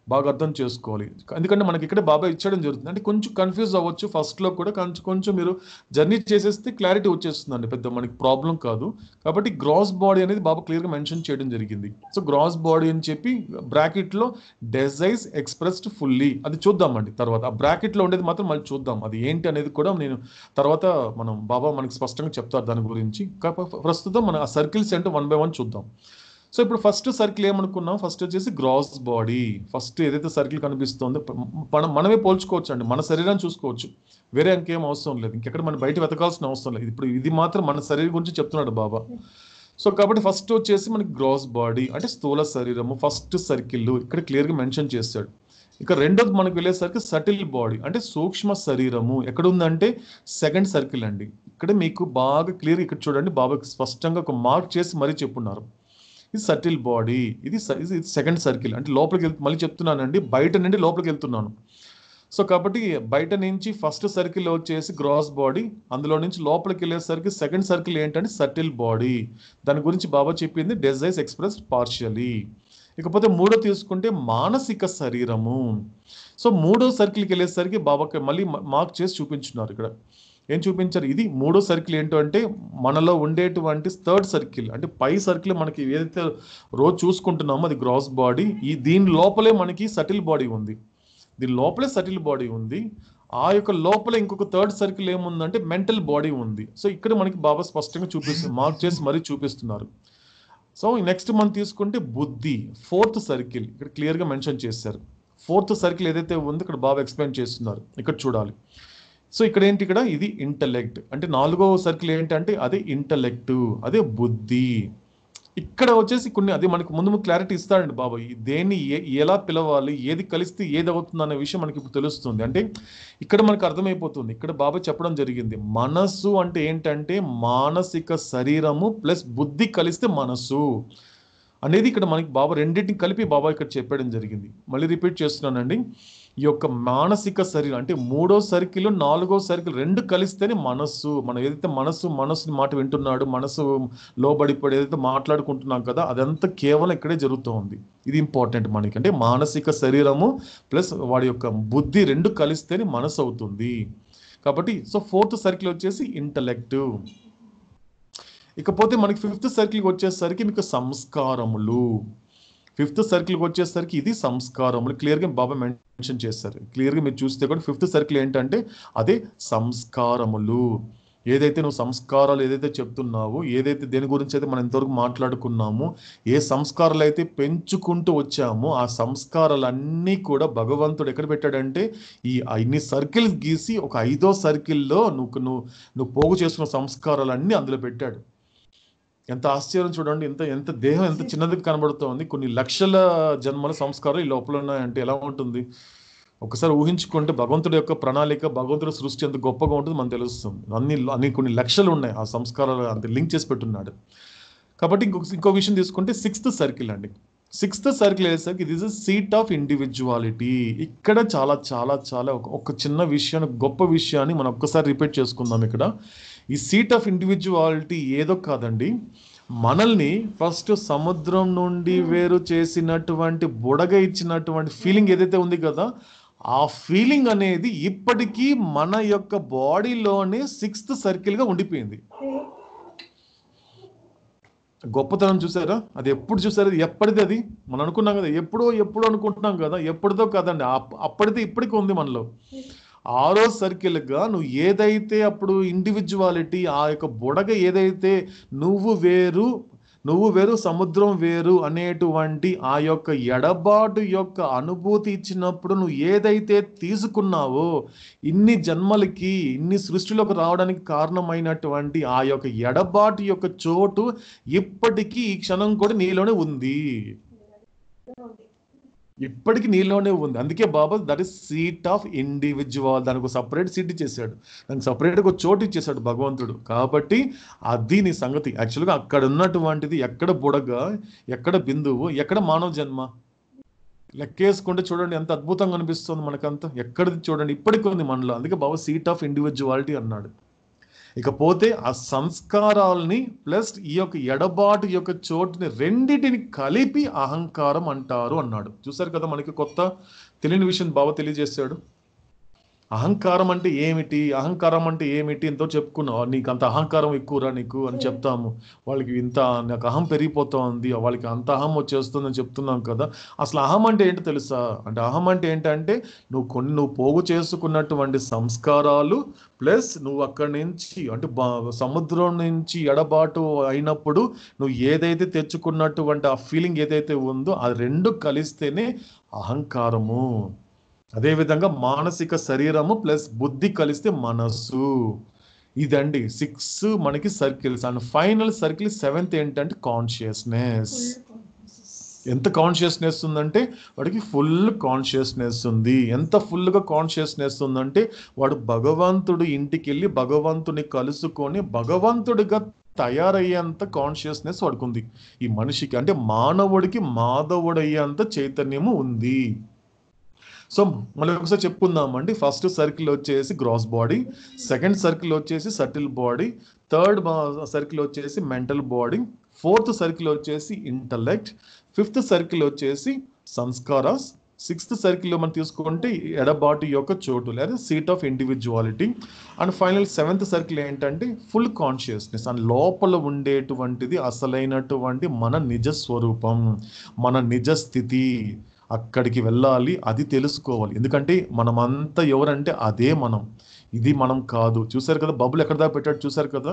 బాగా అర్థం చేసుకోవాలి. ఎందుకంటే మనకి ఇక్కడ బాబా ఇచ్చడం జరుగుతుంది. అంటే కొంచెం కన్ఫ్యూజ్ అవ్వచ్చు ఫస్ట్లో కూడా, కొంచెం మీరు జర్నీ చేసేస్తే క్లారిటీ వచ్చేస్తుందండి, పెద్ద మనకి ప్రాబ్లం కాదు. కాబట్టి గ్రాస్ బాడీ అనేది బాబా క్లియర్గా మెన్షన్ చేయడం జరిగింది. సో గ్రాస్ బాడీ అని చెప్పి బ్రాకెట్లో డిజైర్స్ ఎక్స్ప్రెస్డ్ ఫుల్లీ, అది చూద్దామండి తర్వాత. ఆ బ్రాకెట్లో ఉండేది మాత్రం మళ్ళీ చూద్దాం, అది ఏంటి అనేది కూడా నేను తర్వాత మనం బాబా మనకి స్పష్టంగా చెప్తారు దాని గురించి. ప్రస్తుతం మనం ఆ సర్కిల్స్ ఏంటో 1 by 1 చూద్దాం. సో ఇప్పుడు ఫస్ట్ సర్కిల్ ఏమనుకున్నాం, ఫస్ట్ వచ్చేసి గ్రాస్ బాడీ. ఫస్ట్ ఏదైతే సర్కిల్ కనిపిస్తుందో మనమే పోల్చుకోవచ్చు అండి, మన శరీరాన్ని చూసుకోవచ్చు, వేరే ఇంకేం అవసరం లేదు, ఇంకెక్కడ మనం బయట వెతకాల్సిన అవసరం లేదు. ఇప్పుడు ఇది మాత్రం మన శరీరం గురించి చెప్తున్నాడు బాబా. సో కాబట్టి ఫస్ట్ వచ్చేసి మనకి గ్రాస్ బాడీ అంటే స్థూల శరీరము, ఫస్ట్ సర్కిల్ ఇక్కడ క్లియర్గా మెన్షన్ చేశాడు. ఇక రెండోది మనకు వెళ్ళేసరికి సటిల్ బాడీ అంటే సూక్ష్మ శరీరము ఎక్కడ ఉందంటే సెకండ్ సర్కిల్ అండి. ఇక్కడ మీకు బాగా క్లియర్ ఇక్కడ చూడండి, బాబాకి స్పష్టంగా ఒక మార్క్ చేసి మరీ చెప్పున్నారు. ఇది సటిల్ బాడీ, ఇది సెకండ్ సర్కిల్ అంటే లోపలికి మళ్ళీ చెప్తున్నానండి, బయట నుండి లోపలికి వెళ్తున్నాను. సో కాబట్టి బయట నుంచి ఫస్ట్ సర్కిల్ వచ్చేసి గ్రాస్ బాడీ, అందులో నుంచి లోపలికి వెళ్ళేసరికి సెకండ్ సర్కిల్ ఏంటంటే సటిల్ బాడీ. దాని గురించి బాబా చెప్పింది డిజైర్స్ ఎక్స్ప్రెస్ పార్షియలీ. ఇకపోతే మూడో తీసుకుంటే మానసిక శరీరము. సో మూడో సర్కిల్కి వెళ్ళేసరికి బాబాకి మళ్ళీ మార్క్ చేసి చూపించున్నారు. ఇక్కడ ఏం చూపించారు, ఇది మూడో సర్కిల్ ఏంటో అంటే మనలో ఉండేటువంటి థర్డ్ సర్కిల్ అంటే పై సర్కిల్ మనకి ఏదైతే రోజు చూసుకుంటున్నామో అది గ్రాస్ బాడీ. దీని లోపలే మనకి సటిల్ బాడీ ఉంది, దీని లోపలే సటిల్ బాడీ ఉంది. ఆ యొక్క లోపల ఇంకొక థర్డ్ సర్కిల్ ఏముందంటే మెంటల్ బాడీ ఉంది. సో ఇక్కడ మనకి బాబా స్పష్టంగా చూపిస్తుంది, మార్క్ చేసి మరీ చూపిస్తున్నారు. సో నెక్స్ట్ మనం తీసుకుంటే బుద్ధి, ఫోర్త్ సర్కిల్ ఇక్కడ క్లియర్గా మెన్షన్ చేశారు. ఫోర్త్ సర్కిల్ ఏదైతే ఉందో ఇక్కడ బాబా ఎక్స్ప్లెయిన్ చేస్తున్నారు, ఇక్కడ చూడాలి. సో ఇక్కడ ఏంటి, ఇక్కడ ఇది ఇంటలెక్ట్ అంటే నాలుగో సర్కిల్ ఏంటంటే అదే ఇంటలెక్ట్, అదే బుద్ధి. ఇక్కడ వచ్చేసి కొన్ని అది మనకు ముందు క్లారిటీ ఇస్తాడండి బాబా, దేన్ని ఎలా పిలవాలి, ఏది కలిస్తే ఏది అవుతుంది అనే విషయం మనకి ఇప్పుడు తెలుస్తుంది. అంటే ఇక్కడ మనకు అర్థమైపోతుంది, ఇక్కడ బాబా చెప్పడం జరిగింది మనస్సు అంటే ఏంటంటే మానసిక శరీరము ప్లస్ బుద్ధి కలిస్తే మనస్సు అనేది ఇక్కడ మనకి బాబా రెండింటిని కలిపి బాబా ఇక్కడ చెప్పడం జరిగింది. మళ్ళీ రిపీట్ చేస్తున్నానండి, ఈ యొక్క మానసిక శరీరం అంటే మూడో సర్కిల్ నాలుగో సర్కిల్ రెండు కలిస్తేనే మనస్సు. మనం ఏదైతే మనస్సుని మాట వింటున్నాడు, మనస్సు లోబడిపడి ఏదైతే మాట్లాడుకుంటున్నాం కదా, అదంతా కేవలం ఇక్కడే జరుగుతూ ఉంది. ఇది ఇంపార్టెంట్ మనకి, అంటే మానసిక శరీరము ప్లస్ వాడి యొక్క బుద్ధి రెండు కలిస్తేనే మనస్సు అవుతుంది. కాబట్టి సో ఫోర్త్ సర్కిల్ వచ్చేసి ఇంటలెక్ట్. ఇకపోతే మనకి ఫిఫ్త్ సర్కిల్కి వచ్చేసరికి మీకు సంస్కారములు. ఫిఫ్త్ సర్కిల్కి వచ్చేసరికి ఇది సంస్కారములు క్లియర్గా బాబా మెన్షన్ చేస్తారు. క్లియర్గా మీరు చూస్తే కూడా ఫిఫ్త్ సర్కిల్ ఏంటంటే అదే సంస్కారములు. ఏదైతే నువ్వు సంస్కారాలు ఏదైతే చెప్తున్నావో, ఏదైతే దేని గురించి అయితే మనం ఇంతవరకు మాట్లాడుకున్నామో, ఏ సంస్కారాలు అయితే పెంచుకుంటూ వచ్చామో ఆ సంస్కారాలన్నీ కూడా భగవంతుడు ఎక్కడ పెట్టాడంటే ఇన్ని సర్కిల్స్ గీసి ఒక 5వ సర్కిల్లో నువ్వు పోగు చేసుకున్న సంస్కారాలన్నీ అందులో పెట్టాడు. ఎంత ఆశ్చర్యం చూడండి, ఎంత దేహం ఎంత చిన్నది కనబడుతోంది, కొన్ని లక్షల జన్మల సంస్కారం ఈ లోపల ఉన్నాయంటే ఎలా ఉంటుంది ఒకసారి ఊహించుకుంటే. భగవంతుడి యొక్క ప్రణాళిక, భగవంతుడి సృష్టి ఎంత గొప్పగా ఉంటుంది మనకు తెలుస్తుంది. అన్ని కొన్ని లక్షలు ఉన్నాయి ఆ సంస్కారాలు, అంత లింక్ చేసి పెట్టున్నాడు. కాబట్టి ఇంకో విషయం తీసుకుంటే 6th సర్కిల్ అండి. 6th సర్కిల్ అయ్యేసరికి ఇది ఇస్ సీట్ ఆఫ్ ఇండివిజువాలిటీ. ఇక్కడ చాలా చాలా చాలా ఒక చిన్న విషయాన్ని, గొప్ప విషయాన్ని మనం ఒక్కసారి రిపీట్ చేసుకుందాం. ఇక్కడ ఈ సీట్ ఆఫ్ ఇండివిజువాలిటీ ఏదో కాదండి, మనల్ని ఫస్ట్ సముద్రం నుండి వేరు చేసినటువంటి బుడగ ఇచ్చినటువంటి ఫీలింగ్ ఏదైతే ఉంది కదా, ఆ ఫీలింగ్ అనేది ఇప్పటికీ మన యొక్క బాడీలోనే 6th సర్కిల్గా ఉండిపోయింది. గొప్పతనం చూసారా, అది ఎప్పుడు చూసారు, ఎప్పటిది అది మనం అనుకున్నాం కదా, ఎప్పుడో అనుకుంటున్నాం కదా, ఎప్పటిదో కాదండి, అప్పటిది ఇప్పటికీ ఉంది మనలో. 6వ సర్కిల్గా నువ్వు ఏదైతే అప్పుడు ఇండివిజువాలిటీ, ఆ యొక్క బుడగ ఏదైతే నువ్వు వేరు సముద్రం వేరు అనేటువంటి ఆ యొక్క ఎడబాటు యొక్క అనుభూతి ఇచ్చినప్పుడు నువ్వు ఏదైతే తీసుకున్నావో, ఇన్ని జన్మలకి ఇన్ని సృష్టిలోకి రావడానికి కారణమైనటువంటి ఆ యొక్క ఎడబాటు యొక్క చోటు ఇప్పటికీ ఈ క్షణం కూడా నీలోనే ఉంది, ఇప్పటికీ నీలోనే ఉంది. అందుకే Baba that is seat of individual, దానికి ఒక సపరేట్ సీట్ ఇచ్చేసాడు, దానికి సపరేట్గా ఒక చోటు ఇచ్చేసాడు భగవంతుడు. కాబట్టి అది నీ సంగతి. యాక్చువల్గా అక్కడ ఉన్నటువంటిది ఎక్కడ బుడగ, ఎక్కడ బిందువు, ఎక్కడ మానవ జన్మ లెక్కేసుకుంటే చూడండి ఎంత అద్భుతంగా అనిపిస్తుంది మనకంతా. ఎక్కడిది చూడండి ఇప్పటికీ ఉంది మనలో. అందుకే బాబా సీట్ ఆఫ్ ఇండివిజువాలిటీ అన్నాడు. ఇకపోతే ఆ సంస్కారాల్ని ప్లస్ ఈ యొక్క ఎడబాటు యొక్క చోటుని రెండిటిని కలిపి అహంకారం అంటారు అన్నాడు. చూసారు కదా, మనకి కొత్త తెలియని విషయం బాబా తెలియజేశాడు. అహంకారం అంటే ఏమిటి, అహంకారం అంటే ఏమిటి ఎంతో చెప్పుకున్నావు, నీకు అంత అహంకారం ఎక్కువరా నీకు అని చెప్తాము. వాళ్ళకి ఇంత నాకు అహం పెరిగిపోతా ఉంది, వాళ్ళకి అంత అహం వచ్చేస్తుందని చెప్తున్నాం కదా. అసలు అహం అంటే ఏంటో తెలుసా? అంటే అహం అంటే ఏంటంటే నువ్వు పోగు చేసుకున్నటువంటి సంస్కారాలు ప్లస్ నువ్వు అక్కడి నుంచి అంటే సముద్రం నుంచి ఎడబాటు అయినప్పుడు నువ్వు ఏదైతే తెచ్చుకున్నటువంటి ఆ ఫీలింగ్ ఏదైతే ఉందో అది రెండు కలిస్తేనే అహంకారము. అదేవిధంగా మానసిక శరీరము ప్లస్ బుద్ధి కలిస్తే మనస్సు. ఇదండి 6 మనకి circles. And final circle 7th ఏంటంటే కాన్షియస్నెస్. ఎంత కాన్షియస్నెస్ ఉందంటే వాడికి ఫుల్ కాన్షియస్నెస్ ఉంది. ఎంత ఫుల్గా కాన్షియస్నెస్ ఉందంటే వాడు భగవంతుడు ఇంటికి వెళ్ళి భగవంతుని కలుసుకొని భగవంతుడిగా తయారయ్యేంత కాన్షియస్నెస్ వాడికి ఉంది. ఈ మనిషికి అంటే మానవుడికి మాధవుడయ్యేంత చైతన్యము ఉంది. సో మళ్ళీ ఒకసారి చెప్పుకుందామండి. ఫస్ట్ సర్కిల్ వచ్చేసి గ్రాస్ బాడీ, సెకండ్ సర్కిల్ వచ్చేసి సటిల్ బాడీ, థర్డ్ సర్కిల్ వచ్చేసి మెంటల్ బాడీ, ఫోర్త్ సర్కిల్ వచ్చేసి ఇంటలెక్ట్, ఫిఫ్త్ సర్కిల్ వచ్చేసి సంస్కారాస్, సిక్స్త్ సర్కిల్లో మనం తీసుకుంటే ఎడబాటు యొక్క చోటు లేదా seat of individuality, and final 7th circle ఏంటంటే ఫుల్ కాన్షియస్నెస్. అండ్ లోపల ఉండేటువంటిది అసలైనటువంటి మన నిజ స్వరూపం, మన నిజ స్థితి. అక్కడికి వెళ్ళాలి, అది తెలుసుకోవాలి. ఎందుకంటే మనమంతా ఎవరంటే అదే మనం, ఇది మనం కాదు. చూసారు కదా బబుల్ ఎక్కడ దాకా పెట్టాడు, చూసారు కదా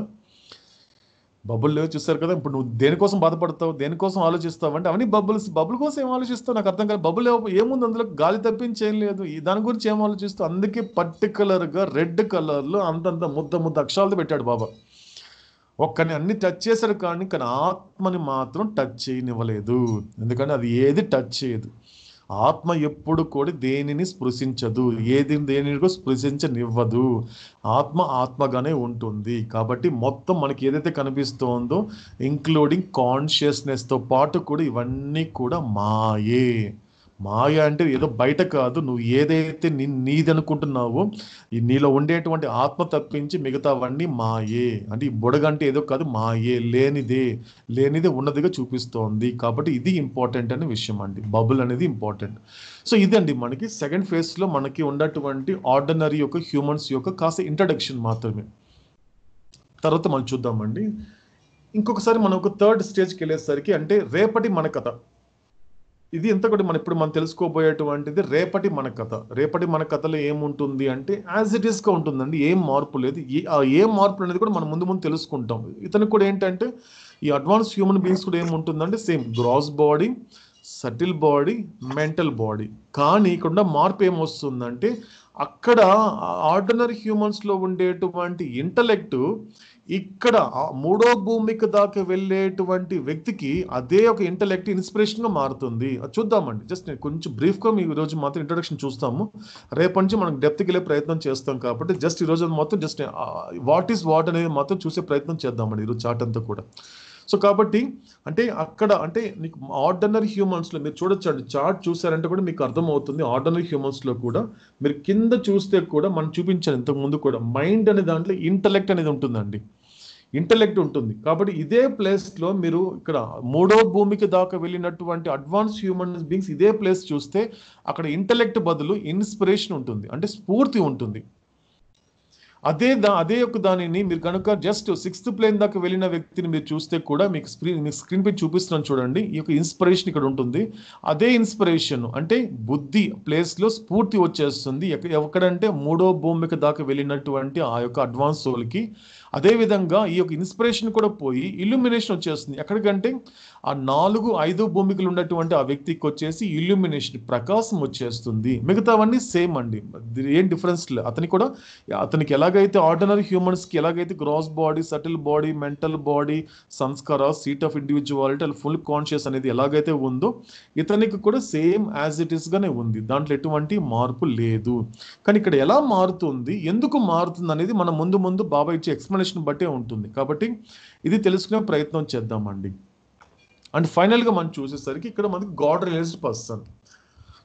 బబుల్ చూసారు కదా. ఇప్పుడు నువ్వు దేనికోసం బాధపడతావు, దేనికోసం ఆలోచిస్తావు అంటే అవన్నీ బబుల్ కోసం ఏం ఆలోచిస్తావు నాకు అర్థం కాదు. బబుల్ ఏముంది అందులో, గాలి తప్పించి ఏం లేదు. దాని గురించి ఏం ఆలోచిస్తావు? అందుకే పర్టికులర్గా రెడ్ కలర్లో అంతంత ముద్ద అక్షరాలతో పెట్టాడు బాబా. ఒక్కని అన్ని టచ్ చేశాడు కానీ ఆత్మని మాత్రం టచ్ చేయనివ్వలేదు. ఎందుకంటే అది ఏది టచ్ చేయదు. ఆత్మ ఎప్పుడు కూడా దేనిని స్పృశించదు, దేనిని కూడా స్పృశించనివ్వదు. ఆత్మగానే ఉంటుంది. కాబట్టి మొత్తం మనకి ఏదైతే కనిపిస్తోందో ఇంక్లూడింగ్ కాన్షియస్నెస్తో పాటు కూడా ఇవన్నీ కూడా మాయే. మాయ అంటే ఏదో బయట కాదు, నువ్వు ఏదైతే నీది అనుకుంటున్నావో నీలో ఉండేటువంటి ఆత్మ తప్పించి మిగతావన్నీ మాయే. అంటే ఈ బుడగంటే ఏదో కాదు, మాయే, లేనిదే ఉన్నదిగా చూపిస్తోంది. కాబట్టి ఇది ఇంపార్టెంట్ అనే విషయం అండి, బబుల్ అనేది ఇంపార్టెంట్. సో ఇదండి మనకి సెకండ్ ఫేజ్లో మనకి ఉన్నటువంటి ఆర్డినరీ యొక్క హ్యూమన్స్ యొక్క కాస్త ఇంట్రడక్షన్ మాత్రమే. తర్వాత మనం చూద్దామండి ఇంకొకసారి మనం ఒక థర్డ్ స్టేజ్కి వెళ్ళేసరికి అంటే రేపటి మన కథ. ఇది ఎంత కూడా మనం తెలుసుకోబోయేటువంటిది రేపటి మన కథ. రేపటి మన కథలో ఏముంటుంది అంటే యాజ్ ఇట్ ఈస్గా ఉంటుందండి, ఏం మార్పు లేదు. ఏం మార్పు అనేది కూడా మనం ముందు తెలుసుకుంటాం. ఇతనికి కూడా ఏంటంటే ఈ అడ్వాన్స్ హ్యూమన్ బీయింగ్స్ కూడా ఏముంటుందంటే same gross body, subtle body, mental body. కానీ ఇక్కడ మార్పు ఏమొస్తుందంటే అక్కడ ఆర్డినరీ హ్యూమన్స్లో ఉండేటువంటి ఇంటలెక్ట్ ఇక్కడ మూడో భూమికి దాకా వెళ్ళేటువంటి వ్యక్తికి అదే ఒక ఇంటలెక్ట్ ఇన్స్పిరేషన్గా మారుతుంది. అది చూద్దామండి. జస్ట్ నేను కొంచెం బ్రీఫ్గా మీ ఈరోజు మాత్రం ఇంట్రడక్షన్ చూస్తాము, రేపటి నుంచి మనం డెప్త్కి వెళ్ళే ప్రయత్నం చేస్తాం. కాబట్టి జస్ట్ ఈరోజు మొత్తం జస్ట్ వాట్ ఈస్ వాట్ అనేది మాత్రం చూసే ప్రయత్నం చేద్దామండి ఈరోజు చార్ట్ అంతా కూడా. సో కాబట్టి అంటే అక్కడ అంటే నీకు ఆర్డినరీ హ్యూమన్స్లో మీరు చూడొచ్చండి, చార్ట్ చూసారంటే కూడా మీకు అర్థమవుతుంది. ఆర్డినరీ హ్యూమన్స్లో కూడా మీరు కింద చూస్తే కూడా మనం చూపించాను ఇంతకు ముందు కూడా, మైండ్ అనే దాంట్లో ఇంటలెక్ట్ అనేది ఉంటుందండి, ఇంటలెక్ట్ ఉంటుంది. కాబట్టి ఇదే ప్లేస్లో మీరు ఇక్కడ మూడో భూమికి దాకా వెళ్ళినటువంటి అడ్వాన్స్ హ్యూమన్ బీయింగ్స్ ఇదే ప్లేస్ చూస్తే అక్కడ ఇంటలెక్ట్ బదులు ఇన్స్పిరేషన్ ఉంటుంది, అంటే స్ఫూర్తి ఉంటుంది. అదే యొక్క దానిని మీరు కనుక జస్ట్ 6th ప్లేన్ దాకా వెళ్ళిన వ్యక్తిని మీరు చూస్తే కూడా మీకు స్క్రీన్ పై చూపిస్తున్నాను చూడండి. ఈ యొక్క ఇన్స్పిరేషన్ ఇక్కడ ఉంటుంది. అదే ఇన్స్పిరేషన్ అంటే బుద్ధి ప్లేస్లో స్ఫూర్తి వచ్చేస్తుంది ఎక్కడంటే మూడో భూమికి దాకా వెళ్ళినటువంటి ఆ యొక్క అడ్వాన్స్ సోల్కి. అదేవిధంగా ఈ యొక్క ఇన్స్పిరేషన్ కూడా పోయి ఇల్యూమినేషన్ వచ్చేస్తుంది. ఎక్కడికంటే ఆ 4, 5 భూమికలు ఉన్నటువంటి ఆ వ్యక్తికి వచ్చేసి ఇల్యూమినేషన్, ప్రకాశం వచ్చేస్తుంది. మిగతావన్నీ సేమ్ అండి, ఏం డిఫరెన్స్ లేదు. అతనికి ఎలాగైతే ఆర్డినరీ హ్యూమన్స్కి ఎలాగైతే gross body, subtle body, mental body, సంస్కార, seat of individuality, full conscious అనేది ఎలాగైతే ఉందో ఇతనికి కూడా సేమ్ యాజ్ ఇట్ ఈస్గానే ఉంది. దాంట్లో ఎటువంటి మార్పు లేదు. కానీ ఇక్కడ ఎలా మారుతుంది, ఎందుకు మారుతుంది అనేది మనం ముందు బాబా ఇచ్చే ఎక్స్ప్లెనేషన్ బట్టే ఉంటుంది. కాబట్టి ఇది తెలుసుకునే ప్రయత్నం చేద్దామండి. అండ్ ఫైనల్గా మనం చూసేసరికి ఇక్కడ మనకి God realised person.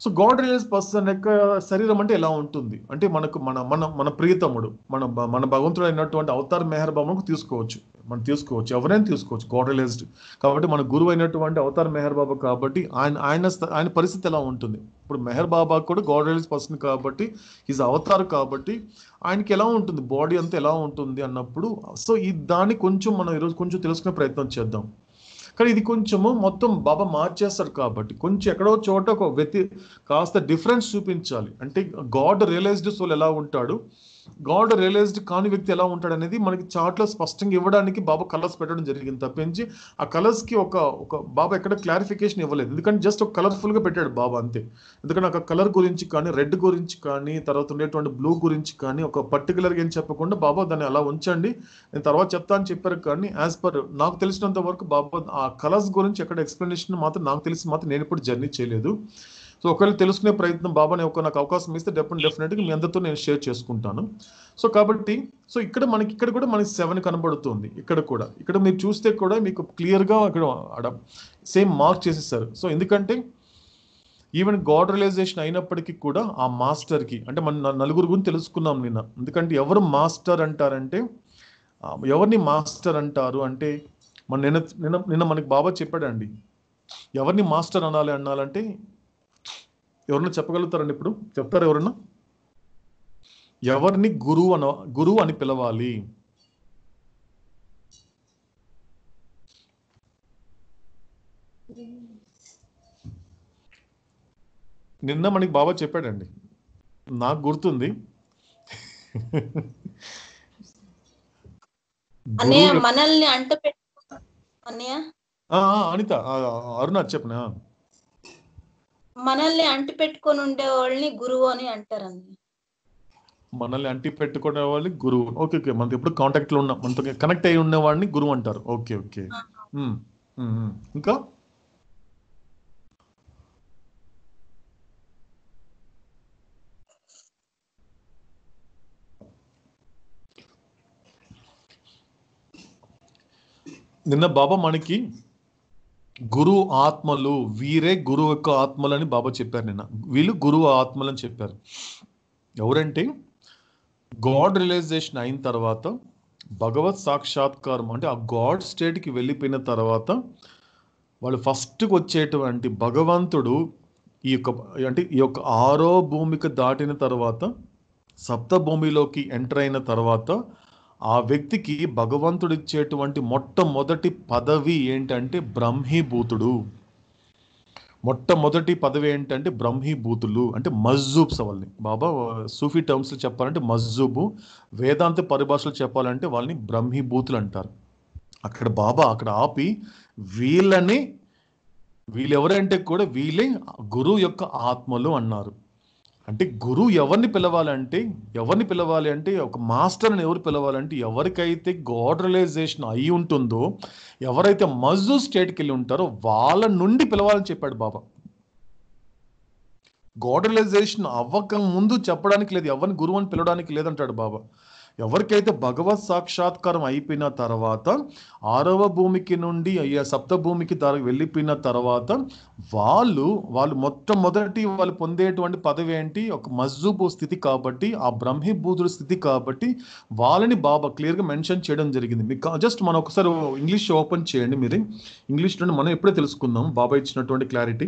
So God realise person యొక్క శరీరం అంటే ఎలా ఉంటుంది అంటే మనకు మన మన మన ప్రియతముడు మన భగవంతుడు అయినటువంటి అవతార్ మెహర్ బాబాకు తీసుకోవచ్చు, ఎవరైనా తీసుకోవచ్చు గాడ్ రియలైజ్డ్. కాబట్టి మన గురువు అయినటువంటి అవతార్ మెహర్ బాబా కాబట్టి ఆయన పరిస్థితి ఎలా ఉంటుంది. ఇప్పుడు మెహర్ బాబా కూడా గాడ్ రియలైజ్ పర్సన్ కాబట్టి ఈజ్ అవతార్ కాబట్టి ఆయనకి ఎలా ఉంటుంది, బాడీ అంతా ఎలా ఉంటుంది అన్నప్పుడు సో దాన్ని కొంచెం మనం ఈరోజు కొంచెం తెలుసుకునే ప్రయత్నం చేద్దాం. కానీ ఇది కొంచెము మొత్తం బాబా మార్చేస్తాడు కాబట్టి కొంచెం ఎక్కడో చోట ఒక కాస్త డిఫరెన్స్ చూపించాలి. అంటే గాడ్ రియలైజ్డ్ సోల్ ఎలా ఉంటాడు, గాడ్ రియలైజ్డ్ కాని వ్యక్తి ఎలా ఉంటాడు అనేది మనకి చార్ట్లో స్పష్టంగా ఇవ్వడానికి బాబా కలర్స్ పెట్టడం జరిగింది తప్పించి ఆ కలర్స్కి ఒక బాబా ఎక్కడ క్లారిఫికేషన్ ఇవ్వలేదు. ఎందుకంటే జస్ట్ ఒక కలర్ఫుల్గా పెట్టాడు బాబా అంతే. ఎందుకంటే ఒక కలర్ గురించి కానీ రెడ్ గురించి కానీ తర్వాత ఉండేటువంటి బ్లూ గురించి కానీ ఒక పర్టికులర్గా ఏం చెప్పకుండా బాబా దాన్ని అలా ఉంచండి నేను తర్వాత చెప్తా అని చెప్పారు. కానీ యాజ్ పర్ నాకు తెలిసినంత వరకు బాబా ఆ కలర్స్ గురించి ఎక్కడ ఎక్స్ప్లెనేషన్ మాత్రం నాకు తెలిసి మాత్రం నేను ఇప్పుడు జర్నీ చేయలేదు. సో ఒకవేళ తెలుసుకునే ప్రయత్నం బాబాని నాకు అవకాశం ఇస్తే డెఫినెట్గా మీ అందరితో నేను షేర్ చేసుకుంటాను. సో కాబట్టి సో ఇక్కడ కూడా మనకి 7 కనబడుతుంది. ఇక్కడ మీరు చూస్తే కూడా మీకు క్లియర్గా ఇక్కడ సేమ్ మార్క్ చేసేసారు. సో ఎందుకంటే ఈవెన్ గాడ్ రియలైజేషన్ అయినప్పటికీ కూడా ఆ మాస్టర్కి అంటే మన నలుగురు గురించి తెలుసుకున్నాం నిన్న. ఎందుకంటే ఎవరు మాస్టర్ అంటారంటే ఎవరిని మాస్టర్ అంటారు అంటే నిన్న మనకి బాబా చెప్పాడండి ఎవరిని మాస్టర్ అనాలంటే ఎవరన్నా చెప్పగలుగుతారండి? ఇప్పుడు చెప్తారు ఎవరన్నా? ఎవరిని గురువు అని పిలవాలి? నిన్న మనకి బాబా చెప్పాడండి, నాకు గుర్తుంది. మనల్ని అంట అనిత అరుణ చెప్పనా మనల్ని అంటి పెట్టుకొని ఉండే వాళ్ళని గురువు అని అంటారు. మనల్ని అంటి పెట్టుకునే వాళ్ళని గురువు. ఓకే మనతో ఎప్పుడు కాంటాక్ట్ లో ఉన్న మనతో కనెక్ట్ అయి ఉన్న వాడిని గురువు అంటారు. ఓకే ఇంకా నిన్న బాబా మనకి గురువు ఆత్మలు వీరే గురువు యొక్క ఆత్మలు అని బాబా చెప్పారు. నిన్న వీళ్ళు గురువు ఆత్మలు అని చెప్పారు. ఎవరంటే గాడ్ రియలైజేషన్ అయిన తర్వాత భగవత్ సాక్షాత్కారం అంటే ఆ గాడ్ స్టేట్కి వెళ్ళిపోయిన తర్వాత వాళ్ళు ఫస్ట్కి వచ్చేటువంటి భగవంతుడు ఈ యొక్క 6వ భూమికి దాటిన తర్వాత 7వ భూమిలోకి ఎంటర్ అయిన తర్వాత ఆ వ్యక్తికి భగవంతుడు ఇచ్చేటువంటి మొట్టమొదటి పదవి ఏంటంటే బ్రహ్మీభూతుడు. మొట్టమొదటి పదవి ఏంటంటే బ్రహ్మీభూతులు అంటే మజ్జూబ్స్. వాళ్ళని బాబా సూఫీ టర్మ్స్ చెప్పాలంటే మజ్జూబు, వేదాంత పరిభాషలు చెప్పాలంటే వాళ్ళని బ్రహ్మీభూతులు అంటారు. అక్కడ బాబా ఆపి వీళ్ళు ఎవరంటే కూడా వీళ్ళే గురువు యొక్క ఆత్మలు అన్నారు. అంటే గురువు ఎవరిని పిలవాలి అంటే ఒక మాస్టర్ని ఎవరు పిలవాలంటే ఎవరికైతే గాడ్ రియలైజేషన్ అయి ఉంటుందో, ఎవరైతే మజ్జూ స్టేట్కి వెళ్ళి ఉంటారో వాళ్ళ నుండి పిలవాలని చెప్పాడు బాబా. గాడ్ రియలైజేషన్ అవ్వక ముందు చెప్పడానికి లేదు, ఎవరిని గురువు అని పిలవడానికి లేదంటాడు బాబా. ఎవరికైతే భగవత్ సాక్షాత్కారం అయిపోయిన తర్వాత 6వ భూమికి నుండి 7వ భూమికి వెళ్ళిపోయిన తర్వాత వాళ్ళు మొట్టమొదటి వాళ్ళు పొందేటువంటి పదవి ఏంటి? ఒక మజ్జూబు స్థితి కాబట్టి, ఆ బ్రహ్మీభూతుడు స్థితి కాబట్టి వాళ్ళని బాబా క్లియర్గా మెన్షన్ చేయడం జరిగింది. మీకు జస్ట్ మనం ఒకసారి ఇంగ్లీష్ ఓపెన్ చేయండి. మీరు ఇంగ్లీష్ నుండి మనం ఎప్పుడే తెలుసుకుందాం బాబా ఇచ్చినటువంటి క్లారిటీ.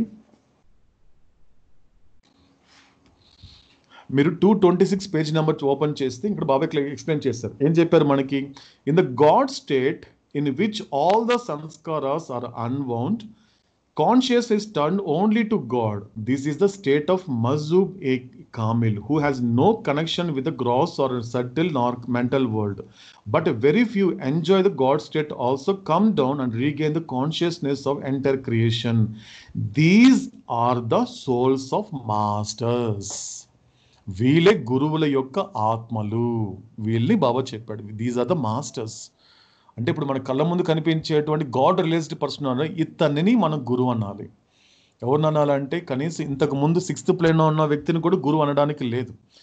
మీరు 226 పేజ్ నెంబర్ ఓపెన్ చేస్తే ఇక్కడ బాబా ఎక్స్ప్లెయిన్ చేస్తారు. ఏం చెప్పారు మనకి? In the God state in which all the sanskaras are unwound, conscious is turned only to God. This is the state of Mazub a Kamil, who has no connection with the gross or subtle nor mental world. But very few enjoy the God state, also come down and regain the consciousness of entire creation. These are the souls of masters. వీళ్ళే గురువుల యొక్క ఆత్మలు. వీళ్ళని బాబా చెప్పాడు, these are the masters. అంటే ఇప్పుడు మన కళ్ళ ముందు కనిపించేటువంటి గాడ్ రిలేటెడ్ పర్సన్ అన్న ఇతన్ని మనం గురువు అనాలి. ఎవరిని అనాలంటే కనీసం ఇంతకు ముందు 6th ప్లేన్లో ఉన్న వ్యక్తిని కూడా గురువు అనడానికి లేదు.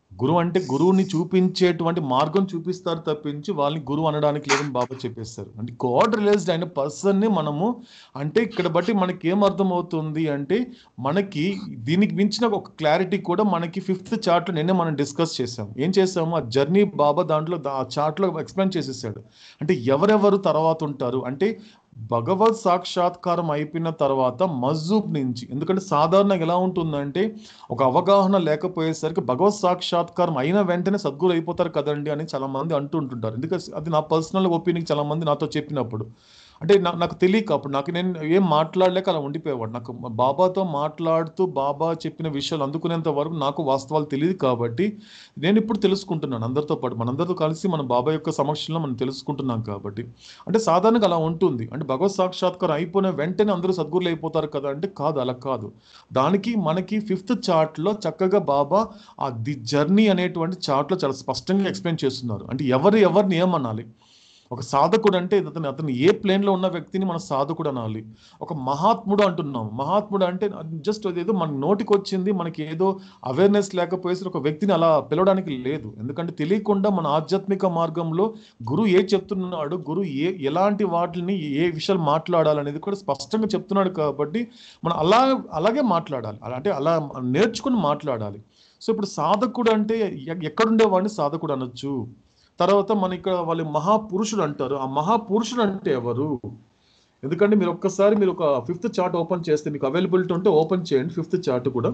గురువు అంటే గురువుని చూపించేటువంటి మార్గం చూపిస్తారు తప్పించి వాళ్ళని గురువు అనడానికి లేదని బాబా చెప్పేస్తారు. అంటే గాడ్ రిలేజ్డ్ అయిన పర్సన్ని మనము అంటే ఇక్కడ బట్టి మనకి ఏం అర్థం అవుతుంది అంటే మనకి దీనికి మించిన ఒక క్లారిటీ కూడా మనకి 5th చార్ట్లో నిన్నే మనం డిస్కస్ చేసాం. ఏం చేసాము, ఆ జర్నీ బాబా దాంట్లో ఆ చార్ట్లో ఎక్స్ప్లెయిన్ చేసేసాడు. అంటే ఎవరెవరు తర్వాత ఉంటారు అంటే భగవత్ సాక్షాత్కారం అయిపోయిన తర్వాత మజ్జూబ్ నుంచి, ఎందుకంటే సాధారణంగా ఎలా ఉంటుందంటే ఒక అవగాహన లేకపోయేసరికి భగవత్ సాక్షాత్కారం అయిన వెంటనే సద్గురు అయిపోతారు కదండి అని చాలా మంది అంటుంటారు. ఎందుకంటే అది నా పర్సనల్ ఒపీనియన్ చాలా మంది నాతో చెప్పినప్పుడు అంటే నాకు తెలియక అప్పుడు నేను ఏం మాట్లాడలేక అలా ఉండిపోయేవాడు. నాకు బాబాతో మాట్లాడుతూ బాబా చెప్పిన విషయాలు అందుకునేంత వరకు నాకు వాస్తవాలు తెలియదు కాబట్టి నేను ఇప్పుడు తెలుసుకుంటున్నాను అందరితో పాటు, మనందరితో కలిసి మన బాబా యొక్క సమక్షంలో మనం తెలుసుకుంటున్నాం కాబట్టి. అంటే సాధారణంగా అలా ఉంటుంది. అంటే భగవత్ సాక్షాత్కారం అయిపోయిన వెంటనే అందరూ సద్గురులు అయిపోతారు కదా అంటే కాదు, అలా కాదు. దానికి మనకి 5th చార్ట్లో చక్కగా బాబా ఆ ది జర్నీ అనేటువంటి చార్ట్లో చాలా స్పష్టంగా ఎక్స్ప్లెయిన్ చేస్తున్నారు. అంటే ఎవరిని ఏమనాలి, ఒక సాధకుడు అంటే అతను ఏ ప్లేన్లో ఉన్న వ్యక్తిని మన సాధకుడు అనాలి. ఒక మహాత్ముడు అంటున్నాం, మహాత్ముడు అంటే జస్ట్ ఏదో మన నోటికి వచ్చింది, మనకి ఏదో అవేర్నెస్ లేకపోయేసి ఒక వ్యక్తిని అలా పిలవడానికి లేదు. ఎందుకంటే తెలియకుండా మన ఆధ్యాత్మిక మార్గంలో గురువు ఏ చెప్తున్నాడు, గురువు ఎలాంటి వాటిని ఏ విషయాలు మాట్లాడాలనేది కూడా స్పష్టంగా చెప్తున్నాడు కాబట్టి మనం అలాగే మాట్లాడాలి, అంటే అలా నేర్చుకుని మాట్లాడాలి. సో ఇప్పుడు సాధకుడు అంటే ఎక్కడుండేవాడిని సాధకుడు అనొచ్చు. తర్వాత మన ఇక్కడ వాళ్ళు మహాపురుషుడు అంటారు. ఆ మహాపురుషుడు అంటే ఎవరు? ఎందుకంటే మీరు ఒక్కసారి మీరు ఒక 5th చార్ట్ ఓపెన్ చేస్తే మీకు అవైలబిలిటీ ఉంటే ఓపెన్ చేయండి. 5th చార్ట్ కూడా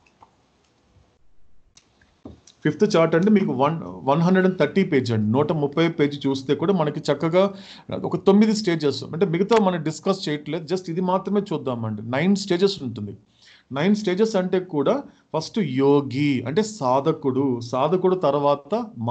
5th చార్ట్ అంటే మీకు 130 పేజ్ అండి, 130 పేజీ చూస్తే కూడా మనకి చక్కగా ఒక 9 స్టేజెస్, అంటే మిగతా మనం డిస్కస్ చేయట్లేదు, జస్ట్ ఇది మాత్రమే చూద్దామండి. 9 స్టేజెస్ ఉంటుంది. 9 స్టేజెస్ అంటే కూడా ఫస్ట్ యోగి అంటే సాధకుడు తర్వాత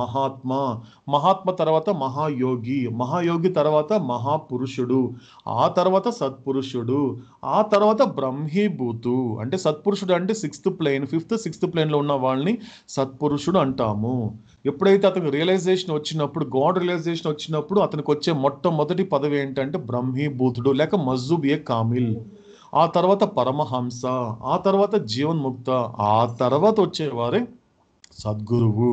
మహాత్మ తర్వాత మహాయోగి తర్వాత మహాపురుషుడు, ఆ తర్వాత సత్పురుషుడు, ఆ తర్వాత బ్రహ్మీభూతు అంటే సత్పురుషుడు అంటే 6th ప్లేన్ 5th 6th ప్లేన్లో ఉన్న వాళ్ళని సత్పురుషుడు అంటాము. ఎప్పుడైతే అతనికి రియలైజేషన్ వచ్చినప్పుడు, గాడ్ రియలైజేషన్ వచ్చినప్పుడు అతనికి వచ్చే మొట్టమొదటి పదవి ఏంటంటే బ్రహ్మీభూతుడు లేక మజ్జూబ్ ఏ కామిల్, ఆ తర్వాత పరమహంస, ఆ తర్వాత జీవన్ముక్త, ఆ తర్వాత వచ్చేవారే సద్గురువు.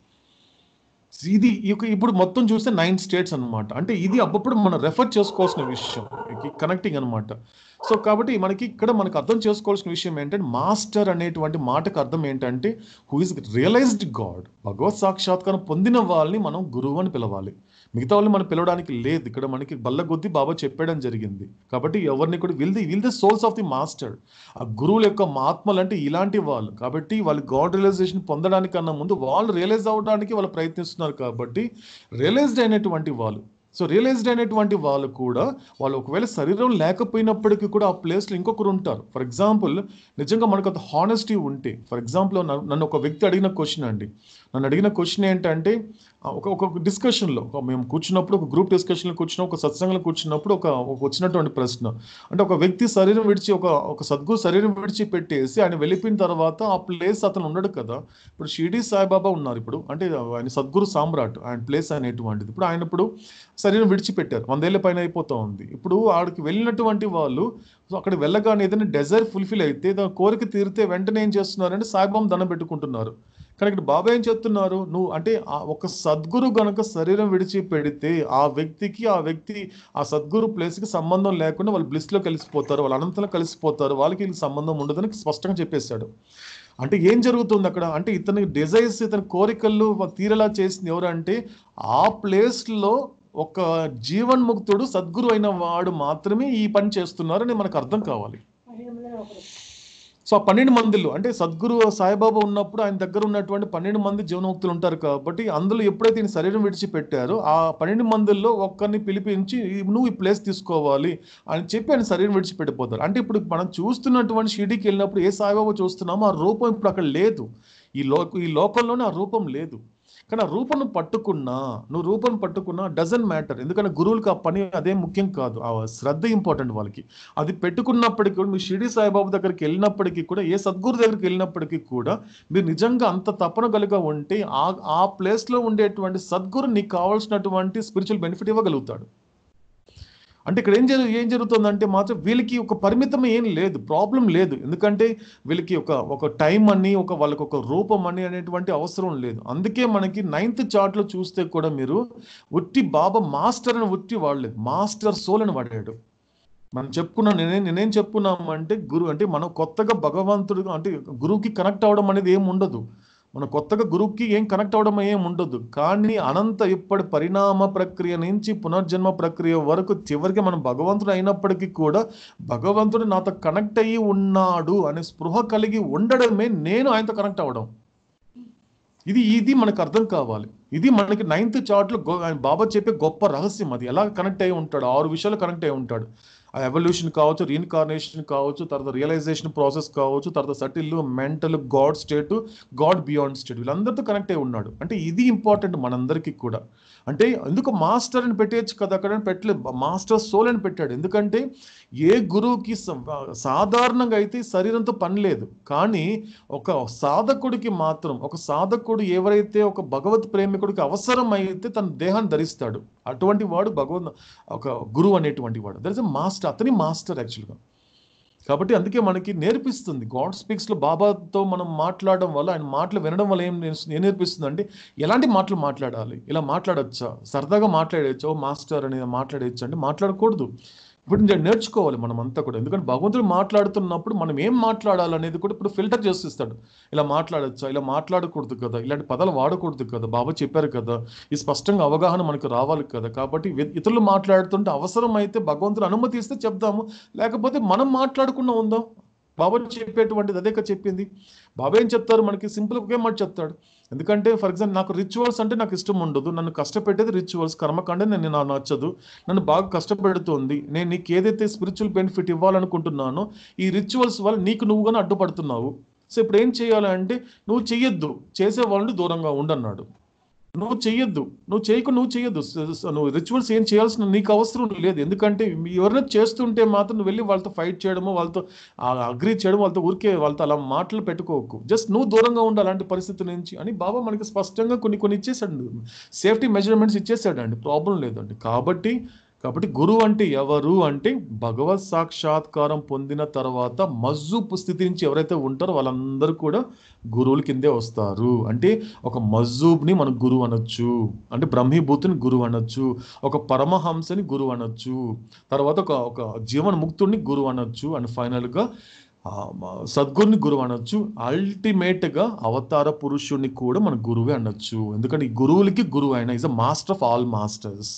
ఇది ఇప్పుడు మొత్తం చూస్తే 9 స్టేట్స్ అనమాట. అంటే ఇది అప్పుడు మనం రెఫర్ చేసుకోవాల్సిన విషయం, కనెక్టింగ్ అనమాట. సో కాబట్టి మనకు అర్థం చేసుకోవాల్సిన విషయం ఏంటంటే మాస్టర్ అనేటువంటి మాటకు అర్థం ఏంటంటే హూ ఇస్ రియలైజ్డ్ గాడ్. భగవత్ సాక్షాత్కారం పొందిన వాళ్ళని మనం గురువు అని పిలవాలి, మిగతా వాళ్ళని మనం పిలవడానికి లేదు. ఇక్కడ మనకి బల్లగొద్ది బాబా చెప్పడం జరిగింది కాబట్టి ఎవరిని కూడా will the souls of the master. ఆ గురువుల యొక్క ఆత్మలు అంటే ఇలాంటి వాళ్ళు కాబట్టి వాళ్ళు గాడ్ రియలైజేషన్ పొందడానికన్నా ముందు వాళ్ళు రియలైజ్ అవ్వడానికి వాళ్ళు ప్రయత్నిస్తున్నారు కాబట్టి రియలైజ్డ్ అయినటువంటి వాళ్ళు. సో రియలైజ్డ్ అయినటువంటి వాళ్ళు కూడా వాళ్ళు ఒకవేళ శరీరం లేకపోయినప్పటికీ కూడా ఆ ప్లేస్లో ఇంకొకరు ఉంటారు. ఫర్ ఎగ్జాంపుల్ నిజంగా మనకు అంత హానెస్టీ ఉంటే, ఫర్ ఎగ్జాంపుల్ నన్ను ఒక వ్యక్తి అడిగిన క్వశ్చన్ ఏంటంటే ఒక డిస్కషన్లో మేము కూర్చున్నప్పుడు, ఒక గ్రూప్ డిస్కషన్లో కూర్చున్నాం, ఒక సత్సంగంలో కూర్చున్నప్పుడు ఒక వచ్చినటువంటి ప్రశ్న అంటే ఒక వ్యక్తి శరీరం విడిచి ఒక సద్గురు శరీరం విడిచి పెట్టేసి ఆయన వెళ్ళిపోయిన తర్వాత ఆ ప్లేస్ అతను ఉండడు కదా. ఇప్పుడు షిరిడి సాయిబాబా ఉన్నారు ఇప్పుడు, అంటే ఆయన సద్గురు సామ్రాట్, ఆయన ప్లేస్ అనేటువంటిది. ఇప్పుడు ఆయన ఇప్పుడు శరీరం విడిచిపెట్టారు, 100 ఏళ్ల పైన అయిపోతూ ఉంది. ఇప్పుడు ఆడికి వెళ్ళినటువంటి వాళ్ళు అక్కడ వెళ్ళగానే ఏదైనా డెజైర్ ఫుల్ఫిల్ అయితే, కోరిక తీరితే వెంటనే ఏం చేస్తున్నారంటే సాయిబాబా దండం పెట్టుకుంటున్నారు. కానీ ఇక్కడ బాబా ఏం చెప్తున్నారు, నువ్వు అంటే ఒక సద్గురు గనక శరీరం విడిచి పెడితే ఆ వ్యక్తి ఆ సద్గురు ప్లేస్కి సంబంధం లేకుండా వాళ్ళు బ్లిస్లో కలిసిపోతారు, వాళ్ళు అనంతంలో కలిసిపోతారు, వాళ్ళకి సంబంధం ఉండదని స్పష్టంగా చెప్పేశాడు. అంటే ఏం జరుగుతుంది అక్కడ అంటే ఇతని డిజైర్స్, ఇతని కోరికలు తీరేలా చేసింది ఎవరంటే ఆ ప్లేస్లో ఒక జీవన్ముక్తుడు సద్గురు అయిన వాడు మాత్రమే ఈ పని చేస్తున్నారని మనకు అర్థం కావాలి. సో 12 మందిలో అంటే సద్గురు సాయిబాబా ఉన్నప్పుడు ఆయన దగ్గర ఉన్నటువంటి 12 మంది జీవన్ముక్తులు ఉంటారు కాబట్టి అందులో ఎప్పుడైతే ఈయన శరీరం విడిచిపెట్టారో ఆ 12 మందిలో ఒక్కరిని పిలిపించి నువ్వు ఈ ప్లేస్ తీసుకోవాలి అని చెప్పి ఆయన శరీరం విడిచిపెట్టిపోతారు. అంటే ఇప్పుడు మనం చూస్తున్నటువంటి షిరిడీకి వెళ్ళినప్పుడు ఏ సాయిబాబా చూస్తున్నామో ఆ రూపం ఇప్పుడు అక్కడ లేదు, ఈ లోకంలోనే ఆ రూపం లేదు. కానీ ఆ రూపం పట్టుకున్నా డజంట్ మ్యాటర్, ఎందుకంటే గురువులకు ఆ పని అదే ముఖ్యం కాదు, ఆ శ్రద్ధ ఇంపార్టెంట్ వాళ్ళకి. అది పెట్టుకున్నప్పటికీ కూడా మీరు షిరిడి సాయిబాబా దగ్గరికి వెళ్ళినప్పటికీ కూడా, ఏ సద్గురు దగ్గరికి వెళ్ళినప్పటికీ కూడా మీరు నిజంగా అంత తపన కలిగా ఉంటే ఆ ప్లేస్లో ఉండేటువంటి సద్గురు నీకు కావాల్సినటువంటి స్పిరిచువల్ బెనిఫిట్ ఇవ్వగలుగుతాడు. అంటే ఇక్కడ ఏం జరుగుతుందంటే మాత్రం వీళ్ళకి ఒక పరిమితం ఏం లేదు, ప్రాబ్లం లేదు. ఎందుకంటే వీళ్ళకి ఒక టైం అని వాళ్ళకి ఒక రూపం అని అనేటువంటి అవసరం లేదు. అందుకే మనకి 9th చార్ట్లో చూస్తే కూడా మీరు ఉట్టి బాబా మాస్టర్ అని ఉట్టి వాడలేదు, మాస్టర్ సోల్ అని వాడాడు. మనం చెప్పుకున్నాం, నేనేం చెప్పుకున్నాము అంటే గురువు అంటే మనం కొత్తగా భగవంతుడు అంటే గురువుకి కనెక్ట్ అవ్వడం అనేది ఏం ఉండదు. మన కొత్తగా గురువుకి ఏం కనెక్ట్ అవ్వడం ఏం ఉండదు. కానీ అనంత ఇప్పటి పరిణామ ప్రక్రియ నుంచి పునర్జన్మ ప్రక్రియ వరకు చివరికి మనం భగవంతుడు అయినప్పటికీ కూడా భగవంతుడు నాతో కనెక్ట్ అయ్యి ఉన్నాడు అనే స్పృహ కలిగి ఉండడమే నేను ఆయనతో కనెక్ట్ అవ్వడం. ఇది మనకు అర్థం కావాలి. ఇది మనకి 9th చార్ట్లో బాబా చెప్పే గొప్ప రహస్యం. అది ఎలా కనెక్ట్ అయి ఉంటాడు, 6 విషయాలు కనెక్ట్ అయి ఉంటాడు. ఆ ఎవల్యూషన్ కావచ్చు, రీఇన్కార్నేషన్ కావచ్చు, తర్వాత రియలైజేషన్ ప్రాసెస్ కావచ్చు, తర్వాత subtle, mental, God state, God beyond state, వీళ్ళందరితో కనెక్ట్ అయి ఉన్నాడు. అంటే ఇది ఇంపార్టెంట్ మనందరికీ కూడా. అంటే ఎందుకు మాస్టర్ అని పెట్టేయచ్చు కదా, అక్కడ పెట్టలేదు, మాస్టర్ సోల్ అని పెట్టాడు. ఎందుకంటే ఏ గురువుకి సాధారణంగా అయితే శరీరంతో పని లేదు, కానీ ఒక సాధకుడికి మాత్రం, ఒక సాధకుడు ఎవరైతే ఒక భగవత్ ప్రేమికుడికి అవసరం అయితే తన దేహాన్ని ధరిస్తాడు, అటువంటి వాడు ఒక గురువు అనేటువంటి వాడు. దట్ ఇస్ ఎ మాస్టర్, అతని మాస్టర్ యాక్చువల్గా. కాబట్టి అందుకే మనకి నేర్పిస్తుంది గాడ్ స్పీక్స్లో బాబాతో మనం మాట్లాడడం వల్ల, ఆయన మాటలు వినడం వల్ల ఏం నేర్పిస్తుంది అంటే ఎలాంటి మాటలు మాట్లాడాలి, ఇలా మాట్లాడచ్చా, సరదాగా మాట్లాడేచ్చా, ఓ మాస్టర్ అనేది మాట్లాడేచ్చా అంటే మాట్లాడకూడదు. ఇప్పుడు నేర్చుకోవాలి మనం అంతా కూడా. ఎందుకంటే భగవంతుడు మాట్లాడుతున్నప్పుడు మనం ఏం మాట్లాడాలనేది కూడా ఇప్పుడు ఫిల్టర్ చేసిస్తాడు. ఇలా మాట్లాడచ్చా, ఇలా మాట్లాడకూడదు కదా, ఇలాంటి పదాలు వాడకూడదు కదా, బాబా చెప్పారు కదా, ఈ స్పష్టంగా అవగాహన మనకు రావాలి కదా. కాబట్టి ఇతరులు మాట్లాడుతుంటే అవసరం అయితే భగవంతుడు అనుమతి ఇస్తే చెప్దాము, లేకపోతే మనం మాట్లాడకుండా ఉందాం. బాబా చెప్పేటువంటిది అదే కదా చెప్పింది. బాబా ఏం చెప్తారు మనకి, సింపుల్ ఒకే మాట చెప్తాడు. ఎందుకంటే ఫర్ ఎగ్జాంపుల్ నాకు రిచువల్స్ అంటే నాకు ఇష్టం ఉండదు, నన్ను కష్టపెట్టేది రిచువల్స్, కర్మకాండ నాకు నచ్చదు, నన్ను బాగా కష్టపెడుతుంది. నేను నీకు ఏదైతే స్పిరిచువల్ బెనిఫిట్ ఇవ్వాలనుకుంటున్నానో ఈ రిచువల్స్ వల్ల నీకు నువ్వుగానే అడ్డుపడుతున్నావు. సో ఇప్పుడు ఏం చేయాలంటే నువ్వు చెయ్యొద్దు, చేసే వాళ్ళని దూరంగా ఉండన్నాడు. నువ్వు చెయ్యొద్దు, నువ్వు చెయ్యొద్దు, నువ్వు రిచువల్స్ ఏం చేయాల్సిన నీకు అవసరం లేదు. ఎందుకంటే ఎవరైనా చేస్తుంటే మాత్రం నువ్వు వెళ్ళి వాళ్ళతో ఫైట్ చేయడము, వాళ్ళతో అగ్రీ చేయడం, వాళ్ళతో వాళ్ళతో అలా మాటలు పెట్టుకోకు, జస్ట్ నువ్వు దూరంగా ఉండాలి అలాంటి పరిస్థితి నుంచి అని బాబా మనకి స్పష్టంగా కొన్ని ఇచ్చేసాడు, సేఫ్టీ మెజర్మెంట్స్ ఇచ్చేసాడండి, ప్రాబ్లం లేదండి. కాబట్టి గురువు అంటే ఎవరు అంటే భగవత్ సాక్షాత్కారం పొందిన తర్వాత మజ్జూబ్ స్థితి నుంచి ఎవరైతే ఉంటారో వాళ్ళందరూ కూడా గురువుల కిందే వస్తారు. అంటే ఒక మజ్జూబ్ని మనం గురువు అనొచ్చు, అంటే బ్రహ్మీభూతిని గురువు అనొచ్చు, ఒక పరమహంసని గురువు అనొచ్చు, తర్వాత ఒక జీవన ముక్తుడిని గురువు అనొచ్చు, అండ్ ఫైనల్గా సద్గురుని గురువు అనొచ్చు, అల్టిమేట్గా అవతార పురుషుడిని కూడా మన గురువే అనొచ్చు. ఎందుకంటే ఈ గురువులకి గురువు ఆయన is a master of all masters,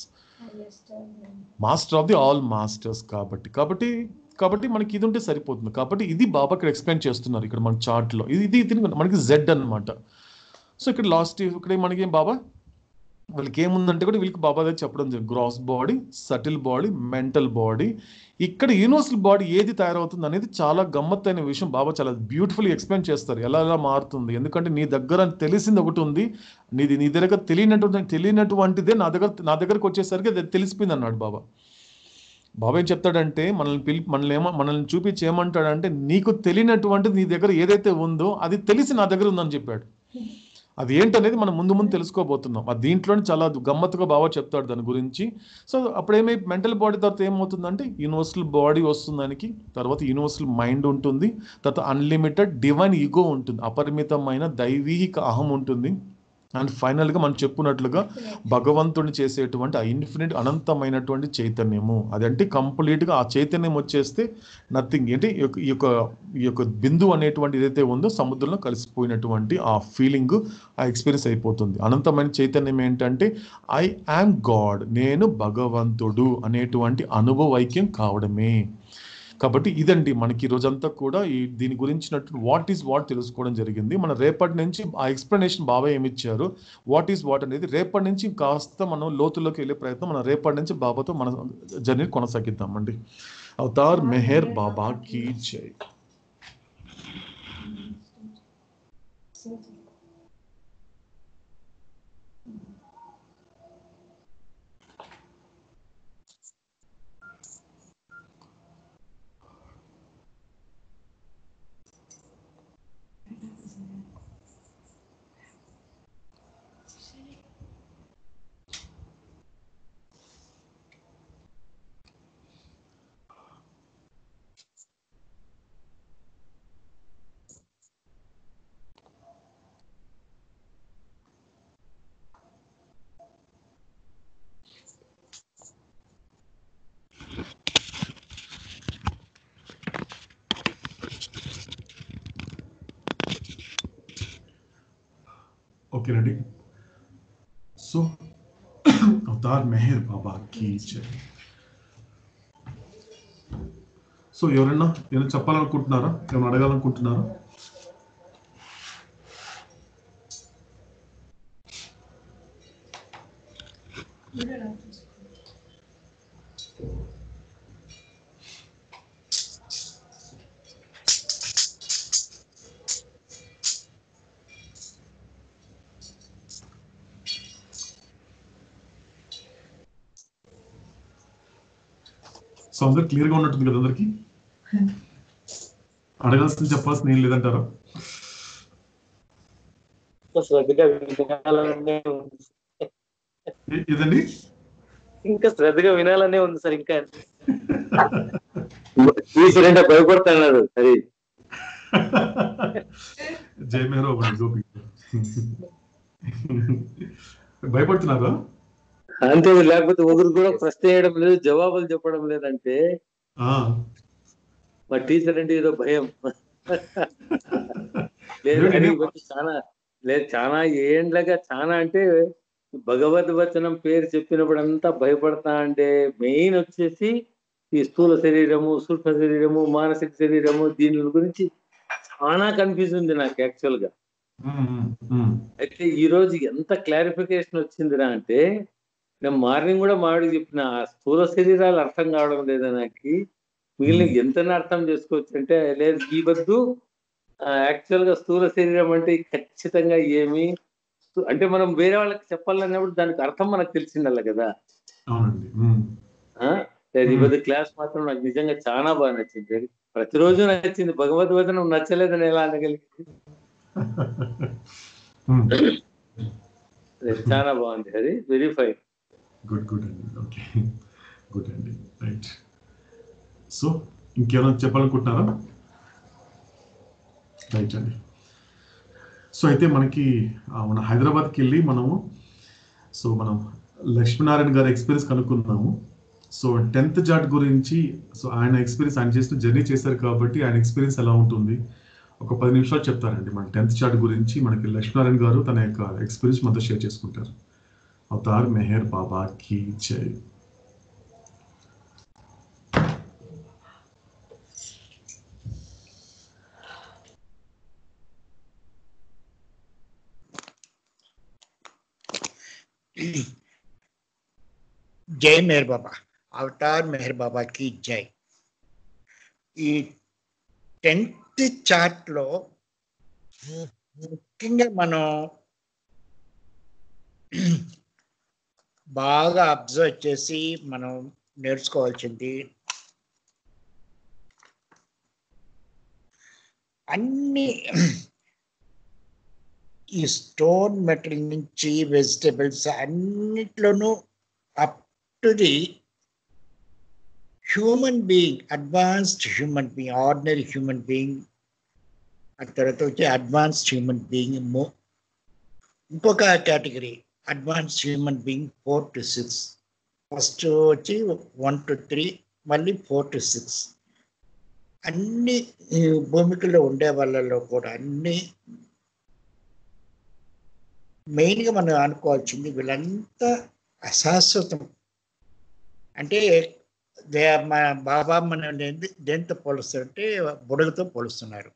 master of the all masters. కాబట్టి మనకి ఇది ఉంటే సరిపోతుంది. కాబట్టి ఇది బాబా ఇక్కడ ఎక్స్ప్లెయిన్ చేస్తున్నారు ఇక్కడ మన చార్ట్లో. ఇది మనకి జెడ్ అనమాట. సో ఇక్కడ ఇక్కడ మనకి బాబా వీళ్ళకి ఏముందంటే కూడా వీళ్ళకి బాబా దగ్గర చెప్పడం జరిగింది, gross body, subtle body, mental body. ఇక్కడ యూనివర్సల్ బాడీ ఏది తయారవుతుంది అనేది చాలా గమ్మత్తైన విషయం. బాబా చాలా బ్యూటిఫుల్ ఎక్స్ప్లెయిన్ చేస్తారు ఎలా మారుతుంది. ఎందుకంటే నీ దగ్గర తెలిసింది ఒకటి ఉంది, నీ దగ్గర తెలియనటువంటిదే నా దగ్గరకు వచ్చేసరికి అది తెలిసిపోయింది అన్నాడు బాబా. బాబా ఏం చెప్తాడంటే మనల్ని చూపించి ఏమంటాడంటే నీకు తెలియనటువంటిది నీ దగ్గర ఏదైతే ఉందో అది తెలిసి నా దగ్గర ఉందని చెప్పాడు. అది ఏంటనేది మనం ముందు తెలుసుకోబోతున్నాం. అది దీంట్లోనే చాలా గమ్మత్తుగా బాగా చెప్తాడు దాని గురించి. సో అప్పుడు మెంటల్ బాడీ తర్వాత ఏమవుతుందంటే యూనివర్సల్ బాడీ వస్తుంది దానికి, తర్వాత యూనివర్సల్ మైండ్ ఉంటుంది, తర్వాత అన్లిమిటెడ్ డివైన్ ఈగో ఉంటుంది, అపరిమితమైన దైవీక అహం ఉంటుంది, అండ్ ఫైనల్గా మనం చెప్పుకున్నట్లుగా భగవంతుడిని చేసేటువంటి ఆ ఇన్ఫినిట్ అనంతమైనటువంటి చైతన్యము. అదంటే కంప్లీట్గా ఆ చైతన్యం వచ్చేస్తే నథింగ్, ఏంటి ఈ యొక్క బిందు అనేటువంటి ఏదైతే ఉందో సముద్రంలో కలిసిపోయినటువంటి ఆ ఫీలింగ్, ఆ ఎక్స్పీరియన్స్ అయిపోతుంది. అనంతమైన చైతన్యం ఏంటంటే ఐ యామ్ గాడ్, నేను భగవంతుడు అనేటువంటి అనుభవైక్యం కావడమే. కాబట్టి ఇదండి మనకి ఈరోజంతా కూడా దీని గురించినట్టు వాట్ ఈజ్ వాట్ తెలుసుకోవడం జరిగింది. మన రేపటి నుంచి ఆ ఎక్స్ప్లెనేషన్ బాబా ఏమిచ్చారు, వాట్ ఈజ్ వాట్ అనేది రేపటి నుంచి కాస్త మనం లోతుల్లోకి వెళ్ళే ప్రయత్నం మనం రేపటి నుంచి బాబాతో మన జర్నీ కొనసాగిద్దామండి. అవతార్ మెహర్ బాబా కీ జై. ఓకేనండి. సో అవతార్ మెహర్ బాబా కీ జై. సో ఎవరైనా ఏమైనా చెప్పాలనుకుంటున్నారా, ఏమైనా అడగాలనుకుంటున్నారా? సో అందరు క్లియర్ గా ఉన్నట్టుంది కదా అందరికి? అడగాల్సింది చెప్పాల్సింది ఏం లేదంటారా? ఇదండి ఇంకా శ్రద్ధగా వినాలనే ఉంది సార్. ఇంకా భయపడుతున్నాడు. అది జై మేరో గోపి భయపడుతున్నారా? అంతే, లేకపోతే ఒకరు కూడా ప్రశ్న వేయడం లేదు, జవాబులు చెప్పడం లేదంటే మా టీచర్ అంటే ఏదో భయం లేదు. చాలా లేదు, చాలా ఏండ్లగా చాలా అంటే భగవద్వచనం పేరు చెప్పినప్పుడు అంతా భయపడతా. అంటే మెయిన్ వచ్చేసి ఈ స్థూల శరీరము, సూక్ష్మ శరీరము, మానసిక శరీరము, దీని గురించి చాలా కన్ఫ్యూజ్ ఉంది నాకు యాక్చువల్ గా. అయితే ఈ రోజు ఎంత క్లారిఫికేషన్ వచ్చిందిరా అంటే, నేను మార్నింగ్ కూడా మావిడికి చెప్పిన ఆ స్థూల శరీరాలు అర్థం కావడం లేదా నాకు, మిగిలిన ఎంత అర్థం చేసుకోవచ్చు అంటే, లేదు ఈ వద్దు యాక్చువల్ గా స్థూల శరీరం అంటే ఖచ్చితంగా ఏమి అంటే మనం వేరే వాళ్ళకి చెప్పాలన్నప్పుడు దానికి అర్థం మనకు తెలిసిందల్ల కదా. ఈ వద్దు క్లాస్ మాత్రం నాకు నిజంగా చాలా బాగా నచ్చింది, ప్రతిరోజు నచ్చింది. భగవద్వచనం నచ్చలేదని ఎలా అనగలిగింది? చాలా బాగుంది, అది వెరీ ఫైన్. గుడ్ గుడ్ అండి. ఓకే గుడ్ అండి, రైట్. సో ఇంకేమైనా చెప్పాలనుకుంటున్నారా? రైట్ అండి. సో అయితే మనకి మన హైదరాబాద్కి వెళ్ళి మనం లక్ష్మీనారాయణ గారి ఎక్స్పీరియన్స్ కనుక్కున్నాము. సో 10th జాట్ గురించి, సో ఆయన ఎక్స్పీరియన్స్, ఆయన చేసిన జర్నీ చేశారు కాబట్టి ఆయన ఎక్స్పీరియన్స్ ఎలా ఉంటుంది ఒక 10 నిమిషాలు చెప్తారండి. మన 10th చార్ట్ గురించి మనకి లక్ష్మీనారాయణ గారు తన యొక్క ఎక్స్పీరియన్స్ మనతో షేర్ చేసుకుంటారు. అవతార్ మెహర్ బాబా కీ జై. జై మెహర్ బాబా, అవతార్ మెహర్ బాబా కీ జై. ఈ 10th చార్ట్ లో ముఖ్యంగా మనం బాగా అబ్జర్వ్ చేసి మనం నేర్చుకోవాల్సింది, అన్ని ఈ స్టోన్ మెటల్ నుంచి వెజిటబుల్స్ అన్నిట్లోనూ up to the human being, advanced human being, ordinary human being, ఆ తర్వాత వచ్చి అడ్వాన్స్డ్ హ్యూమన్ బీయింగ్, ఇంకొక category advanced human being 4 to 6. First వచ్చి 1 to 3, మళ్ళీ 4 to 6. అన్ని భూమికలో ఉండే వాళ్ళలో కూడా అన్ని మెయిన్గా మనం అనుకోవాల్సింది, వీళ్ళంతా అశాశ్వతం. అంటే బాబా మనం దేంతో పోలుస్తారంటే బుడగతో పోలుస్తున్నారు.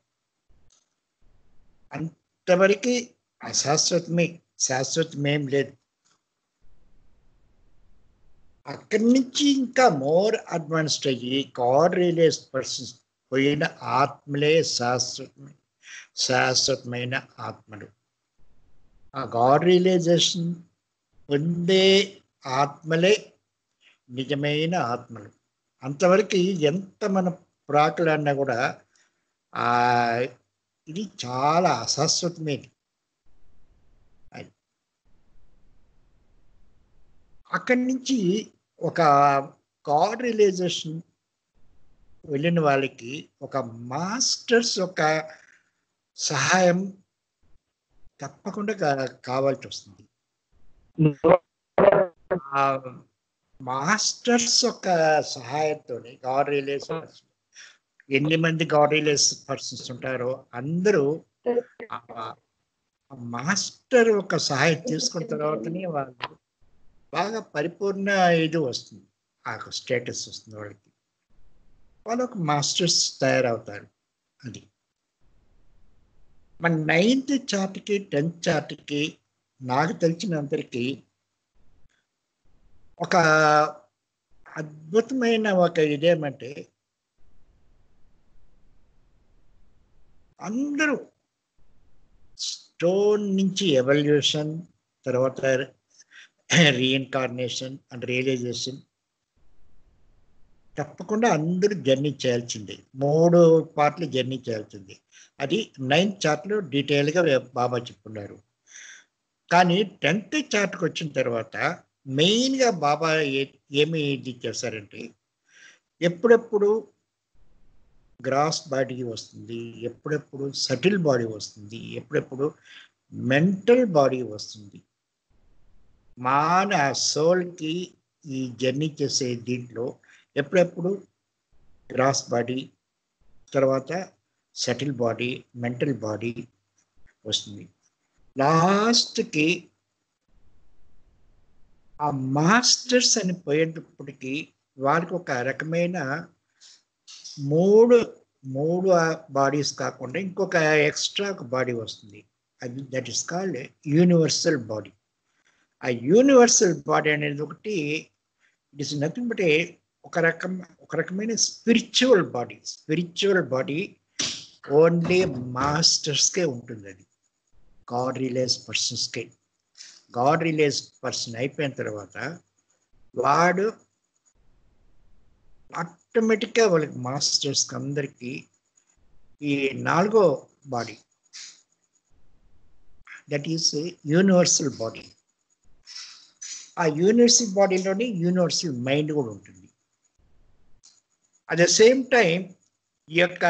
అంతవరకు అశాశ్వతమే, శాశ్వతమేం లేదు. అక్కడి నుంచి ఇంకా మోర్ అడ్వాన్స్డ్ అయ్యి గాడ్ రియలైజ్ పర్సన్స్, పోయిన ఆత్మలే శాశ్వతమైన ఆత్మలు. ఆ గాడ్ రియలైజేషన్ పొందే ఆత్మలే నిజమైన ఆత్మలు. అంతవరకు ఎంత మనం ప్రాకులన్నా కూడా ఇది చాలా అశాశ్వతమైనది. అక్కడి నుంచి ఒక గాడ్ రియలైజేషన్ వెళ్ళిన వాళ్ళకి ఒక మాస్టర్స్ యొక్క సహాయం తప్పకుండా కావాల్సి వస్తుంది. మాస్టర్స్ యొక్క సహాయంతో గాడ్ రియలైజ్ పర్సన్, ఎన్ని మంది గాడ్ రియలైజ్ పర్సన్స్ ఉంటారో అందరూ మాస్టర్ ఒక సహాయం తీసుకున్న తర్వాతనే వాళ్ళు బాగా పరిపూర్ణ ఇది వస్తుంది, ఆ స్టేటస్ వస్తుంది వాళ్ళకి. వాళ్ళు ఒక మాస్టర్స్ తయారవుతారు. అది మన 9th చార్ట్కి 10th చార్ట్కి నాకు తెలిసినందరికీ ఒక అద్భుతమైన ఒక ఇదేమంటే, అందరూ స్టోన్ నుంచి ఎవల్యూషన్, తర్వాత రీఇన్కార్నేషన్ అండ్ రియలైజేషన్ తప్పకుండా అందరూ జర్నీ చేయాల్సిందే. 3 పార్ట్లు జర్నీ చేయాల్సిందే. అది 9th చార్ట్లో డీటెయిల్గా బాబా చెప్పున్నారు. కానీ 10th చార్ట్కి వచ్చిన తర్వాత మెయిన్గా బాబా ఏమి ఇది చేశారంటే, ఎప్పుడెప్పుడు గ్రాస్ బాడీ వస్తుంది, ఎప్పుడెప్పుడు సటిల్ బాడీ వస్తుంది, ఎప్పుడెప్పుడు మెంటల్ బాడీ వస్తుంది. మన సోల్కి ఈ జర్నీ చేసే దీంట్లో ఎప్పుడెప్పుడు గ్రాస్ బాడీ, తర్వాత సటిల్ బాడీ, మెంటల్ బాడీ వస్తుంది. లాస్ట్కి ఆ మాస్టర్స్ అని పోయేటప్పటికీ వాళ్ళకి ఒక రకమైన మూడు బాడీస్ కాకుండా ఇంకొక ఎక్స్ట్రా ఒక బాడీ వస్తుంది. అది that is called universal body. ఆ యూనివర్సల్ బాడీ అనేది ఒకటి, ఇట్ ఈస్ నథింగ్ బట్ ఒక రకమైన spiritual body. Spiritual body only మాస్టర్స్కే ఉంటుంది. అది గాడ్ రిలేస్ పర్సన్స్కే. గాడ్ రిలేస్ పర్సన్ అయిపోయిన తర్వాత వాడు ఆటోమేటిక్గా వాళ్ళకి మాస్టర్స్కి అందరికీ ఈ 4వ body, that is universal body. ఆ యూనివర్సల్ బాడీలోని యూనివర్సల్ మైండ్ కూడా ఉంటుంది. అట్ ద సేమ్ టైం ఈ యొక్క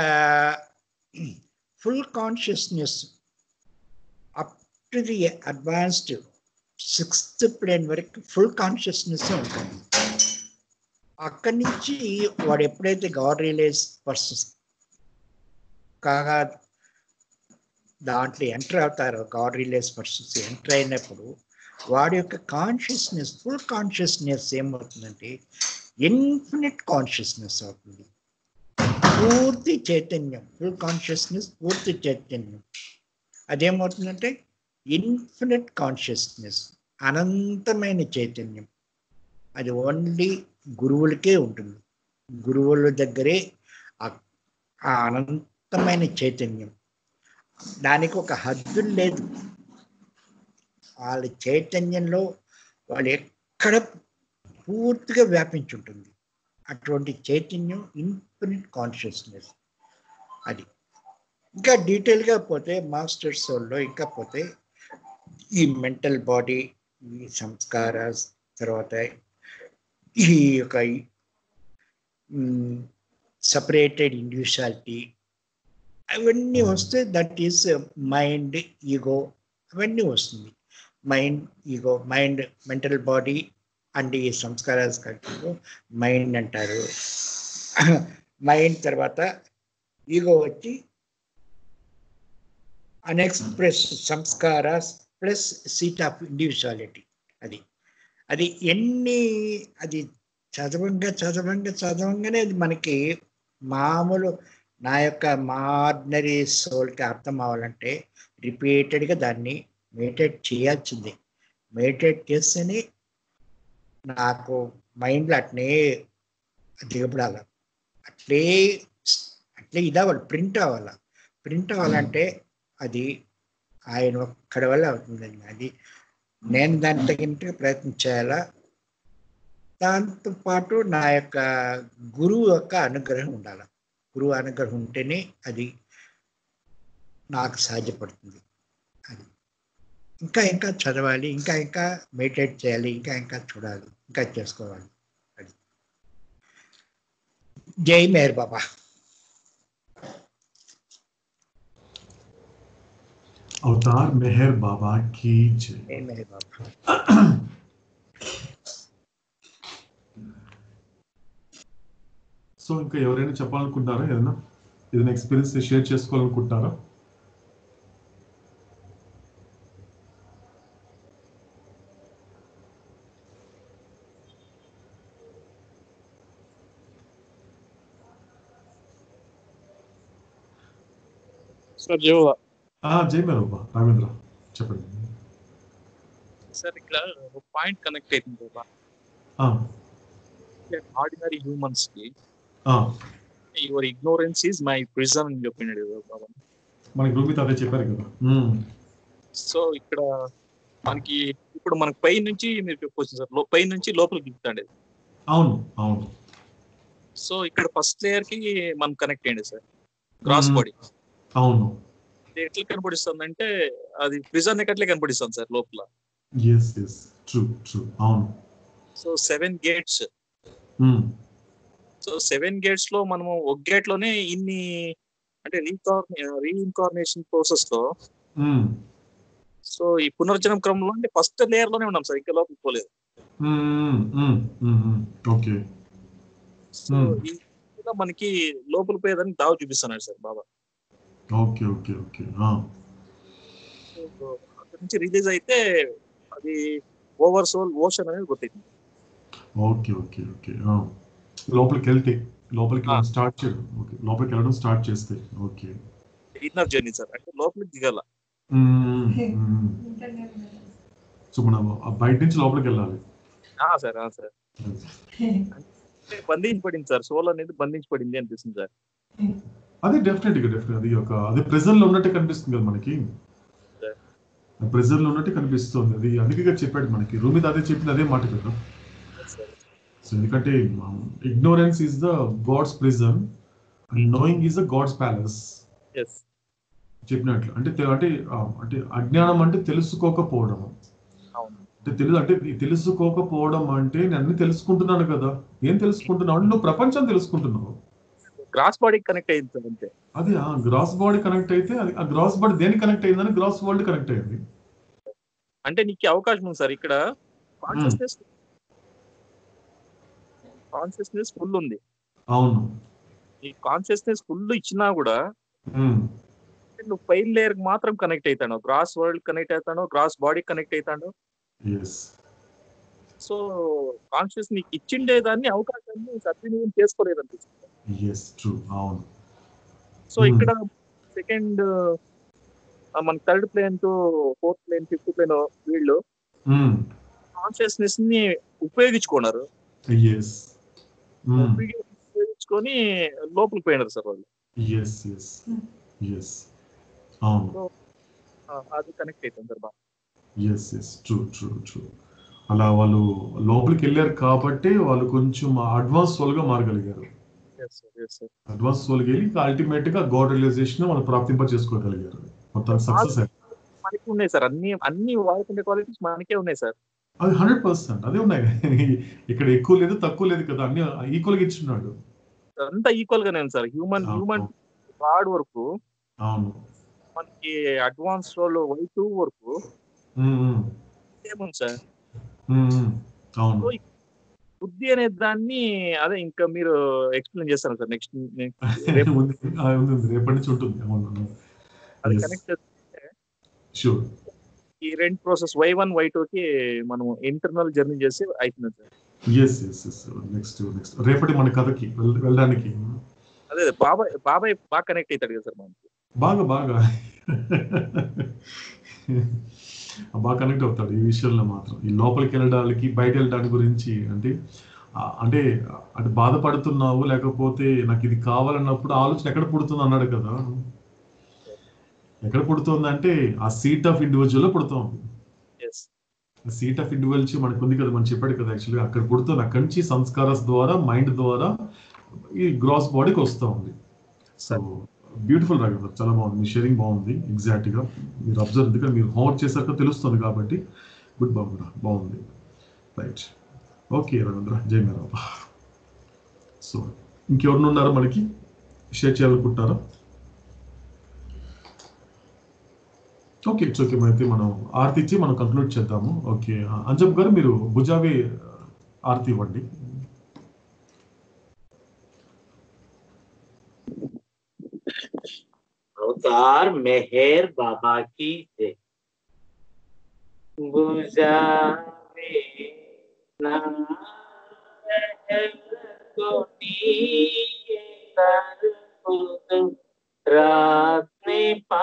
full consciousness up to the advanced 6th plane వరకు ఫుల్ కాన్షియస్నెస్ ఉంటుంది. అక్కడి నుంచి వాడు ఎప్పుడైతే గాడ్ రియలైజ్ పర్సన్స్ కాగా దాంట్లో ఎంటర్ అవుతారో, గాడ్ రియలైజ్ పర్సన్స్ ఎంటర్ అయినప్పుడు వాడి యొక్క కాన్షియస్నెస్, ఫుల్ కాన్షియస్నెస్ ఏమవుతుందంటే ఇన్ఫినిట్ కాన్షియస్నెస్ అవుతుంది. పూర్తి చైతన్యం, ఫుల్ కాన్షియస్నెస్, పూర్తి చైతన్యం. అదేమవుతుందంటే ఇన్ఫినిట్ కాన్షియస్నెస్, అనంతమైన చైతన్యం. అది ఓన్లీ గురువులకే ఉంటుంది. గురువుల దగ్గరే ఆ అనంతమైన చైతన్యం. దానికి ఒక హద్దు లేదు. వాళ్ళ చైతన్యంలో వాళ్ళు ఎక్కడ పూర్తిగా వ్యాపించి ఉంటుంది. అటువంటి చైతన్యం ఇన్ఫినిట్ కాన్షియస్నెస్. అది ఇంకా డీటెయిల్గా పోతే మాస్టర్ సోల్లో ఇంకా పోతే ఈ మెంటల్ బాడీ, ఈ సంస్కారాస్, తర్వాత ఈ యొక్క సపరేటెడ్ ఇండివిజువాలిటీ, అవన్నీ వస్తే దట్ ఈస్ మైండ్, ఈగో, అవన్నీ వస్తుంది. Mind, ego, mind, mental body and ఈ సంస్కారాలు కలిపి మైండ్ అంటారు. మైండ్ తర్వాత ఈగో వచ్చి unexpressed sanskaras plus seat of individuality. అది అది చదవంగానే అది మనకి మామూలు నా యొక్క ఆర్డినరీ సోల్కి అర్థం అవ్వాలంటే రిపీటెడ్గా దాన్ని మెడిటేట్ చేయాల్సిందే. మెడిటేట్ చేస్తేనే నాకు మైండ్లో అట్నే దిగబడాల, అట్లే ఇదవ్వాలి, ప్రింట్ అవ్వాలంటే అది ఆయన ఒక్కడి వల్ల అవుతుందండి. అది నేను దాని తగినట్టుగా ప్రయత్నం చేయాలా. దాంతోపాటు నా యొక్క గురువు యొక్క అనుగ్రహం ఉండాలి. గురువు అనుగ్రహం ఉంటేనే అది నాకు సాధ్యపడుతుంది. అది ఇంకా చదవాలి, ఇంకా మెడిటేట్ చేయాలి, ఇంకా చూడాలి, ఇంకా చేసుకోవాలి. అది జై మేర్ బాబా. అవతార్ మెహర్ బాబా की जय. జై మేర్ బాబా. సో ఇంకా ఎవరైనా చెప్పాలనుకుంటారా? ఏదైనా ఎక్స్పీరియన్స్ షేర్ చేసుకోవాలనుకుంటారా? సార్ జో జై మేరూప రాఘవేంద్ర చెప్పండి. సార్ ఇక్కడ ఒక పాయింట్ కనెక్ట్ అవుతుంది బాబా. ఆ, ఆర్డినరీ హ్యూమన్స్ కి ఆ, your ignorance is my prison అని చెప్పినాడు కదా బాబా. మనకి రూమిత అదే చెప్పారు కదా. సో ఇక్కడ మనకి ఇప్పుడు మనకి పై నుంచి మీరు చెప్పవచ్చు సార్, పై నుంచి లోపలికి దిగుతాండి. అవును అవును. సో ఇక్కడ ఫస్ట్ లేయర్ కి మనం కనెక్ట్ అయ్యండి సార్, గ్రాస్ బాడీ. అవును. ఇది ఎట్లా కనపడిస్తుంది అంటే అది ప్రిజన్ ఎట్లా కనపడిస్తుంది సార్ లోపల. Yes yes true true. అవును. So 7 gates. సో 7 గేట్స్ లో మనము ఒక గేట్ లోనే ఇన్ని అంటే రీఇన్కార్నేషన్ ప్రాసెస్ లో, సో ఈ పునర్జనం క్రమంలో అంటే ఫస్ట్ లేయర్ లోనే ఉన్నాం సార్, ఇంకా లోపలికి పోలేదు. ఓకే. సో ఈ మనకి లోపల పోయేదానికి దావ చూపిస్తున్నాడు sir Baba. Okay okay okay. అక్కడి నుంచి రిలీజ్ అయితే అది ఓవర్ సోల్ ఓషన్ అనేది గుర్తింది. Okay okay okay. లోపలికి వెళ్తే లోపలికి స్టార్ట్ చేయడం. ఓకే, లోపలికి వెళ్ళడం స్టార్ట్ చేస్తే. ఓకే, ఇన్నర్ జర్నీ సార్, అంటే లోపలికి దిగాల. సో మనం బయట నుంచి లోపలికి వెళ్ళాలి. సార్ సార్ బంధించబడింది సార్, సోల్ అనేది బంధించబడింది అనిపిస్తుంది సార్. అదే డెఫినెట్ గా అది ఒక అదే ప్రెజర్ లో ఉన్నట్టే కనిపిస్తుంది కదా మనకి. ప్రెజర్ లో ఉన్నట్టు కనిపిస్తుంది అది. అందుకే చెప్పాడు మనకి రూమిత్ అదే చెప్పింది, అదే మాట కదా. సో ఎందుకంటే ignorance is the God's prison and knowing is the God's palace చెప్పినట్లు. అంటే అంటే అంటే అజ్ఞానం అంటే తెలుసుకోకపోవడం. అంటే తెలుసుకోకపోవడం అంటే నేను అన్ని తెలుసుకుంటున్నాను కదా. ఏం తెలుసుకుంటున్నావు అంటే నువ్వు ప్రపంచం తెలుసుకుంటున్నావు. గ్రాస్ బాడీ కనెక్ట్ అయింది సార్ అంతే. అది ఆ గ్రాస్ బాడీ కనెక్ట్ అయితే అది ఆ గ్రాస్ బాడీ దేనికి కనెక్ట్ అయిందని గ్రాస్ వరల్డ్ కనెక్ట్ అయింది. అంటే నీకు అవకాశం ఉంది సార్ ఇక్కడ. కాన్షియస్నెస్ ఫుల్ ఉంది. అవును. ఈ కాన్షియస్నెస్ ఫుల్ ఇచ్చినా కూడా నువ్వు పైన లేయర్ మాత్రం కనెక్ట్ అవుతాను, గ్రాస్ వరల్డ్ కనెక్ట్ అవుతాను, గ్రాస్ బాడీ కనెక్ట్ అవుతాను. సో కాన్షియస్ నీకు ఇచ్చిండే దాన్ని అవకాశాన్ని సద్వినియోగం చేసుకోలేదు అనిపిస్తుంది. సో ఇక్కడ సెకండ్ మన third plane to fourth plane fifth plane వీళ్ళు కాన్షియస్నెస్ ని ఉపయోగించుకున్నారు. ఉపయోగించుకొని లోపలికి పోయినారు సార్ వాళ్ళు. అది కనెక్ట్ అవుతుంది సార్ బాగా. అలా వాళ్ళు లోపలికి వెళ్ళారు కాబట్టి వాళ్ళు కొంచెం అడ్వాన్స్ సోల్ గా మారగలిగారు. అడ్వాన్స్ సోల్ కి వెళ్ళి అల్టిమేట్ గా గాడ్ రియలైజేషన్ వాళ్ళు ప్రాప్తింప చేసుకోగలిగారు. మొత్తం సక్సెస్ మనకి ఉన్నాయి సార్, అన్ని వాడుకునే క్వాలిటీస్ మనకే ఉన్నాయి సార్. అది 100% అదే ఉన్నాయి. ఇక్కడ ఎక్కువ లేదు తక్కువ లేదు కదా, అన్ని ఈక్వల్ గా ఇచ్చున్నాడు. అంతా ఈక్వల్ గానే ఉంది సార్. హ్యూమన్ గాడ్ వరకు, మనకి అడ్వాన్స్ రోల్ Y2 వరకు ఏముంది సార్. బుద్ధి అనే దాన్ని అదే ఇంకా మీరు ఎక్స్ప్లెయిన్ చేస్తారు సార్ నెక్స్ట్ రేపటి నుంచి ఉంటుంది. అది కనెక్ట్ చేస్తే ఈ రెండు ప్రాసెస్ Y1 Y2 కి మనం ఇంటర్నల్ జర్నీ చేసి అవుతుంది సార్. నెక్స్ట్ రేపటి మన కథకి వెళ్ళడానికి అదే బాబాయ్ బాగా కనెక్ట్ అవుతాడు కదా సార్ మనకి. బాగా కనెక్ట్ అవుతాడు ఈ విషయంలో మాత్రం. ఈ లోపలికి వెళ్ళడానికి బయట వెళ్ళడానికి గురించి అంటే అంటే అంటే బాధపడుతున్నావు లేకపోతే నాకు ఇది కావాలన్నప్పుడు ఆలోచన ఎక్కడ పుడుతుంది అన్నాడు కదా. ఎక్కడ పుడుతుంది అంటే ఆ సీట్ ఆఫ్ ఇండివిజువల్ లో పుడుతుంది. సీట్ ఆఫ్ ఇండివిజువల్ మనకు ఉంది కదా, మనం చెప్పాడు కదా. యాక్చువల్గా అక్కడ పుడుతుంది. అక్కడి నుంచి సంస్కారాస్ ద్వారా మైండ్ ద్వారా ఈ గ్రాస్ బాడీకి వస్తూ ఉంది. సో బ్యూటిఫుల్ రాఘవేంద్ర, చాలా బాగుంది. మీ షేరింగ్ బాగుంది. ఎగ్జాక్ట్ గా మీరు అబ్జర్వ్, ఎందుకంటే మీరు హోంవర్క్ చేశాక తెలుస్తుంది కాబట్టి గుడ్. బాగుంది. రైట్, ఓకే రాఘవేంద్ర, జై మేరాబా. సో ఇంకెవరిని ఉన్నారా మనకి షేర్ చేయాలనుకుంటున్నారా? Okay, it's okay. అయితే మనం ఆర్తి ఇచ్చి మనం కంక్లూడ్ చేద్దాము. ఓకే, అంజబ్ గారు మీరు భుజావి ఆర్తి ఇవ్వండి. अवतार मेहर बाबा की जय। बुझावे ना रात में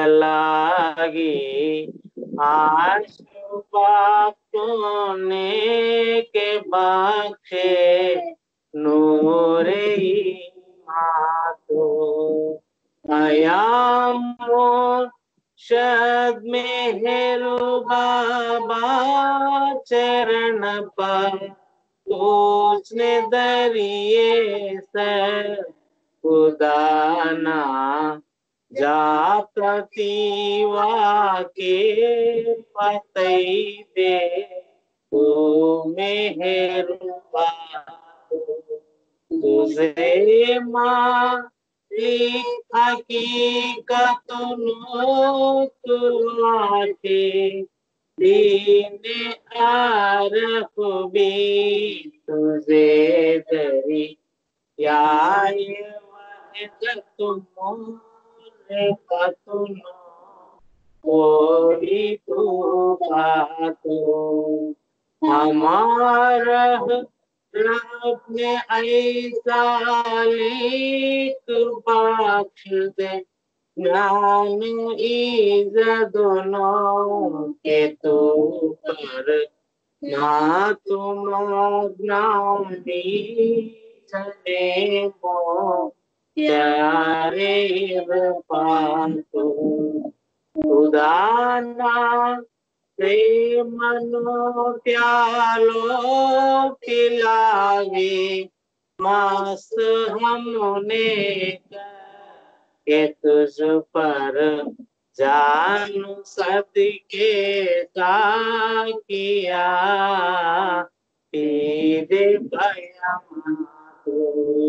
चलागी आशु बातों के बख्शे नूरे मातो अयामो शद मेहरु बाबा चरण पर उसने दरिए से खुदाना जा प्रतिवा के पतई दे तू मेहरबा तुझे मालिक हकीकत नो तुआके दीन आरफ भी तुझे दरी याय वहदत मोरे पतनो कोई तू बातो हमारा रब ने ऐसा एक बख्श दे ज्ञान इज्जत दोनों के तू पर ना तुम नाम भी चले मो प्यारे पातो खुदाना प्रेमनो प्यालो खिलावे मस्त हमने के तुझ पर जानू सदके किया तेरे बयान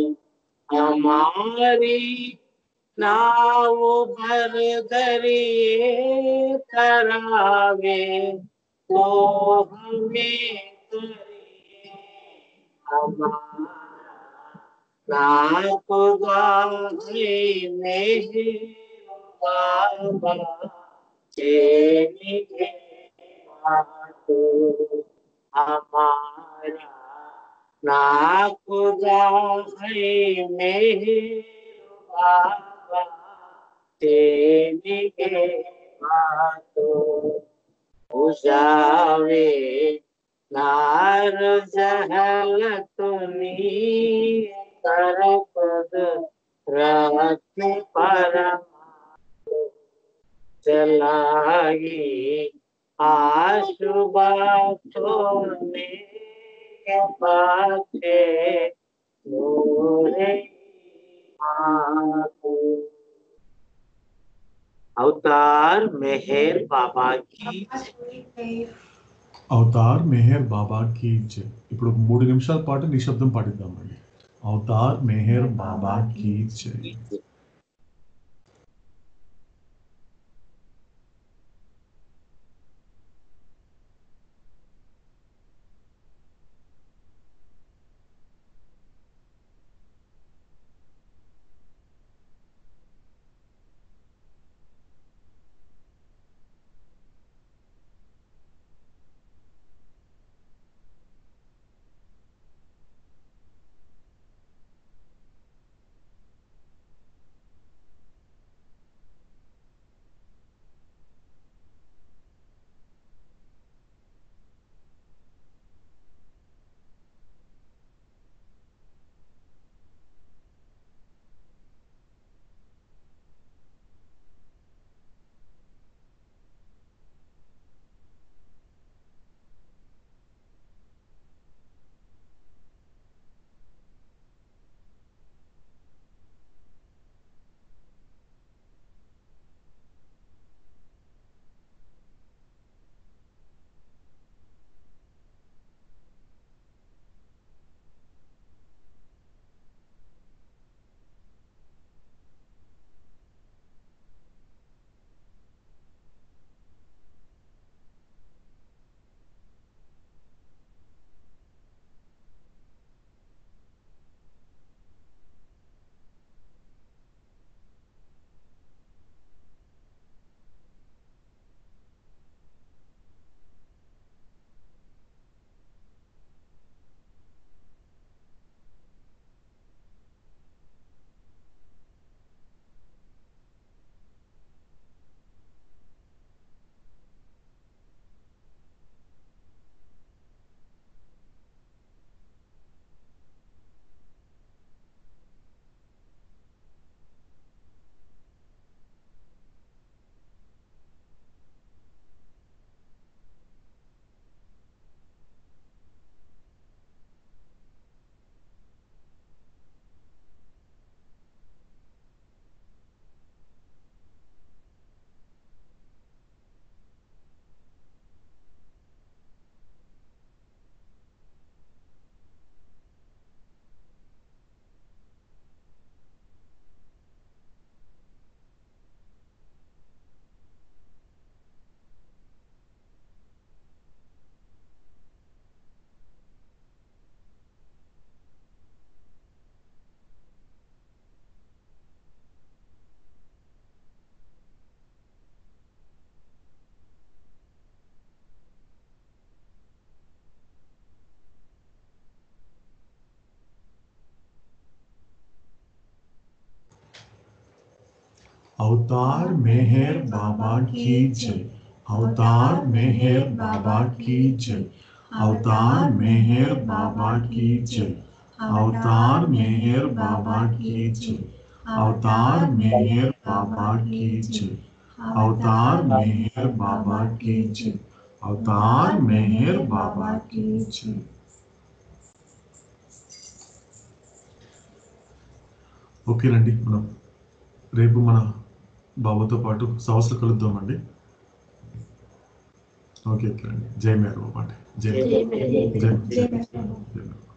हमारी नाव भर दरिए तरावे तो हमें करिए हमारा ना खुदा नहीं बाबा तेरी बातो हमारा ना खुदा है मेरे बाबा तेरी बातो उजावे नार जहलतुनी कर पद रख परमा चलाई आशु बातों के पाछे नूरे मातो अवतार मेहर बाबा की అవతార్ మెహర్ బాబా కీ జై. ఇప్పుడు 3 నిమిషాల పాటు నిశ్శబ్దం పాటిద్దామండి. అవతార్ మెహర్ బాబా కీ జై. अवतार मेहर बाबा की जय। अवतार मेहर बाबा की जय। अवतार मेहर बाबा की जय। अवतार मेहर बाबा की जय। अवतार मेहर बाबा की जय। अवतार मेहर बाबा की जय। अवतार मेहर बाबा की जय। ఓకేనండి, మనం రేపు మన బాబాతో పాటు సవస్సులు కలుద్దామండి. ఓకే అండి. జై మేర బాబా. జై జై మేర. జై